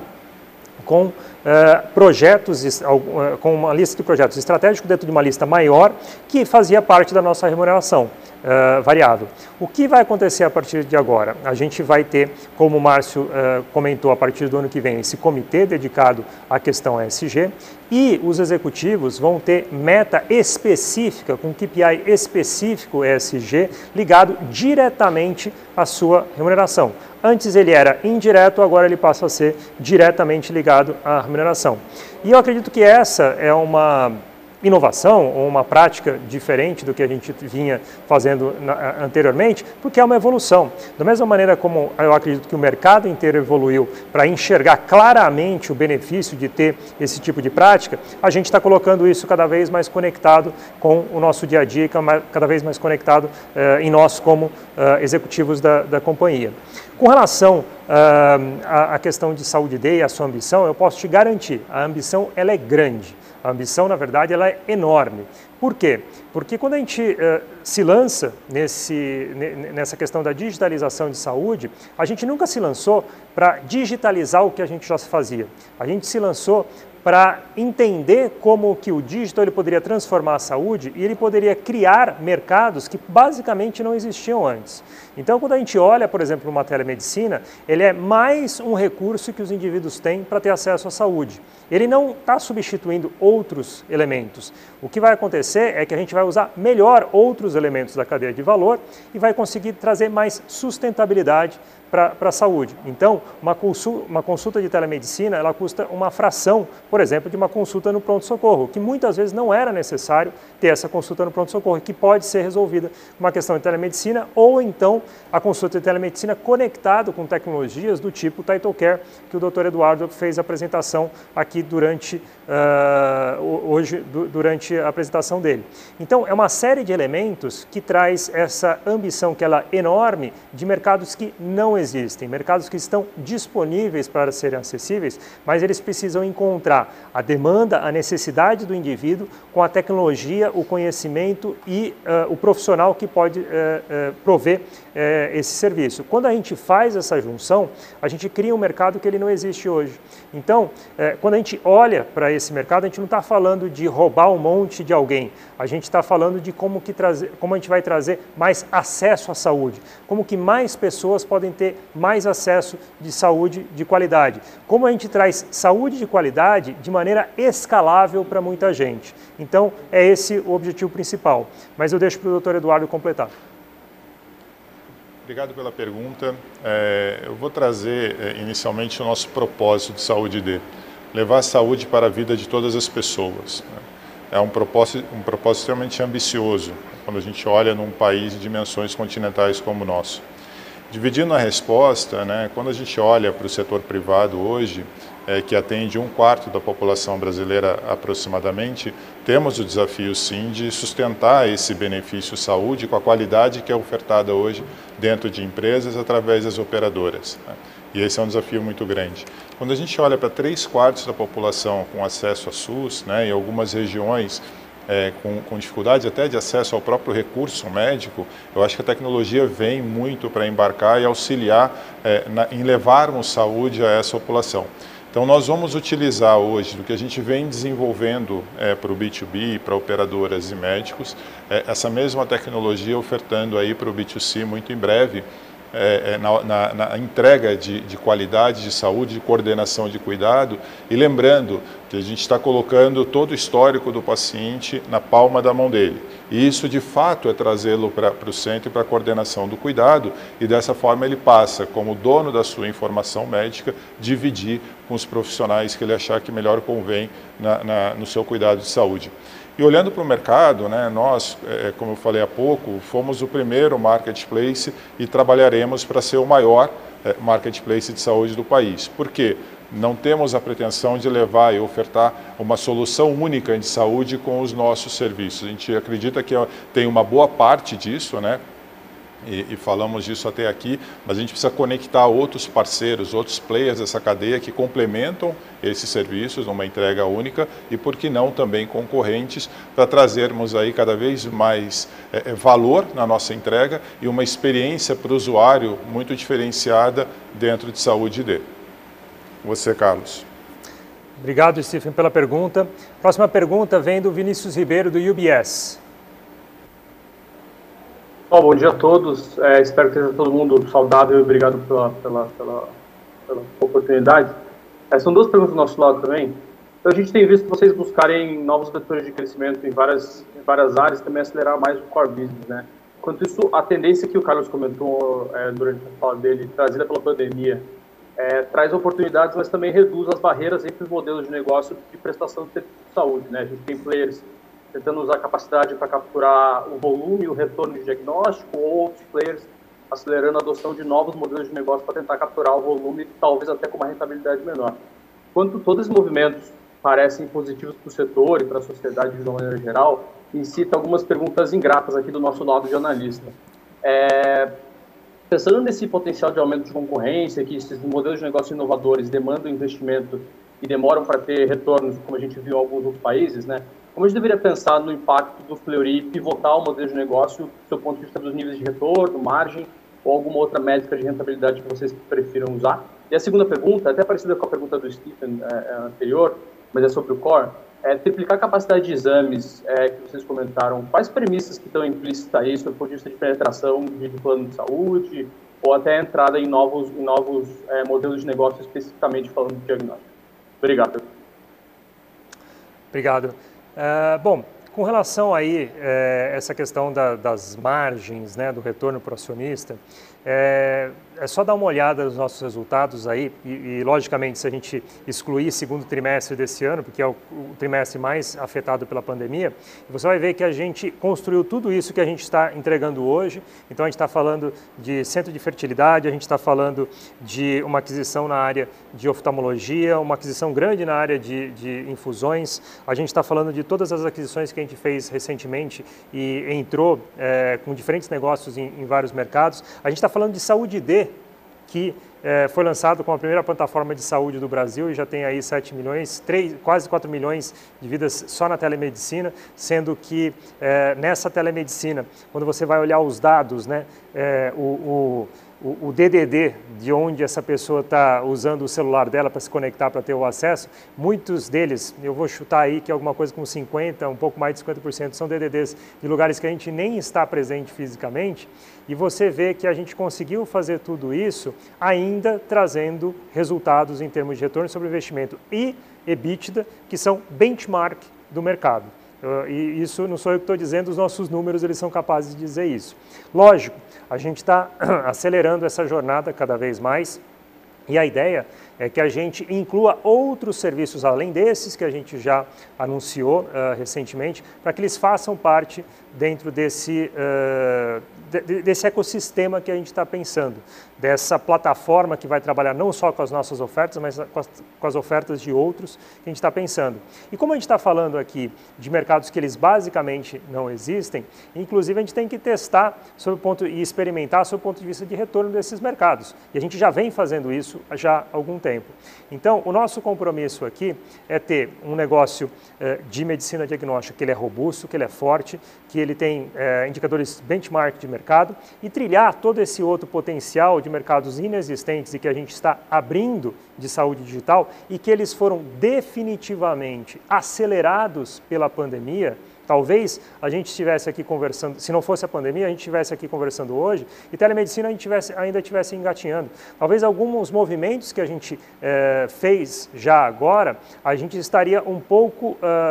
S3: com eh, projetos, com uma lista de projetos estratégicos dentro de uma lista maior que fazia parte da nossa remuneração uh, variável. O que vai acontecer a partir de agora? A gente vai ter, como o Márcio uh, comentou, a partir do ano que vem, esse comitê dedicado à questão E S G e os executivos vão ter meta específica, com K P I específico E S G ligado diretamente à sua remuneração. Antes ele era indireto, agora ele passa a ser diretamente ligado à remuneração. E eu acredito que essa é uma inovação ou uma prática diferente do que a gente vinha fazendo na, anteriormente, porque é uma evolução. Da mesma maneira como eu acredito que o mercado inteiro evoluiu para enxergar claramente o benefício de ter esse tipo de prática, a gente está colocando isso cada vez mais conectado com o nosso dia a dia, cada vez mais conectado eh, em nós como eh, executivos da, da companhia. Com relação uh, à, à questão de saúde D e a sua ambição, eu posso te garantir, a ambição ela é grande. A ambição, na verdade, ela é enorme. Por quê? Porque quando a gente uh, se lança nesse, nessa questão da digitalização de saúde, a gente nunca se lançou para digitalizar o que a gente já fazia. A gente se lançou para entender como que o digital ele poderia transformar a saúde e ele poderia criar mercados que basicamente não existiam antes. Então, quando a gente olha, por exemplo, uma telemedicina, ele é mais um recurso que os indivíduos têm para ter acesso à saúde. Ele não está substituindo outros elementos. O que vai acontecer é que a gente vai usar melhor outros elementos da cadeia de valor e vai conseguir trazer mais sustentabilidade para a saúde. Então, uma consulta, uma consulta de telemedicina, ela custa uma fração, por exemplo, de uma consulta no pronto-socorro, que muitas vezes não era necessário ter essa consulta no pronto-socorro, que pode ser resolvida com uma questão de telemedicina, ou então a consulta de telemedicina conectado com tecnologias do tipo Title Care, que o doutor Eduardo fez a apresentação aqui durante, uh, hoje, du durante a apresentação dele. Então, é uma série de elementos que traz essa ambição, que ela é enorme, de mercados que não existem, mercados que estão disponíveis para serem acessíveis, mas eles precisam encontrar a demanda, a necessidade do indivíduo com a tecnologia, o conhecimento e uh, o profissional que pode uh, uh, prover uh, esse serviço. Quando a gente faz essa junção, a gente cria um mercado que ele não existe hoje. Então, uh, quando a gente olha para esse mercado, a gente não está falando de roubar um monte de alguém, a gente está falando de como, que trazer, como a gente vai trazer mais acesso à saúde, como que mais pessoas podem ter mais acesso de saúde de qualidade. Como a gente traz saúde de qualidade de maneira escalável para muita gente. Então, é esse o objetivo principal. Mas eu deixo para o doutor Eduardo completar.
S10: Obrigado pela pergunta. É, eu vou trazer é, inicialmente o nosso propósito de Saúde D. Levar a saúde para a vida de todas as pessoas. É um propósito, um propósito extremamente ambicioso, quando a gente olha num país de dimensões continentais como o nosso. Dividindo a resposta, né, quando a gente olha para o setor privado hoje, é, que atende um quarto da população brasileira aproximadamente, temos o desafio sim de sustentar esse benefício saúde com a qualidade que é ofertada hoje dentro de empresas através das operadoras, né? E esse é um desafio muito grande. Quando a gente olha para três quartos da população com acesso a SUS, né, em algumas regiões é, com, com dificuldade até de acesso ao próprio recurso médico, eu acho que a tecnologia vem muito para embarcar e auxiliar é, na, em levarmos saúde a essa população. Então nós vamos utilizar hoje do que a gente vem desenvolvendo é, para o B dois B, para operadoras e médicos, é, essa mesma tecnologia ofertando aí para o B dois C muito em breve, É, na, na, na entrega de, de qualidade de saúde, de coordenação de cuidado, e lembrando que a gente está colocando todo o histórico do paciente na palma da mão dele. E isso, de fato, é trazê-lo para o centro e para a coordenação do cuidado, e dessa forma ele passa, como dono da sua informação médica, dividir com os profissionais que ele achar que melhor convém na, na, no seu cuidado de saúde. E olhando para o mercado, né, nós, é, como eu falei há pouco, fomos o primeiro marketplace e trabalharemos para ser o maior é, marketplace de saúde do país. Por quê? Não temos a pretensão de levar e ofertar uma solução única de saúde com os nossos serviços. A gente acredita que tem uma boa parte disso, né? E, e falamos disso até aqui, mas a gente precisa conectar outros parceiros, outros players dessa cadeia que complementam esses serviços numa entrega única e, por que não, também concorrentes, para trazermos aí cada vez mais é, valor na nossa entrega e uma experiência para o usuário muito diferenciada dentro de saúde D. Você, Carlos.
S3: Obrigado, Stephen, pela pergunta. Próxima pergunta vem do Vinícius Ribeiro, do U B S.
S18: Oh, bom dia a todos, é, espero que esteja todo mundo saudável e obrigado pela, pela, pela, pela oportunidade. É, são duas perguntas do nosso lado também. Então, a gente tem visto vocês buscarem novos vetores de crescimento em várias, em várias áreas, também acelerar mais o core business, né? Enquanto isso, a tendência que o Carlos comentou é, durante a fala dele, trazida pela pandemia, é, traz oportunidades, mas também reduz as barreiras entre os modelos de negócio de prestação de serviço de saúde, né? A gente tem players tentando usar a capacidade para capturar o volume e o retorno de diagnóstico, ou outros players acelerando a adoção de novos modelos de negócio para tentar capturar o volume, talvez até com uma rentabilidade menor. Enquanto todos esses movimentos parecem positivos para o setor e para a sociedade de uma maneira geral, incita algumas perguntas ingratas aqui do nosso lado de analista. É, pensando nesse potencial de aumento de concorrência, que esses modelos de negócio inovadores demandam investimento e demoram para ter retornos, como a gente viu em alguns outros países, né? Como a gente deveria pensar no impacto do Fleury pivotar o modelo de negócio do seu ponto de vista dos níveis de retorno, margem ou alguma outra métrica de rentabilidade que vocês prefiram usar? E a segunda pergunta, até parecida com a pergunta do Stephen é, anterior, mas é sobre o core, é triplicar a capacidade de exames é, que vocês comentaram. Quais premissas que estão implícitas aí, do ponto de vista de penetração de plano de saúde ou até a entrada em novos, em novos é, modelos de negócio, especificamente falando de diagnóstico? Obrigado.
S3: Obrigado. Uh, bom, com relação aí é, essa questão da, das margens, né, do retorno para o acionista, é, é só dar uma olhada nos nossos resultados aí e, e, logicamente, se a gente excluir segundo trimestre desse ano, porque é o, o trimestre mais afetado pela pandemia, você vai ver que a gente construiu tudo isso que a gente está entregando hoje. Então, a gente está falando de centro de fertilidade, a gente está falando de uma aquisição na área de oftalmologia, uma aquisição grande na área de, de infusões, a gente está falando de todas as aquisições que a gente fez recentemente e entrou é, com diferentes negócios em, em vários mercados. A gente está falando de saúde D, que eh, foi lançado como a primeira plataforma de saúde do Brasil e já tem aí sete milhões, três, quase quatro milhões de vidas só na telemedicina, sendo que eh, nessa telemedicina, quando você vai olhar os dados, né, eh, o, o O, o D D D, de onde essa pessoa está usando o celular dela para se conectar, para ter o acesso, muitos deles, eu vou chutar aí que é alguma coisa com cinquenta por cento, um pouco mais de cinquenta por cento, são D D Ds de lugares que a gente nem está presente fisicamente, e você vê que a gente conseguiu fazer tudo isso ainda trazendo resultados em termos de retorno sobre investimento e EBITDA, que são benchmark do mercado. E isso não sou eu que estou dizendo, os nossos números eles são capazes de dizer isso. Lógico, a gente está acelerando essa jornada cada vez mais e a ideia é que a gente inclua outros serviços além desses que a gente já anunciou uh, recentemente, para que eles façam parte dentro desse, uh, de, desse ecossistema que a gente está pensando, dessa plataforma que vai trabalhar não só com as nossas ofertas, mas com as, com as ofertas de outros que a gente está pensando. E como a gente está falando aqui de mercados que eles basicamente não existem, inclusive a gente tem que testar sob o ponto, e experimentar sob o ponto de vista de retorno desses mercados. E a gente já vem fazendo isso já há algum tempo. Então, o nosso compromisso aqui é ter um negócio eh, de medicina diagnóstica que ele é robusto, que ele é forte, que ele tem eh, indicadores benchmark de mercado e trilhar todo esse outro potencial de mercados inexistentes e que a gente está abrindo de saúde digital e que eles foram definitivamente acelerados pela pandemia. Talvez a gente estivesse aqui conversando, se não fosse a pandemia, a gente estivesse aqui conversando hoje e telemedicina a gente tivesse, ainda estivesse engatinhando. Talvez alguns movimentos que a gente eh, fez já agora, a gente estaria um pouco,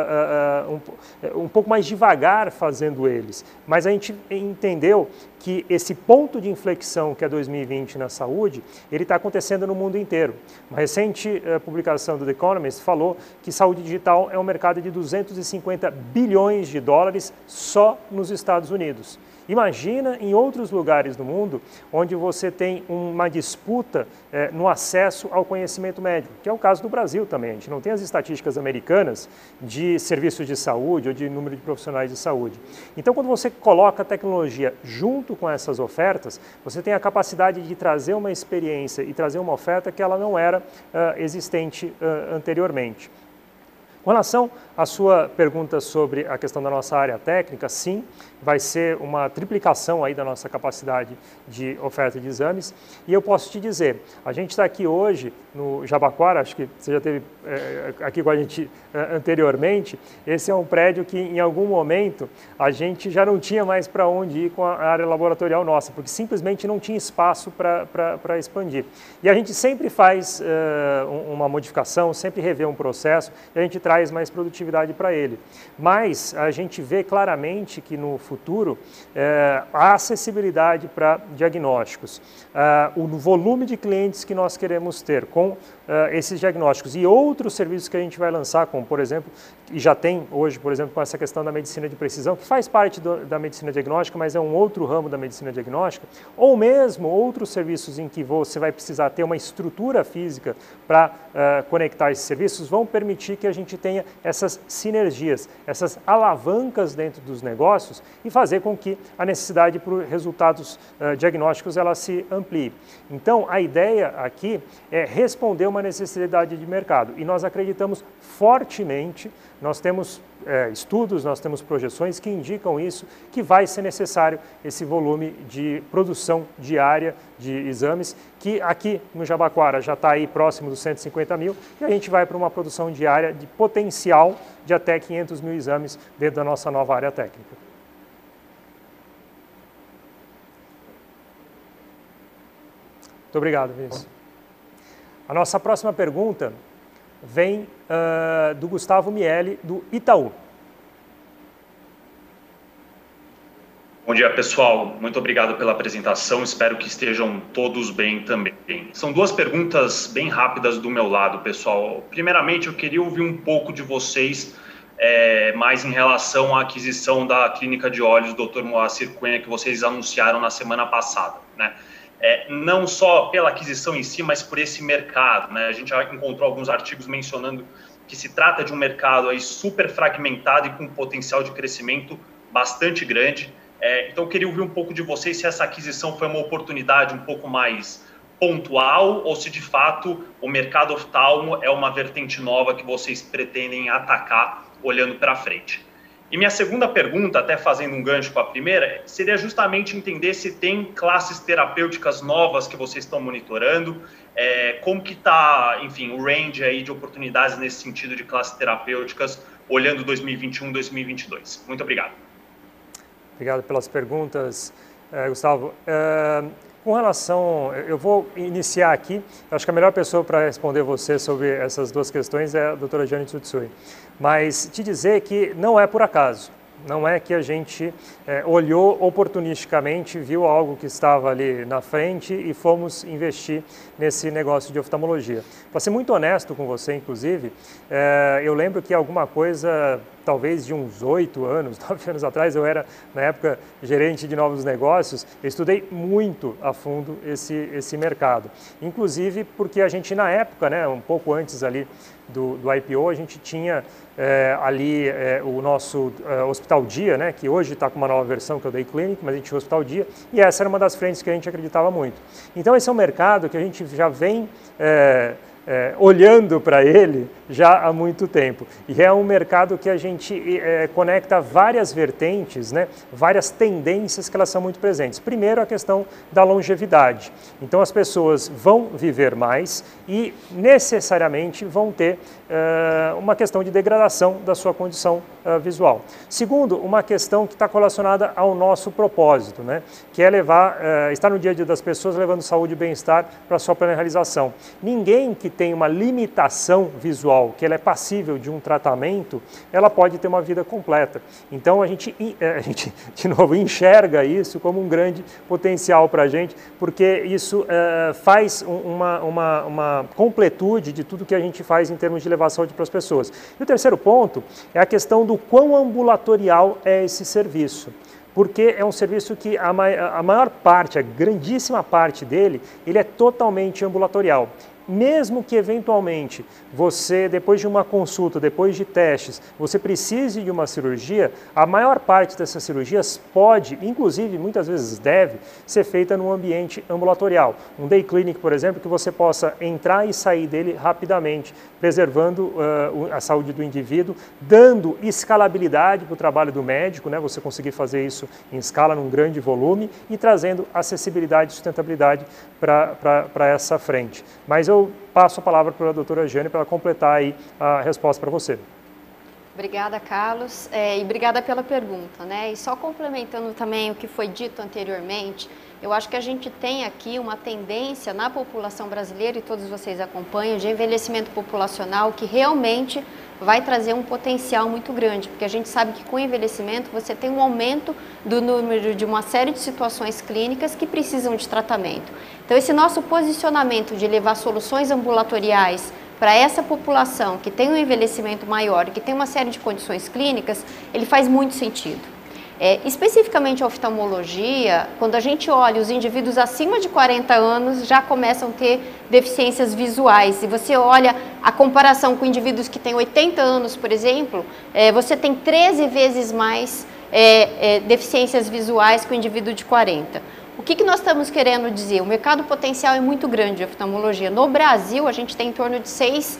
S3: uh, uh, uh, um, um pouco mais devagar fazendo eles. Mas a gente entendeu que esse ponto de inflexão que é dois mil e vinte na saúde, ele está acontecendo no mundo inteiro. Uma recente uh, publicação do The Economist falou que saúde digital é um mercado de duzentos e cinquenta bilhões de dólares só nos Estados Unidos. Imagina em outros lugares do mundo onde você tem uma disputa eh, no acesso ao conhecimento médico, que é o caso do Brasil também. A gente não tem as estatísticas americanas de serviços de saúde ou de número de profissionais de saúde. Então, quando você coloca a tecnologia junto com essas ofertas, você tem a capacidade de trazer uma experiência e trazer uma oferta que ela não era uh, existente uh, anteriormente. Com relação à sua pergunta sobre a questão da nossa área técnica, sim, vai ser uma triplicação aí da nossa capacidade de oferta de exames. E eu posso te dizer, a gente está aqui hoje no Jabaquara, acho que você já esteve é, aqui com a gente é, anteriormente, esse é um prédio que em algum momento a gente já não tinha mais para onde ir com a área laboratorial nossa, porque simplesmente não tinha espaço para expandir. E a gente sempre faz é, uma modificação, sempre revê um processo e a gente traz mais produtividade para ele. Mas a gente vê claramente que no futuro é, a acessibilidade para diagnósticos, é, o volume de clientes que nós queremos ter com é, esses diagnósticos e outros serviços que a gente vai lançar, como por exemplo, e já tem hoje, por exemplo, com essa questão da medicina de precisão, que faz parte do, da medicina diagnóstica, mas é um outro ramo da medicina diagnóstica, ou mesmo outros serviços em que você vai precisar ter uma estrutura física para uh, conectar esses serviços, vão permitir que a gente tenha essas sinergias, essas alavancas dentro dos negócios e fazer com que a necessidade por resultados uh, diagnósticos ela se amplie. Então, a ideia aqui é responder uma necessidade de mercado e nós acreditamos fortemente, nós temos é, estudos, nós temos projeções que indicam isso, que vai ser necessário esse volume de produção diária de exames, que aqui no Jabaquara já está aí próximo dos cento e cinquenta mil, e a gente vai para uma produção diária de potencial de até quinhentos mil exames dentro da nossa nova área técnica. Muito obrigado, Vinícius. A nossa próxima pergunta vem uh, do Gustavo Miele, do Itaú.
S19: Bom dia, pessoal. Muito obrigado pela apresentação. Espero que estejam todos bem também. São duas perguntas bem rápidas do meu lado, pessoal. Primeiramente, eu queria ouvir um pouco de vocês é, mais em relação à aquisição da clínica de olhos do doutor Moacir Cunha, que vocês anunciaram na semana passada, né? É, não só pela aquisição em si, mas por esse mercado, né? A gente já encontrou alguns artigos mencionando que se trata de um mercado aí super fragmentado e com potencial de crescimento bastante grande. É, então, eu queria ouvir um pouco de vocês se essa aquisição foi uma oportunidade um pouco mais pontual ou se, de fato, o mercado oftalmo é uma vertente nova que vocês pretendem atacar olhando para frente. E minha segunda pergunta, até fazendo um gancho com a primeira, seria justamente entender se tem classes terapêuticas novas que vocês estão monitorando, é, como que está, enfim, o range aí de oportunidades nesse sentido de classes terapêuticas, olhando dois mil e vinte e um, dois mil e vinte e dois. Muito obrigado.
S3: Obrigado pelas perguntas, eh, Gustavo. Eh, com relação, eu vou iniciar aqui, eu acho que a melhor pessoa para responder você sobre essas duas questões é a doutora Jane Tsutsui. Mas te dizer que não é por acaso, não é que a gente é, olhou oportunisticamente, viu algo que estava ali na frente e fomos investir nesse negócio de oftalmologia. Para ser muito honesto com você, inclusive, é, eu lembro que alguma coisa talvez de uns oito anos, nove anos atrás, eu era, na época, gerente de novos negócios, eu estudei muito a fundo esse, esse mercado. Inclusive porque a gente, na época, né, um pouco antes ali do, do I P O, a gente tinha é, ali é, o nosso é, Hospital Dia, né, que hoje está com uma nova versão, que é o Day Clinic, mas a gente tinha o Hospital Dia, e essa era uma das frentes que a gente acreditava muito. Então, esse é um mercado que a gente já vem é, é, olhando para ele já há muito tempo. E é um mercado que a gente é, conecta várias vertentes, né, várias tendências que elas são muito presentes. Primeiro, a questão da longevidade. Então, as pessoas vão viver mais e necessariamente vão ter uh, uma questão de degradação da sua condição uh, visual. Segundo, uma questão que está relacionada ao nosso propósito, né, que é levar, uh, estar no dia a dia das pessoas levando saúde e bem-estar para a sua plena realização. Ninguém que tem uma limitação visual, que ela é passível de um tratamento, ela pode ter uma vida completa. Então a gente, a gente de novo, enxerga isso como um grande potencial para a gente, porque isso uh, faz uma, uma, uma completude de tudo que a gente faz em termos de levar saúde para as pessoas. E o terceiro ponto é a questão do quão ambulatorial é esse serviço. Porque é um serviço que a, ma a maior parte, a grandíssima parte dele, ele é totalmente ambulatorial. Mesmo que eventualmente você, depois de uma consulta, depois de testes, você precise de uma cirurgia, a maior parte dessas cirurgias pode, inclusive muitas vezes deve, ser feita num ambiente ambulatorial. Um day clinic, por exemplo, que você possa entrar e sair dele rapidamente, preservando uh, a saúde do indivíduo, dando escalabilidade para o trabalho do médico, né? Você conseguir fazer isso em escala, num grande volume, e trazendo acessibilidade e sustentabilidade para essa frente. Mas eu Eu passo a palavra para a doutora Jane para completar aí a resposta para você.
S14: Obrigada, Carlos, é, e obrigada pela pergunta, né? E só complementando também o que foi dito anteriormente, eu acho que a gente tem aqui uma tendência na população brasileira, e todos vocês acompanham, de envelhecimento populacional que realmente vai trazer um potencial muito grande, porque a gente sabe que com o envelhecimento você tem um aumento do número de uma série de situações clínicas que precisam de tratamento. Então, esse nosso posicionamento de levar soluções ambulatoriais para essa população que tem um envelhecimento maior e que tem uma série de condições clínicas, ele faz muito sentido. É, especificamente a oftalmologia, quando a gente olha os indivíduos acima de quarenta anos já começam a ter deficiências visuais. Se você olha a comparação com indivíduos que têm oitenta anos, por exemplo, é, você tem treze vezes mais é, é, deficiências visuais que o indivíduo de quarenta. O que, que nós estamos querendo dizer? O mercado potencial é muito grande de oftalmologia. No Brasil, a gente tem em torno de seis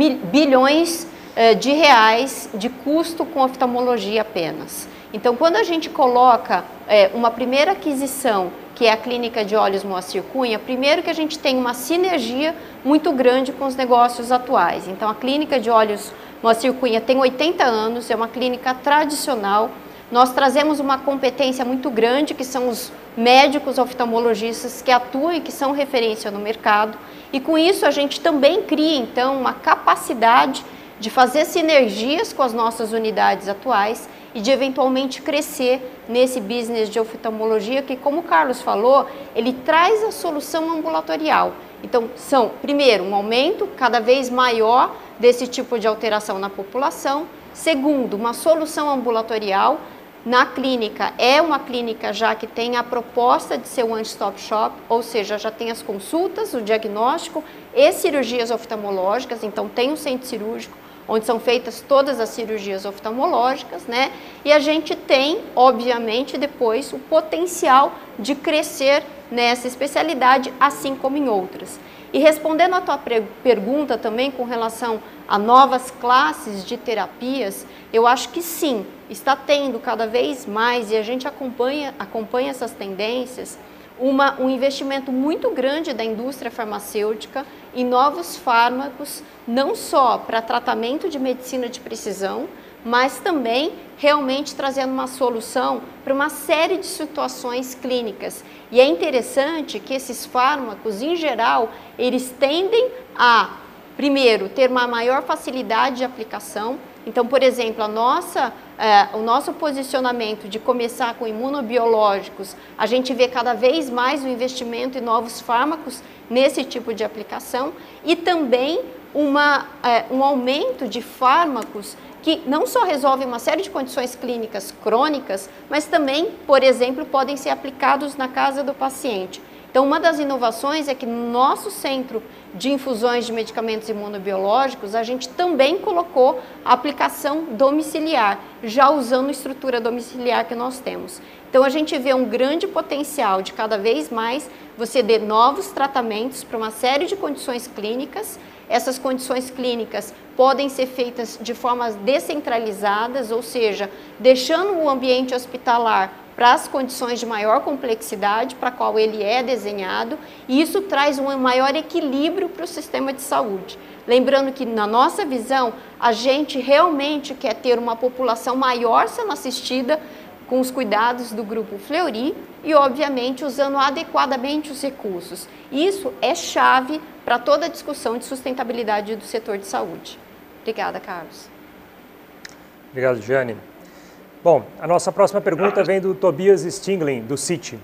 S14: bilhões é, de reais de custo com oftalmologia apenas. Então, quando a gente coloca é, uma primeira aquisição, que é a clínica de olhos Moacir Cunha, primeiro que a gente tem uma sinergia muito grande com os negócios atuais. Então, a clínica de olhos Moacir Cunha tem oitenta anos, é uma clínica tradicional. Nós trazemos uma competência muito grande, que são os médicos oftalmologistas que atuam e que são referência no mercado. E com isso, a gente também cria, então, uma capacidade de fazer sinergias com as nossas unidades atuais e de eventualmente crescer nesse business de oftalmologia que, como o Carlos falou, ele traz a solução ambulatorial. Então, são, primeiro, um aumento cada vez maior desse tipo de alteração na população. Segundo, uma solução ambulatorial. Na clínica, é uma clínica já que tem a proposta de ser um one-stop shop, ou seja, já tem as consultas, o diagnóstico e cirurgias oftalmológicas, então tem um centro cirúrgico, onde são feitas todas as cirurgias oftalmológicas, né? E a gente tem, obviamente, depois o potencial de crescer nessa especialidade, assim como em outras. E respondendo a tua pergunta também com relação a novas classes de terapias, eu acho que sim, está tendo cada vez mais, e a gente acompanha, acompanha essas tendências, Uma, um investimento muito grande da indústria farmacêutica em novos fármacos, não só para tratamento de medicina de precisão, mas também realmente trazendo uma solução para uma série de situações clínicas. E é interessante que esses fármacos, em geral, eles tendem a, primeiro, ter uma maior facilidade de aplicação. Então, por exemplo, a nossa, eh, o nosso posicionamento de começar com imunobiológicos, a gente vê cada vez mais o investimento em novos fármacos nesse tipo de aplicação e também uma, eh, um aumento de fármacos que não só resolvem uma série de condições clínicas crônicas, mas também, por exemplo, podem ser aplicados na casa do paciente. Então, uma das inovações é que no nosso centro de infusões de medicamentos imunobiológicos, a gente também colocou a aplicação domiciliar, já usando a estrutura domiciliar que nós temos. Então, a gente vê um grande potencial de cada vez mais você dar novos tratamentos para uma série de condições clínicas. Essas condições clínicas podem ser feitas de formas descentralizadas, ou seja, deixando o ambiente hospitalar para as condições de maior complexidade para a qual ele é desenhado, e isso traz um maior equilíbrio para o sistema de saúde. Lembrando que, na nossa visão, a gente realmente quer ter uma população maior sendo assistida com os cuidados do Grupo Fleury e, obviamente, usando adequadamente os recursos. Isso é chave para toda a discussão de sustentabilidade do setor de saúde. Obrigada, Carlos.
S3: Obrigado, Jane. Bom, a nossa próxima pergunta vem do Tobias Stingling, do Citi.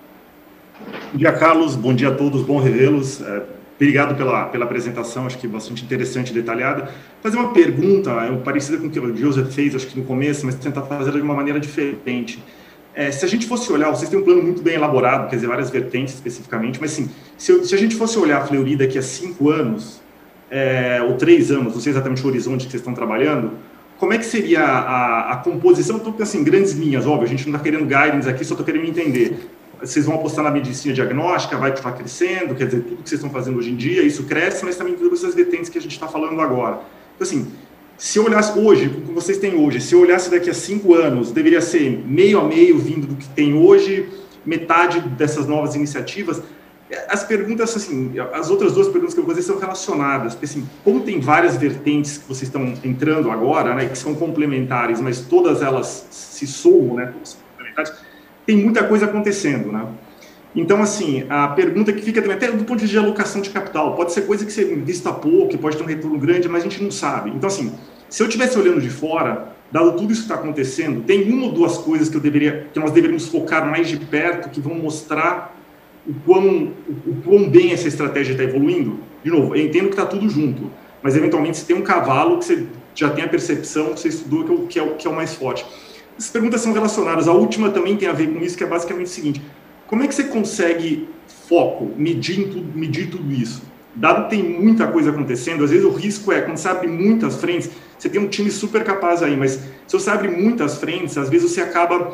S20: Bom dia, Carlos. Bom dia a todos. Bom revê-los. É, obrigado pela, pela apresentação, acho que bastante interessante e detalhada. Fazer uma pergunta, é, parecida com o que o Joseph fez, acho que no começo, mas tentar fazer de uma maneira diferente. É, se a gente fosse olhar, vocês têm um plano muito bem elaborado, quer dizer, várias vertentes especificamente, mas sim, se, eu, se a gente fosse olhar a Fleury daqui a cinco anos, é, ou três anos, não sei exatamente o horizonte que vocês estão trabalhando, como é que seria a, a composição? Estou pensando em grandes linhas, óbvio, a gente não está querendo guidance aqui, só estou querendo entender. Vocês vão apostar na medicina diagnóstica, vai continuar crescendo, quer dizer, tudo que vocês estão fazendo hoje em dia, isso cresce, mas também todas essas vertentes que a gente está falando agora. Então, assim, se eu olhasse hoje, com o que vocês têm hoje, se eu olhasse daqui a cinco anos, deveria ser meio a meio vindo do que tem hoje, metade dessas novas iniciativas. As perguntas, assim, as outras duas perguntas que eu vou fazer são relacionadas, porque, assim, como tem várias vertentes que vocês estão entrando agora, né, que são complementares, mas todas elas se somam, né, todas são complementares, tem muita coisa acontecendo, né? Então, assim, a pergunta que fica também, até do ponto de vista de alocação de capital, pode ser coisa que você vista pouco, que pode ter um retorno grande, mas a gente não sabe. Então, assim, se eu estivesse olhando de fora, dado tudo isso que está acontecendo, tem uma ou duas coisas que, eu deveria, que nós deveríamos focar mais de perto, que vão mostrar o quão, o quão bem essa estratégia está evoluindo. De novo, eu entendo que está tudo junto, mas eventualmente você tem um cavalo que você já tem a percepção, que você estudou, que é o, que é o, que é o mais forte. Essas perguntas são relacionadas. A última também tem a ver com isso, que é basicamente o seguinte: como é que você consegue foco, medir tudo, medir tudo isso? Dado que tem muita coisa acontecendo, às vezes o risco é, quando você abre muitas frentes, você tem um time super capaz aí, mas se você abre muitas frentes, às vezes você acaba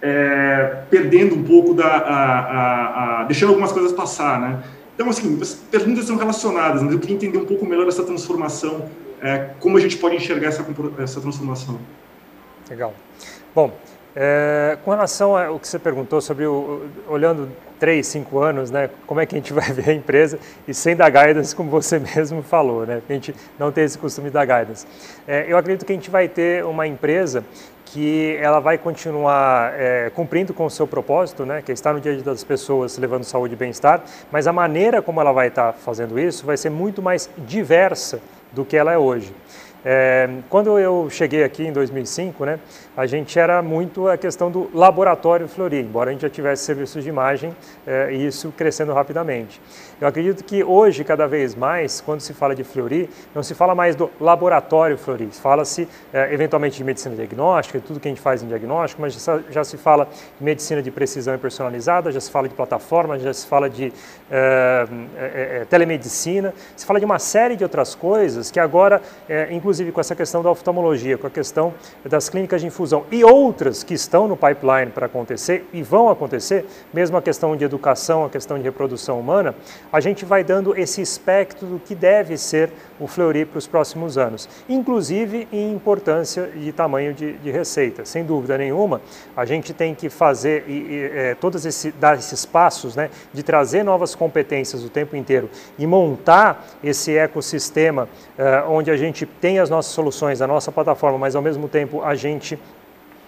S20: é, perdendo um pouco da... A, a, a, deixando algumas coisas passar, né? Então, assim, as perguntas são relacionadas, mas eu queria entender um pouco melhor essa transformação, é, como a gente pode enxergar essa, essa transformação.
S3: Legal. Bom, é, com relação ao que você perguntou sobre, o, olhando três, cinco anos, né, como é que a gente vai ver a empresa e sem dar guidance, como você mesmo falou, né, a gente não tem esse costume de dar guidance. É, eu acredito que a gente vai ter uma empresa que ela vai continuar é, cumprindo com o seu propósito, né, que é estar no dia a dia das pessoas, levando saúde e bem-estar, mas a maneira como ela vai estar fazendo isso vai ser muito mais diversa do que ela é hoje. É, quando eu cheguei aqui em dois mil e cinco, né, a gente era muito a questão do laboratório Fleury, embora a gente já tivesse serviços de imagem é, e isso crescendo rapidamente. Eu acredito que hoje, cada vez mais, quando se fala de Fleury, não se fala mais do laboratório Fleury, fala-se é, eventualmente de medicina diagnóstica, de tudo que a gente faz em diagnóstico, mas já, já se fala de medicina de precisão e personalizada, já se fala de plataforma, já se fala de é, é, é, telemedicina, se fala de uma série de outras coisas que agora, é, inclusive, inclusive com essa questão da oftalmologia, com a questão das clínicas de infusão e outras que estão no pipeline para acontecer e vão acontecer, mesmo a questão de educação, a questão de reprodução humana, a gente vai dando esse espectro do que deve ser o Fleury para os próximos anos, inclusive em importância e tamanho de, de receita. Sem dúvida nenhuma, a gente tem que fazer e, e, é, todos esse, dar esses passos, né, de trazer novas competências o tempo inteiro e montar esse ecossistema é, onde a gente tem as nossas soluções, a nossa plataforma, mas ao mesmo tempo a gente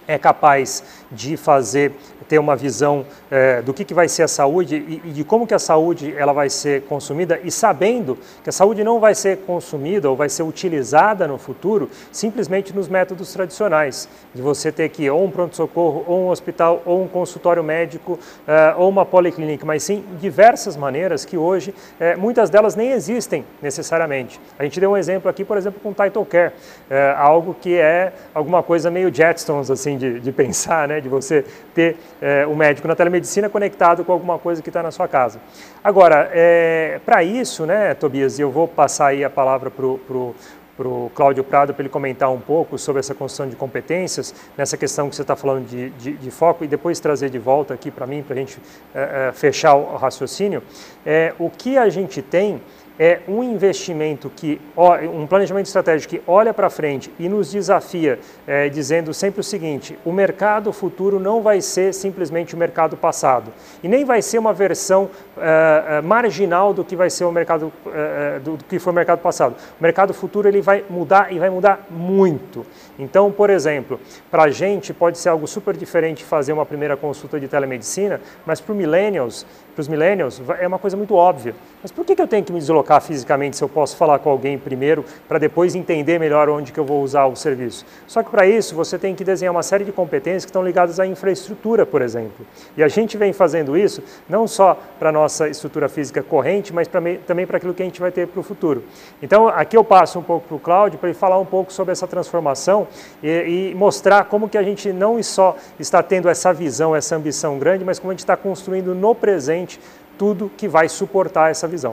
S3: é capaz de fazer, ter uma visão é, do que, que vai ser a saúde e, e de como que a saúde ela vai ser consumida, e sabendo que a saúde não vai ser consumida ou vai ser utilizada no futuro simplesmente nos métodos tradicionais, de você ter que ir ou um pronto-socorro, ou um hospital, ou um consultório médico, é, ou uma policlínica, mas sim diversas maneiras que hoje, é, muitas delas nem existem necessariamente. A gente deu um exemplo aqui, por exemplo, com o Title Care, é, algo que é alguma coisa meio Jetstones, assim, De, de pensar, né, de você ter é, o médico na telemedicina conectado com alguma coisa que está na sua casa. Agora, é, para isso, né, Tobias, e eu vou passar aí a palavra para o Cláudio Prado para ele comentar um pouco sobre essa construção de competências, nessa questão que você está falando de, de, de foco, e depois trazer de volta aqui para mim, para a gente é, é, fechar o raciocínio. É, o que a gente tem é um investimento, que, um planejamento estratégico que olha para frente e nos desafia, é, dizendo sempre o seguinte: o mercado futuro não vai ser simplesmente o mercado passado, e nem vai ser uma versão é, marginal do que vai ser o mercado, é, do que foi o mercado passado. O mercado futuro ele vai mudar, e vai mudar muito. Então, por exemplo, para a gente pode ser algo super diferente fazer uma primeira consulta de telemedicina, mas para os millennials, para os millennials é uma coisa muito óbvia. Mas por que, que eu tenho que me deslocar fisicamente se eu posso falar com alguém primeiro para depois entender melhor onde que eu vou usar o serviço? Só que para isso você tem que desenhar uma série de competências que estão ligadas à infraestrutura, por exemplo. E a gente vem fazendo isso não só para a nossa estrutura física corrente, mas pra, também para aquilo que a gente vai ter para o futuro. Então aqui eu passo um pouco para o Cláudio para ele falar um pouco sobre essa transformação e, e mostrar como que a gente não só está tendo essa visão, essa ambição grande, mas como a gente está construindo no presente tudo que vai suportar essa visão.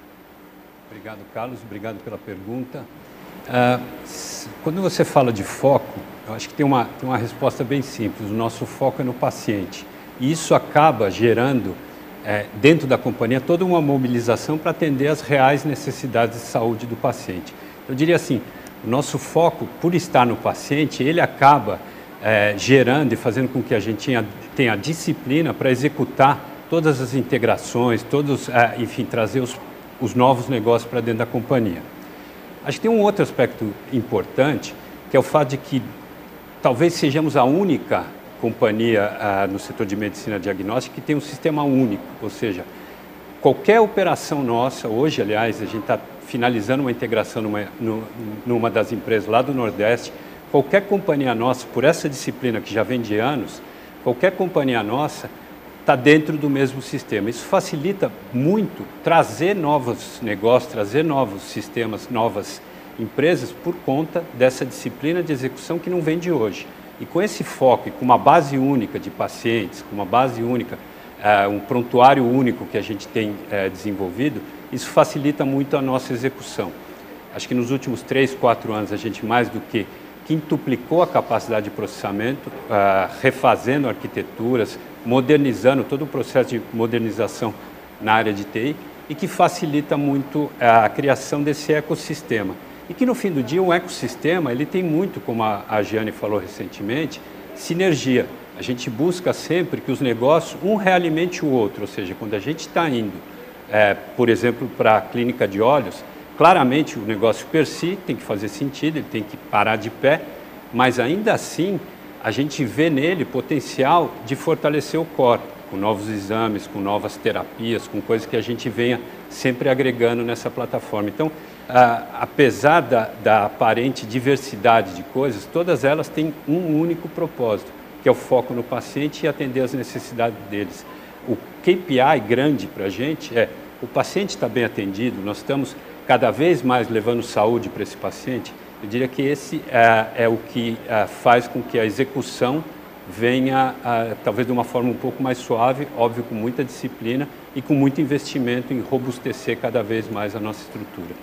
S7: Obrigado, Carlos. Obrigado pela pergunta. Uh, quando você fala de foco, eu acho que tem uma, tem uma resposta bem simples. O nosso foco é no paciente. E isso acaba gerando, é, dentro da companhia, toda uma mobilização para atender às reais necessidades de saúde do paciente. Eu diria assim, o nosso foco, por estar no paciente, ele acaba é, gerando e fazendo com que a gente tenha, tenha disciplina para executar todas as integrações, todos, é, enfim, trazer os, os novos negócios para dentro da companhia. Acho que tem um outro aspecto importante, que é o fato de que talvez sejamos a única companhia ah, no setor de medicina diagnóstica que tem um sistema único, ou seja, qualquer operação nossa, hoje, aliás, a gente está finalizando uma integração numa, numa das empresas lá do Nordeste, qualquer companhia nossa, por essa disciplina que já vem de anos, qualquer companhia nossa está dentro do mesmo sistema. Isso facilita muito trazer novos negócios, trazer novos sistemas, novas empresas por conta dessa disciplina de execução que não vem de hoje. E com esse foco e com uma base única de pacientes, com uma base única, uh, um prontuário único que a gente tem uh, desenvolvido, isso facilita muito a nossa execução. Acho que nos últimos três, quatro anos a gente mais do que quintuplicou a capacidade de processamento, uh, refazendo arquiteturas, modernizando todo o processo de modernização na área de T I e que facilita muito a criação desse ecossistema. E que no fim do dia, um ecossistema, ele tem muito, como a, a Giane falou recentemente, sinergia. A gente busca sempre que os negócios, um realimente o outro, ou seja, quando a gente está indo, é, por exemplo, para a clínica de olhos, claramente o negócio per si tem que fazer sentido, ele tem que parar de pé, mas ainda assim a gente vê nele potencial de fortalecer o core, com novos exames, com novas terapias, com coisas que a gente venha sempre agregando nessa plataforma. Então, ah, apesar da, da aparente diversidade de coisas, todas elas têm um único propósito, que é o foco no paciente e atender às necessidades deles. O K P I grande para a gente é, o paciente está bem atendido, nós estamos cada vez mais levando saúde para esse paciente. Eu diria que esse é, é o que é, faz com que a execução venha, é, talvez de uma forma um pouco mais suave, óbvio, com muita disciplina e com muito investimento em robustecer cada vez mais a nossa estrutura.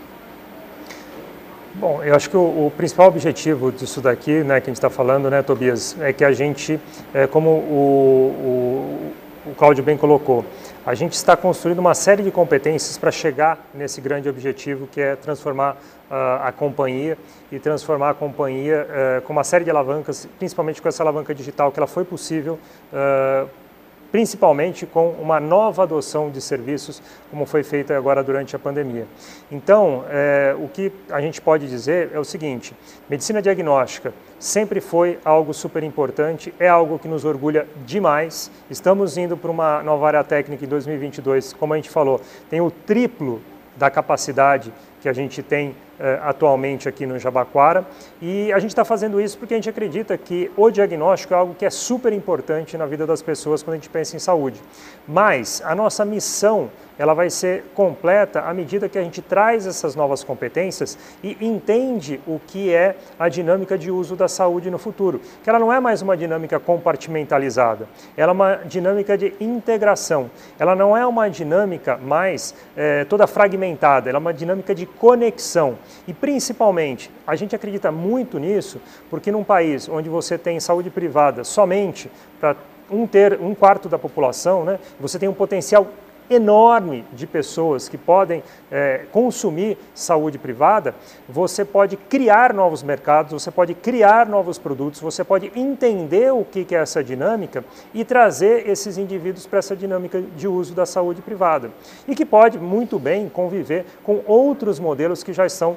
S3: Bom, eu acho que o, o principal objetivo disso daqui, né, que a gente está falando, né, Tobias, é que a gente, é, como o, o, o Cláudio bem colocou, a gente está construindo uma série de competências para chegar nesse grande objetivo, que é transformar uh, a companhia e transformar a companhia uh, com uma série de alavancas, principalmente com essa alavanca digital, que ela foi possível uh, principalmente com uma nova adoção de serviços, como foi feita agora durante a pandemia. Então, é, o que a gente pode dizer é o seguinte: medicina diagnóstica sempre foi algo super importante, é algo que nos orgulha demais. Estamos indo para uma nova área técnica em dois mil e vinte e dois, como a gente falou, tem o triplo da capacidade que a gente tem eh, atualmente aqui no Jabaquara, e a gente está fazendo isso porque a gente acredita que o diagnóstico é algo que é super importante na vida das pessoas quando a gente pensa em saúde. Mas a nossa missão, ela vai ser completa à medida que a gente traz essas novas competências e entende o que é a dinâmica de uso da saúde no futuro, que ela não é mais uma dinâmica compartimentalizada, ela é uma dinâmica de integração, ela não é uma dinâmica mais eh, toda fragmentada, ela é uma dinâmica de conexão. E principalmente, a gente acredita muito nisso, porque num país onde você tem saúde privada somente para um, ter, um quarto da população, né, você tem um potencial enorme de pessoas que podem é, consumir saúde privada, você pode criar novos mercados, você pode criar novos produtos, você pode entender o que é essa dinâmica e trazer esses indivíduos para essa dinâmica de uso da saúde privada. E que pode muito bem conviver com outros modelos que já estão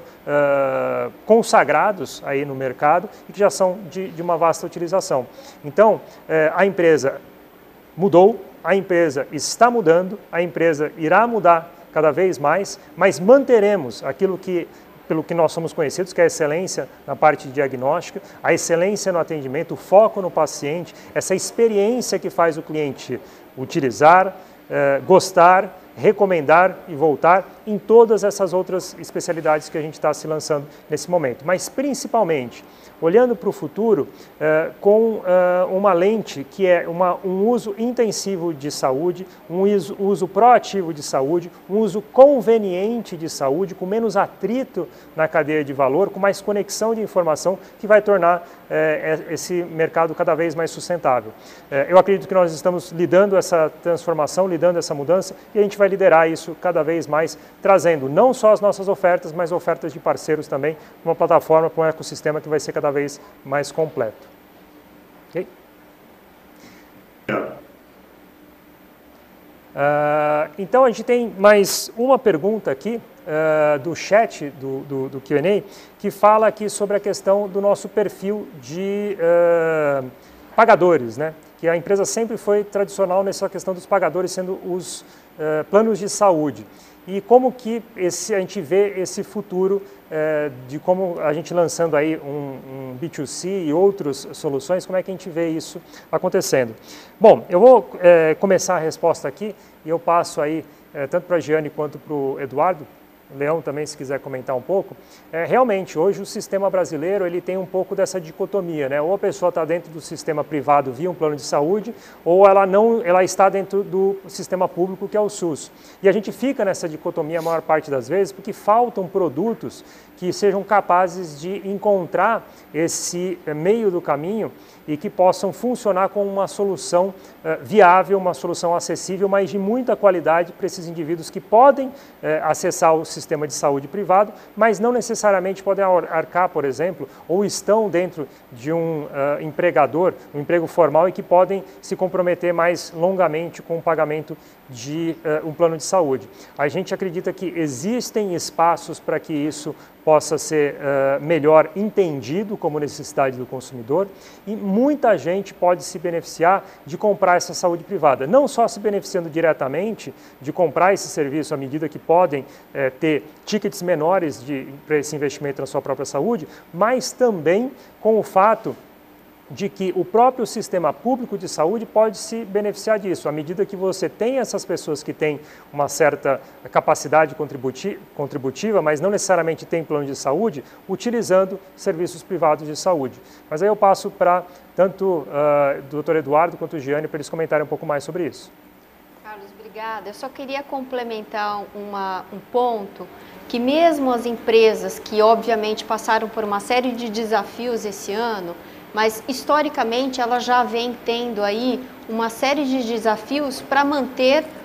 S3: uh, consagrados aí no mercado e que já são de, de uma vasta utilização. Então, uh, a empresa mudou, a empresa está mudando, a empresa irá mudar cada vez mais, mas manteremos aquilo que, pelo que nós somos conhecidos, que é a excelência na parte de diagnóstica, a excelência no atendimento, o foco no paciente, essa experiência que faz o cliente utilizar, eh, gostar, recomendar e voltar em todas essas outras especialidades que a gente está se lançando nesse momento. Mas principalmente, olhando para o futuro eh, com eh, uma lente que é uma, um uso intensivo de saúde, um uso, uso proativo de saúde, um uso conveniente de saúde, com menos atrito na cadeia de valor, com mais conexão de informação, que vai tornar eh, esse mercado cada vez mais sustentável. Eh, eu acredito que nós estamos lidando essa transformação, lidando essa mudança, e a gente vai liderar isso cada vez mais, trazendo não só as nossas ofertas, mas ofertas de parceiros também, uma plataforma, para um ecossistema que vai ser cada vez mais completo. Ok? Uh, então, a gente tem mais uma pergunta aqui uh, do chat do, do, do Q and A, que fala aqui sobre a questão do nosso perfil de uh, pagadores, né? Que a empresa sempre foi tradicional nessa questão dos pagadores sendo os uh, planos de saúde. E como que esse, a gente vê esse futuro eh, de como a gente lançando aí um, um B dois C e outras soluções, como é que a gente vê isso acontecendo? Bom, eu vou eh, começar a resposta aqui e eu passo aí eh, tanto para a Giane quanto para o Eduardo, o Leão também, se quiser comentar um pouco. É, realmente, hoje o sistema brasileiro ele tem um pouco dessa dicotomia, né? Ou a pessoa está dentro do sistema privado via um plano de saúde, ou ela, não, ela está dentro do sistema público, que é o SUS. E a gente fica nessa dicotomia a maior parte das vezes porque faltam produtos que sejam capazes de encontrar esse meio do caminho e que possam funcionar como uma solução uh, viável, uma solução acessível, mas de muita qualidade para esses indivíduos que podem uh, acessar o sistema de saúde privado, mas não necessariamente podem arcar, por exemplo, ou estão dentro de um uh, empregador, um emprego formal, e que podem se comprometer mais longamente com o pagamento de uh, um plano de saúde. A gente acredita que existem espaços para que isso possa ser uh, melhor entendido como necessidade do consumidor, e muita gente pode se beneficiar de comprar essa saúde privada, não só se beneficiando diretamente de comprar esse serviço à medida que podem uh, ter tickets menores para esse investimento na sua própria saúde, mas também com o fato de que o próprio sistema público de saúde pode se beneficiar disso, à medida que você tem essas pessoas que têm uma certa capacidade contributiva, mas não necessariamente têm plano de saúde, utilizando serviços privados de saúde. Mas aí eu passo para tanto uh, o doutor Eduardo quanto o Giane para eles comentarem um pouco mais sobre isso.
S14: Carlos, obrigada. Eu só queria complementar uma, um ponto, que mesmo as empresas que obviamente passaram por uma série de desafios esse ano, mas historicamente ela já vem tendo aí uma série de desafios para manter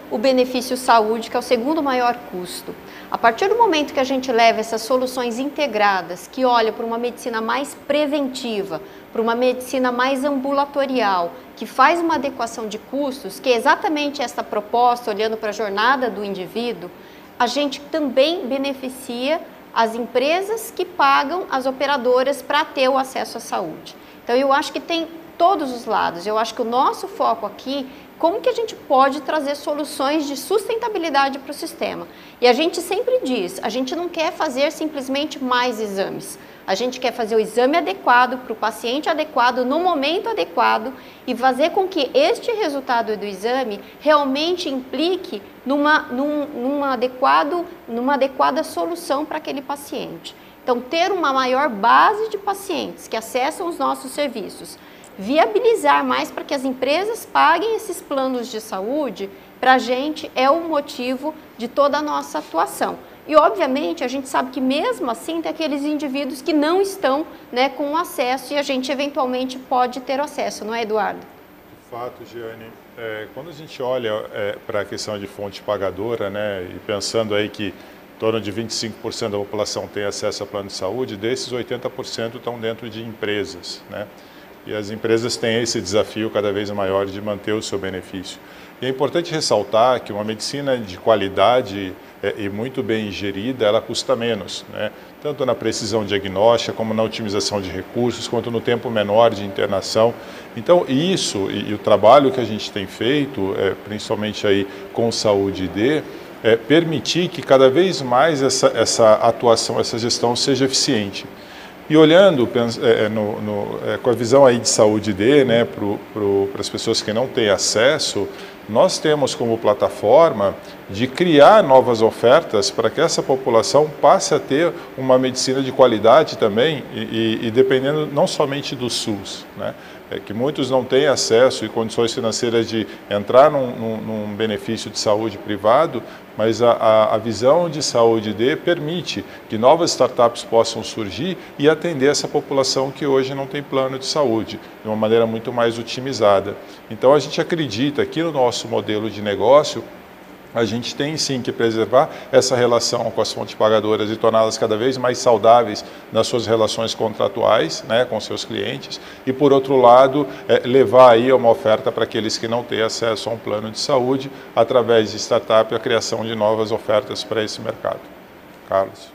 S14: o benefício saúde, que é o segundo maior custo. A partir do momento que a gente leva essas soluções integradas, que olham para uma medicina mais preventiva, para uma medicina mais ambulatorial, que faz uma adequação de custos, que é exatamente essa proposta, olhando para a jornada do indivíduo, a gente também beneficia as empresas que pagam as operadoras para ter o acesso à saúde. Então eu acho que tem todos os lados. Eu acho que o nosso foco aqui, como que a gente pode trazer soluções de sustentabilidade para o sistema. E a gente sempre diz, a gente não quer fazer simplesmente mais exames. A gente quer fazer o exame adequado para o paciente adequado, no momento adequado, e fazer com que este resultado do exame realmente implique numa, num, numa, adequado, numa adequada solução para aquele paciente. Então, ter uma maior base de pacientes que acessam os nossos serviços, viabilizar mais para que as empresas paguem esses planos de saúde, para a gente é o motivo de toda a nossa atuação. E, obviamente, a gente sabe que mesmo assim tem aqueles indivíduos que não estão, né, com acesso e a gente eventualmente pode ter acesso, não é, Eduardo?
S10: De fato, Giane, é, quando a gente olha é, para a questão de fonte pagadora, né, e pensando aí que em torno de vinte e cinco por cento da população tem acesso a plano de saúde, desses oitenta por cento estão dentro de empresas, né? E as empresas têm esse desafio cada vez maior de manter o seu benefício. E é importante ressaltar que uma medicina de qualidade é, e muito bem gerida, ela custa menos, né? Tanto na precisão diagnóstica, como na otimização de recursos, quanto no tempo menor de internação. Então, isso e, e o trabalho que a gente tem feito, é, principalmente aí com Saúde D, é permitir que cada vez mais essa, essa atuação, essa gestão seja eficiente. E olhando é, no, no, é, com a visão aí de Saúde D, né, para as pessoas que não têm acesso, nós temos como plataforma de criar novas ofertas para que essa população passe a ter uma medicina de qualidade também e, e, e dependendo não somente do SUS, né? É que muitos não têm acesso e condições financeiras de entrar num, num, num benefício de saúde privado, mas a, a, a visão de Saúde D permite que novas startups possam surgir e atender essa população que hoje não tem plano de saúde, de uma maneira muito mais otimizada. Então a gente acredita que no nosso modelo de negócio, a gente tem sim que preservar essa relação com as fontes pagadoras e torná-las cada vez mais saudáveis nas suas relações contratuais, né, com seus clientes, e por outro lado, é, levar aí uma oferta para aqueles que não têm acesso a um plano de saúde, através de startup, a criação de novas ofertas para esse mercado. Carlos.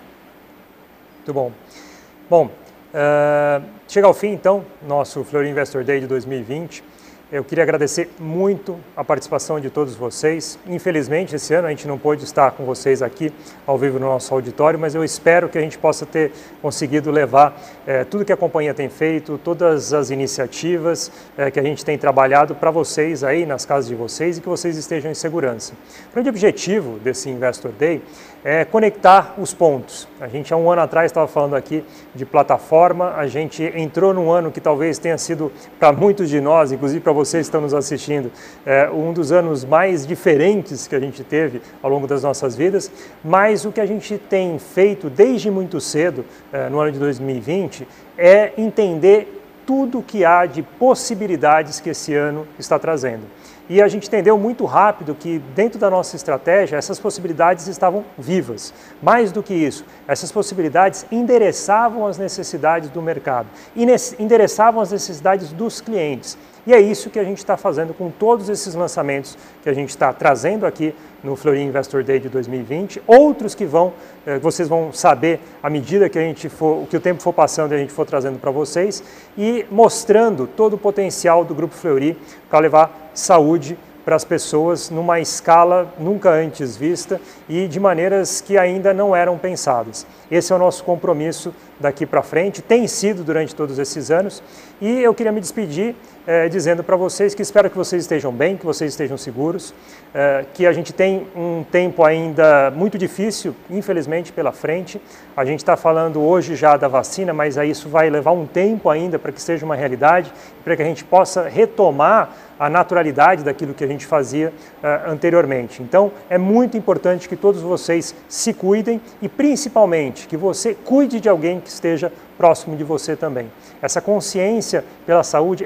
S3: Muito bom. Bom, uh, chega ao fim então, nosso Fleury Investor Day de dois mil e vinte. Eu queria agradecer muito a participação de todos vocês. Infelizmente, esse ano a gente não pôde estar com vocês aqui ao vivo no nosso auditório, mas eu espero que a gente possa ter conseguido levar eh, tudo que a companhia tem feito, todas as iniciativas eh, que a gente tem trabalhado para vocês aí nas casas de vocês e que vocês estejam em segurança. O grande objetivo desse Investor Day é conectar os pontos. A gente há um ano atrás estava falando aqui de plataforma, a gente entrou num ano que talvez tenha sido para muitos de nós, inclusive para vocês que estão nos assistindo, é um dos anos mais diferentes que a gente teve ao longo das nossas vidas, mas o que a gente tem feito desde muito cedo, é, no ano de dois mil e vinte, é entender tudo que há de possibilidades que esse ano está trazendo. E a gente entendeu muito rápido que dentro da nossa estratégia essas possibilidades estavam vivas. Mais do que isso, essas possibilidades endereçavam as necessidades do mercado, endereçavam as necessidades dos clientes. E é isso que a gente está fazendo com todos esses lançamentos que a gente está trazendo aqui no Fleury Investor Day de dois mil e vinte, outros que vão, eh, vocês vão saber à medida que a gente for, que o tempo for passando e a gente for trazendo para vocês, e mostrando todo o potencial do Grupo Fleury para levar saúde para as pessoas numa escala nunca antes vista e de maneiras que ainda não eram pensadas. Esse é o nosso compromisso daqui para frente, tem sido durante todos esses anos, e eu queria me despedir eh, dizendo para vocês que espero que vocês estejam bem, que vocês estejam seguros, eh, que a gente tem um tempo ainda muito difícil, infelizmente, pela frente. A gente está falando hoje já da vacina, mas aí isso vai levar um tempo ainda para que seja uma realidade, para que a gente possa retomar a naturalidade daquilo que a gente fazia uh, anteriormente. Então, é muito importante que todos vocês se cuidem e, principalmente, que você cuide de alguém que esteja próximo de você também. Essa consciência pela saúde é muito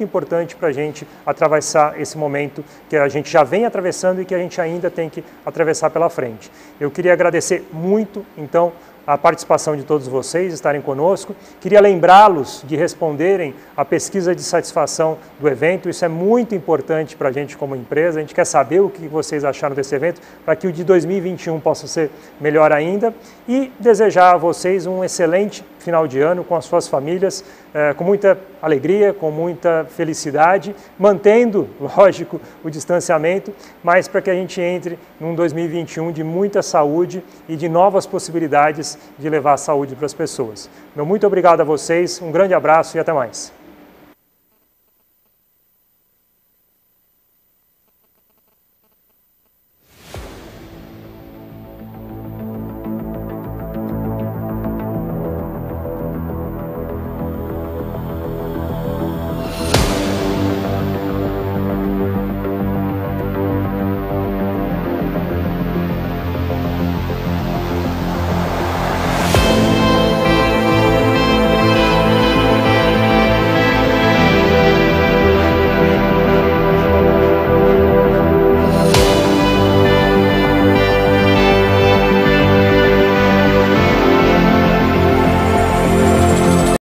S3: importante para a gente atravessar esse momento que a gente já vem atravessando e que a gente ainda tem que atravessar pela frente. Eu queria agradecer muito, então, a participação de todos vocês, estarem conosco. Queria lembrá-los de responderem à pesquisa de satisfação do evento. Isso é muito importante para a gente como empresa. A gente quer saber o que vocês acharam desse evento para que o de dois mil e vinte e um possa ser melhor ainda. E desejar a vocês um excelente final de ano com as suas famílias, eh, com muita alegria, com muita felicidade, mantendo, lógico, o distanciamento, mas para que a gente entre num dois mil e vinte e um de muita saúde e de novas possibilidades de levar a saúde para as pessoas. Meu muito obrigado a vocês, um grande abraço e até mais.